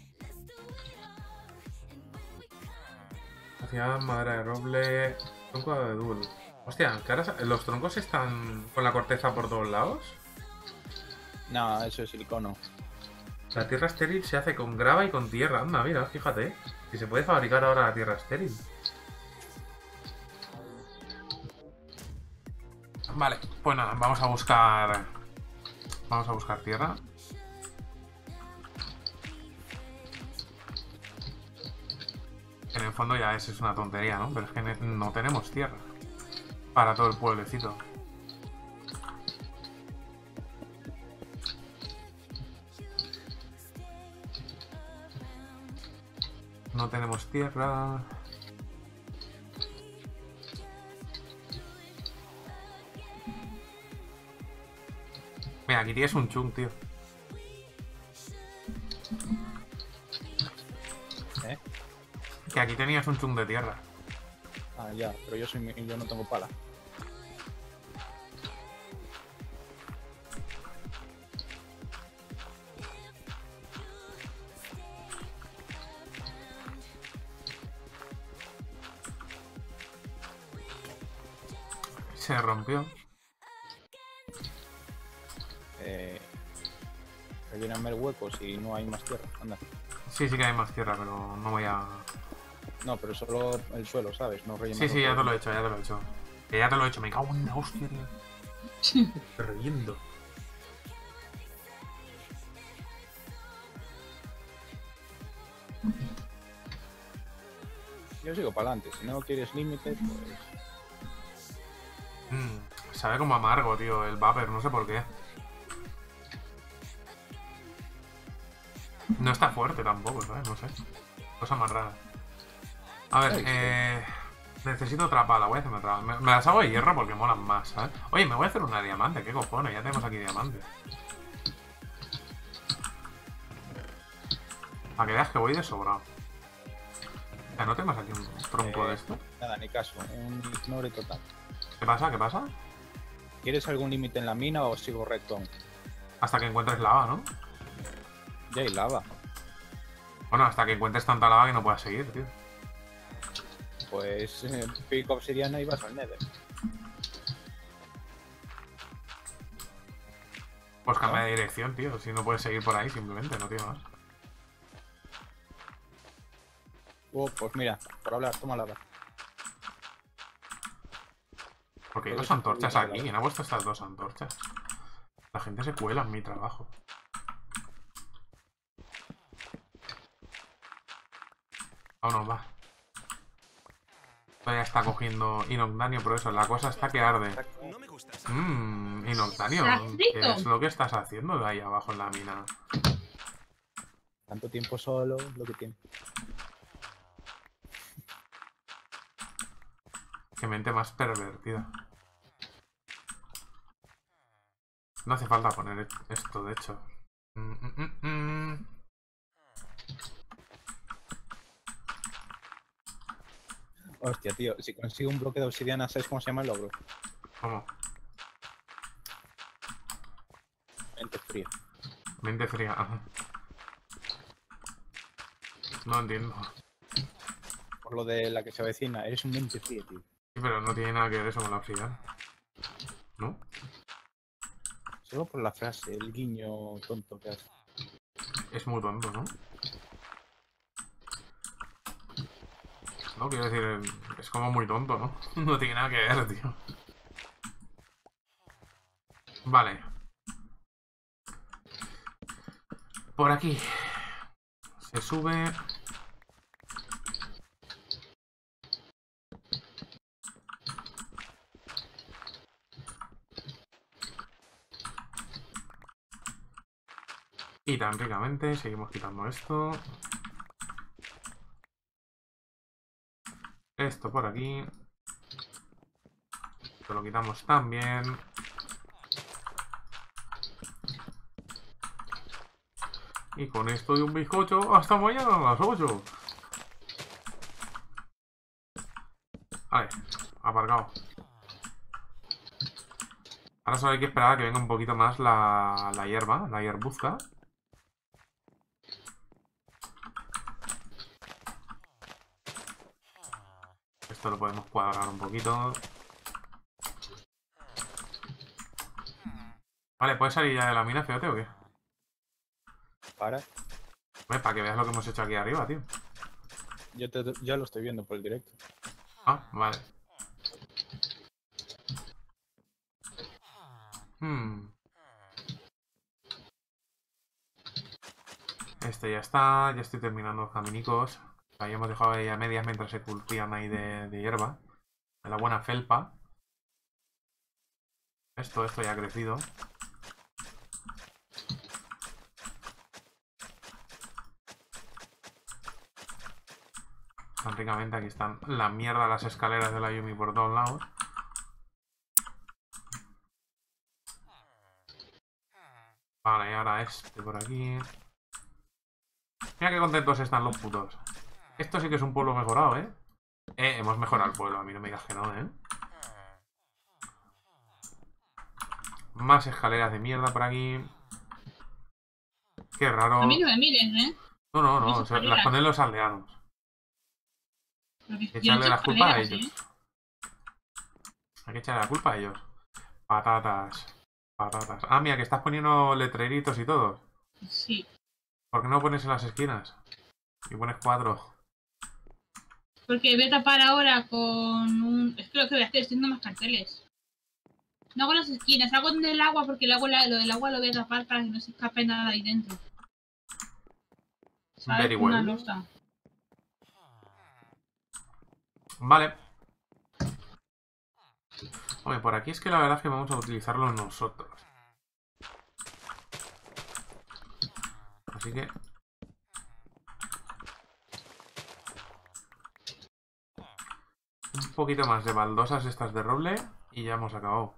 Hacía madera de roble, tronco de abedul. Hostia, ¿que ahora los troncos están con la corteza por todos lados? No, eso es silicono. La tierra estéril se hace con grava y con tierra. Anda, mira, fíjate. Si se puede fabricar ahora la tierra estéril. Vale, pues nada, vamos a buscar... Vamos a buscar tierra. En el fondo ya eso es una tontería, ¿no? Pero es que no tenemos tierra para todo el pueblecito. No tenemos tierra. Mira, aquí tienes un chung, tío. ¿Eh? Que aquí tenías un chung de tierra. Ah, ya, pero yo soy yo no tengo pala. Se rompió. Eh, relléname huecos y no hay más tierra. Anda. Sí, sí que hay más tierra, pero no voy a... No, pero solo el suelo, ¿sabes? No rellenar. Sí, sí, ya te lo he hecho, ya te lo he hecho. Que ya te lo he hecho, me cago en la hostia, tío. Te reviento. Yo sigo para adelante. Si no quieres límite, pues. Mm, sabe como amargo, tío, el vapor, no sé por qué. No está fuerte tampoco, ¿sabes? No sé. Cosa más rara. A ver, eh... necesito otra pala, voy a hacerme otra. Me, me las hago de hierro porque molan más, ¿sabes? Oye, me voy a hacer una diamante, ¿qué cojones? Ya tenemos aquí diamantes. Para que veas que voy de sobrado. Ya, ¿no tenemos aquí un tronco Eh, de esto? Nada, ni caso. Un ignore total. ¿Qué pasa? ¿Qué pasa? ¿Quieres algún límite en la mina o sigo recto? Hasta que encuentres lava, ¿no? Ya hay lava. Bueno, hasta que encuentres tanta lava que no puedas seguir, tío. Pues eh, pico obsidiana y vas al nether. Pues cambia de dirección, tío. Si no puedes seguir por ahí, simplemente, no tiene más. Oh, pues mira, por hablar, toma lava. ¿Por qué hay Todo dos es un antorchas poquito de aquí? lava. ¿Quién ha puesto estas dos antorchas? La gente se cuela en mi trabajo. Vámonos, va. Todavía está cogiendo Inoctanio, pero eso, la cosa está que arde. No me gustas. Mmm, Inoctanio, ¿Se ha ¿qué frito? es lo que estás haciendo ahí abajo en la mina? Tanto tiempo solo, lo que tiene. Qué mente más pervertida. No hace falta poner esto, de hecho. Mm, mm, mm, mm. Hostia, tío, si consigo un bloque de obsidiana, ¿sabes cómo se llama el logro? ¿Cómo? Mente fría. Mente fría. Ajá. No entiendo. Por lo de la que se avecina, eres un mente fría, tío. Sí, pero no tiene nada que ver eso con la obsidiana. ¿No? Solo por la frase, el guiño tonto que hace. Es muy tonto, ¿no? No, quiero decir, es como muy tonto, ¿no? No tiene nada que ver, tío. Vale. Por aquí. Se sube. Y tan ricamente, seguimos quitando esto. Esto por aquí. Esto lo quitamos también. Y con esto de un bizcocho, hasta mañana a las ocho. Vale, aparcado. Ahora solo hay que esperar a que venga un poquito más la, la hierba, la hierbuzca. Esto lo podemos cuadrar un poquito. Vale, ¿puedes salir ya de la mina, fíjate, o qué? Para. Hombre, para que veas lo que hemos hecho aquí arriba, tío. Yo te- ya lo estoy viendo por el directo. Ah, vale. Hmm. Este ya está, ya estoy terminando los caminicos. Habíamos dejado ahí a medias mientras se cultivan ahí de, de hierba. De la buena felpa. Esto, esto ya ha crecido. Tan ricamente, aquí están la mierda las escaleras de la Yumi por todos lados. Vale, y ahora este por aquí. Mira qué contentos están los putos. Esto sí que es un pueblo mejorado, ¿eh? Eh, hemos mejorado el pueblo, a mí no me digas que no, ¿eh? Más escaleras de mierda por aquí. Qué raro. A mí no me miren, ¿eh? No, no, no, Mis o sea, las escaleras. ponen los aldeanos. Porque Hay que yo no echarle tengo la culpa a escaleras, ellos. ¿eh? Hay que echarle la culpa a ellos. Patatas. Patatas. Ah, mira, que estás poniendo letreritos y todo. Sí. ¿Por qué no pones en las esquinas? Y pones cuadros. Porque voy a tapar ahora con un... Es que lo que voy a hacer, estoy haciendo más carteles. No hago las esquinas, hago en el agua porque el agua, lo del agua lo voy a tapar para que no se escape nada de ahí dentro. ¿Sabes? Very Una well. losa. Vale. Hombre, por aquí es que la verdad es que vamos a utilizarlo nosotros. Así que... un poquito más de baldosas estas de roble y ya hemos acabado.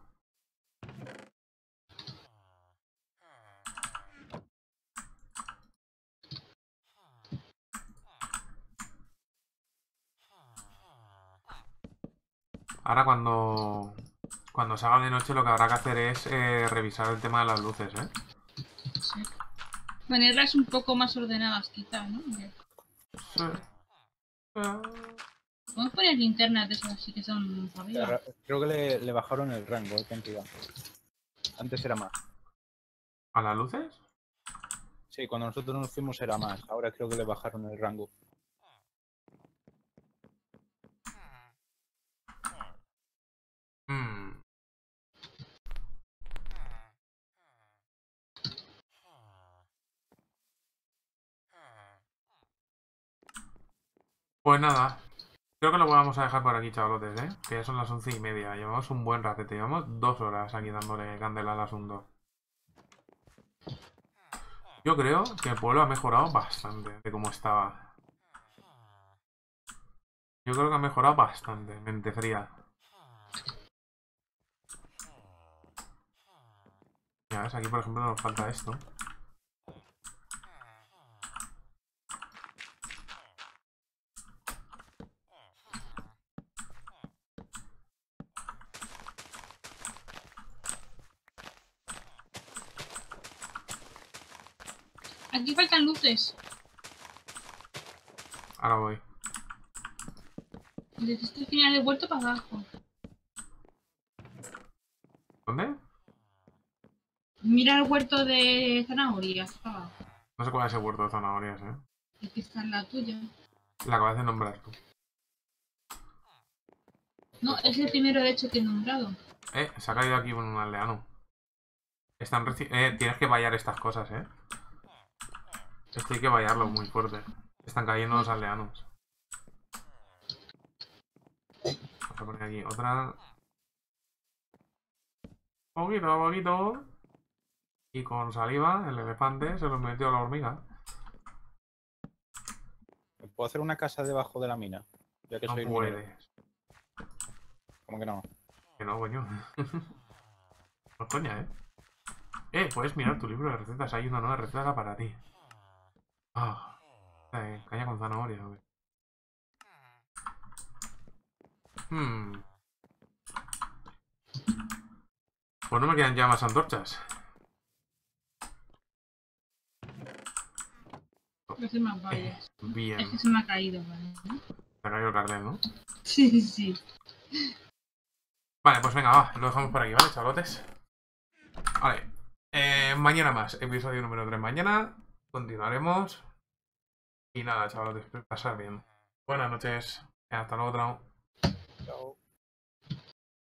Ahora cuando... Cuando se haga de noche lo que habrá que hacer es eh, revisar el tema de las luces, ¿eh? Sí. Ponerlas un poco más ordenadas, quizá, ¿no? Sí. Eh, Podemos poner linternas de esas así que son por arriba. Creo que le, le bajaron el rango de cantidad. Antes era más. ¿A las luces? Sí, cuando nosotros nos fuimos era más. Ahora creo que le bajaron el rango. Pues nada. Creo que lo vamos a dejar por aquí, chavalotes, ¿eh? Que ya son las once y media. Llevamos un buen ratete. Llevamos dos horas aquí dándole candela al asunto. Yo creo que el pueblo ha mejorado bastante de cómo estaba. Yo creo que ha mejorado bastante. Mente fría. Ya ves, aquí por ejemplo nos falta esto. Aquí faltan luces. Ahora voy. Desde este final he vuelto para abajo. ¿Dónde? Mira el huerto de zanahorias para abajo. No sé cuál es el huerto de zanahorias, ¿eh? El que está en la tuya. La acabas de nombrar tú. No, es el primero de hecho que he nombrado. Eh, se ha caído aquí un aldeano. Están reci- eh, tienes que vallar estas cosas, ¿eh? Esto hay que vallarlo muy fuerte. Están cayendo los aldeanos. Vamos a poner aquí otra. Poquito a poquito. Y con saliva, el elefante se lo metió a la hormiga. ¿Puedo hacer una casa debajo de la mina? Ya que No soy minero. puedes. ¿Cómo que no? Que no, coño. No es coña, ¿eh? Eh, puedes mirar tu libro de recetas. Hay una nueva receta para ti. Ah. Eh, caña con zanahoria, güey. Hmm. Pues no me quedan ya más antorchas. Voy a hacer más vallas. Bien. Es que se me ha caído, ¿vale? Se ha caído el cartel, ¿no? Sí, sí. Vale, pues venga, va. Lo dejamos por aquí, ¿vale, chavalotes? Vale. Eh, mañana más. Episodio número tres mañana. Continuaremos. Y nada, chavalotes. Pasar bien. Buenas noches. Hasta luego, chao. Chao.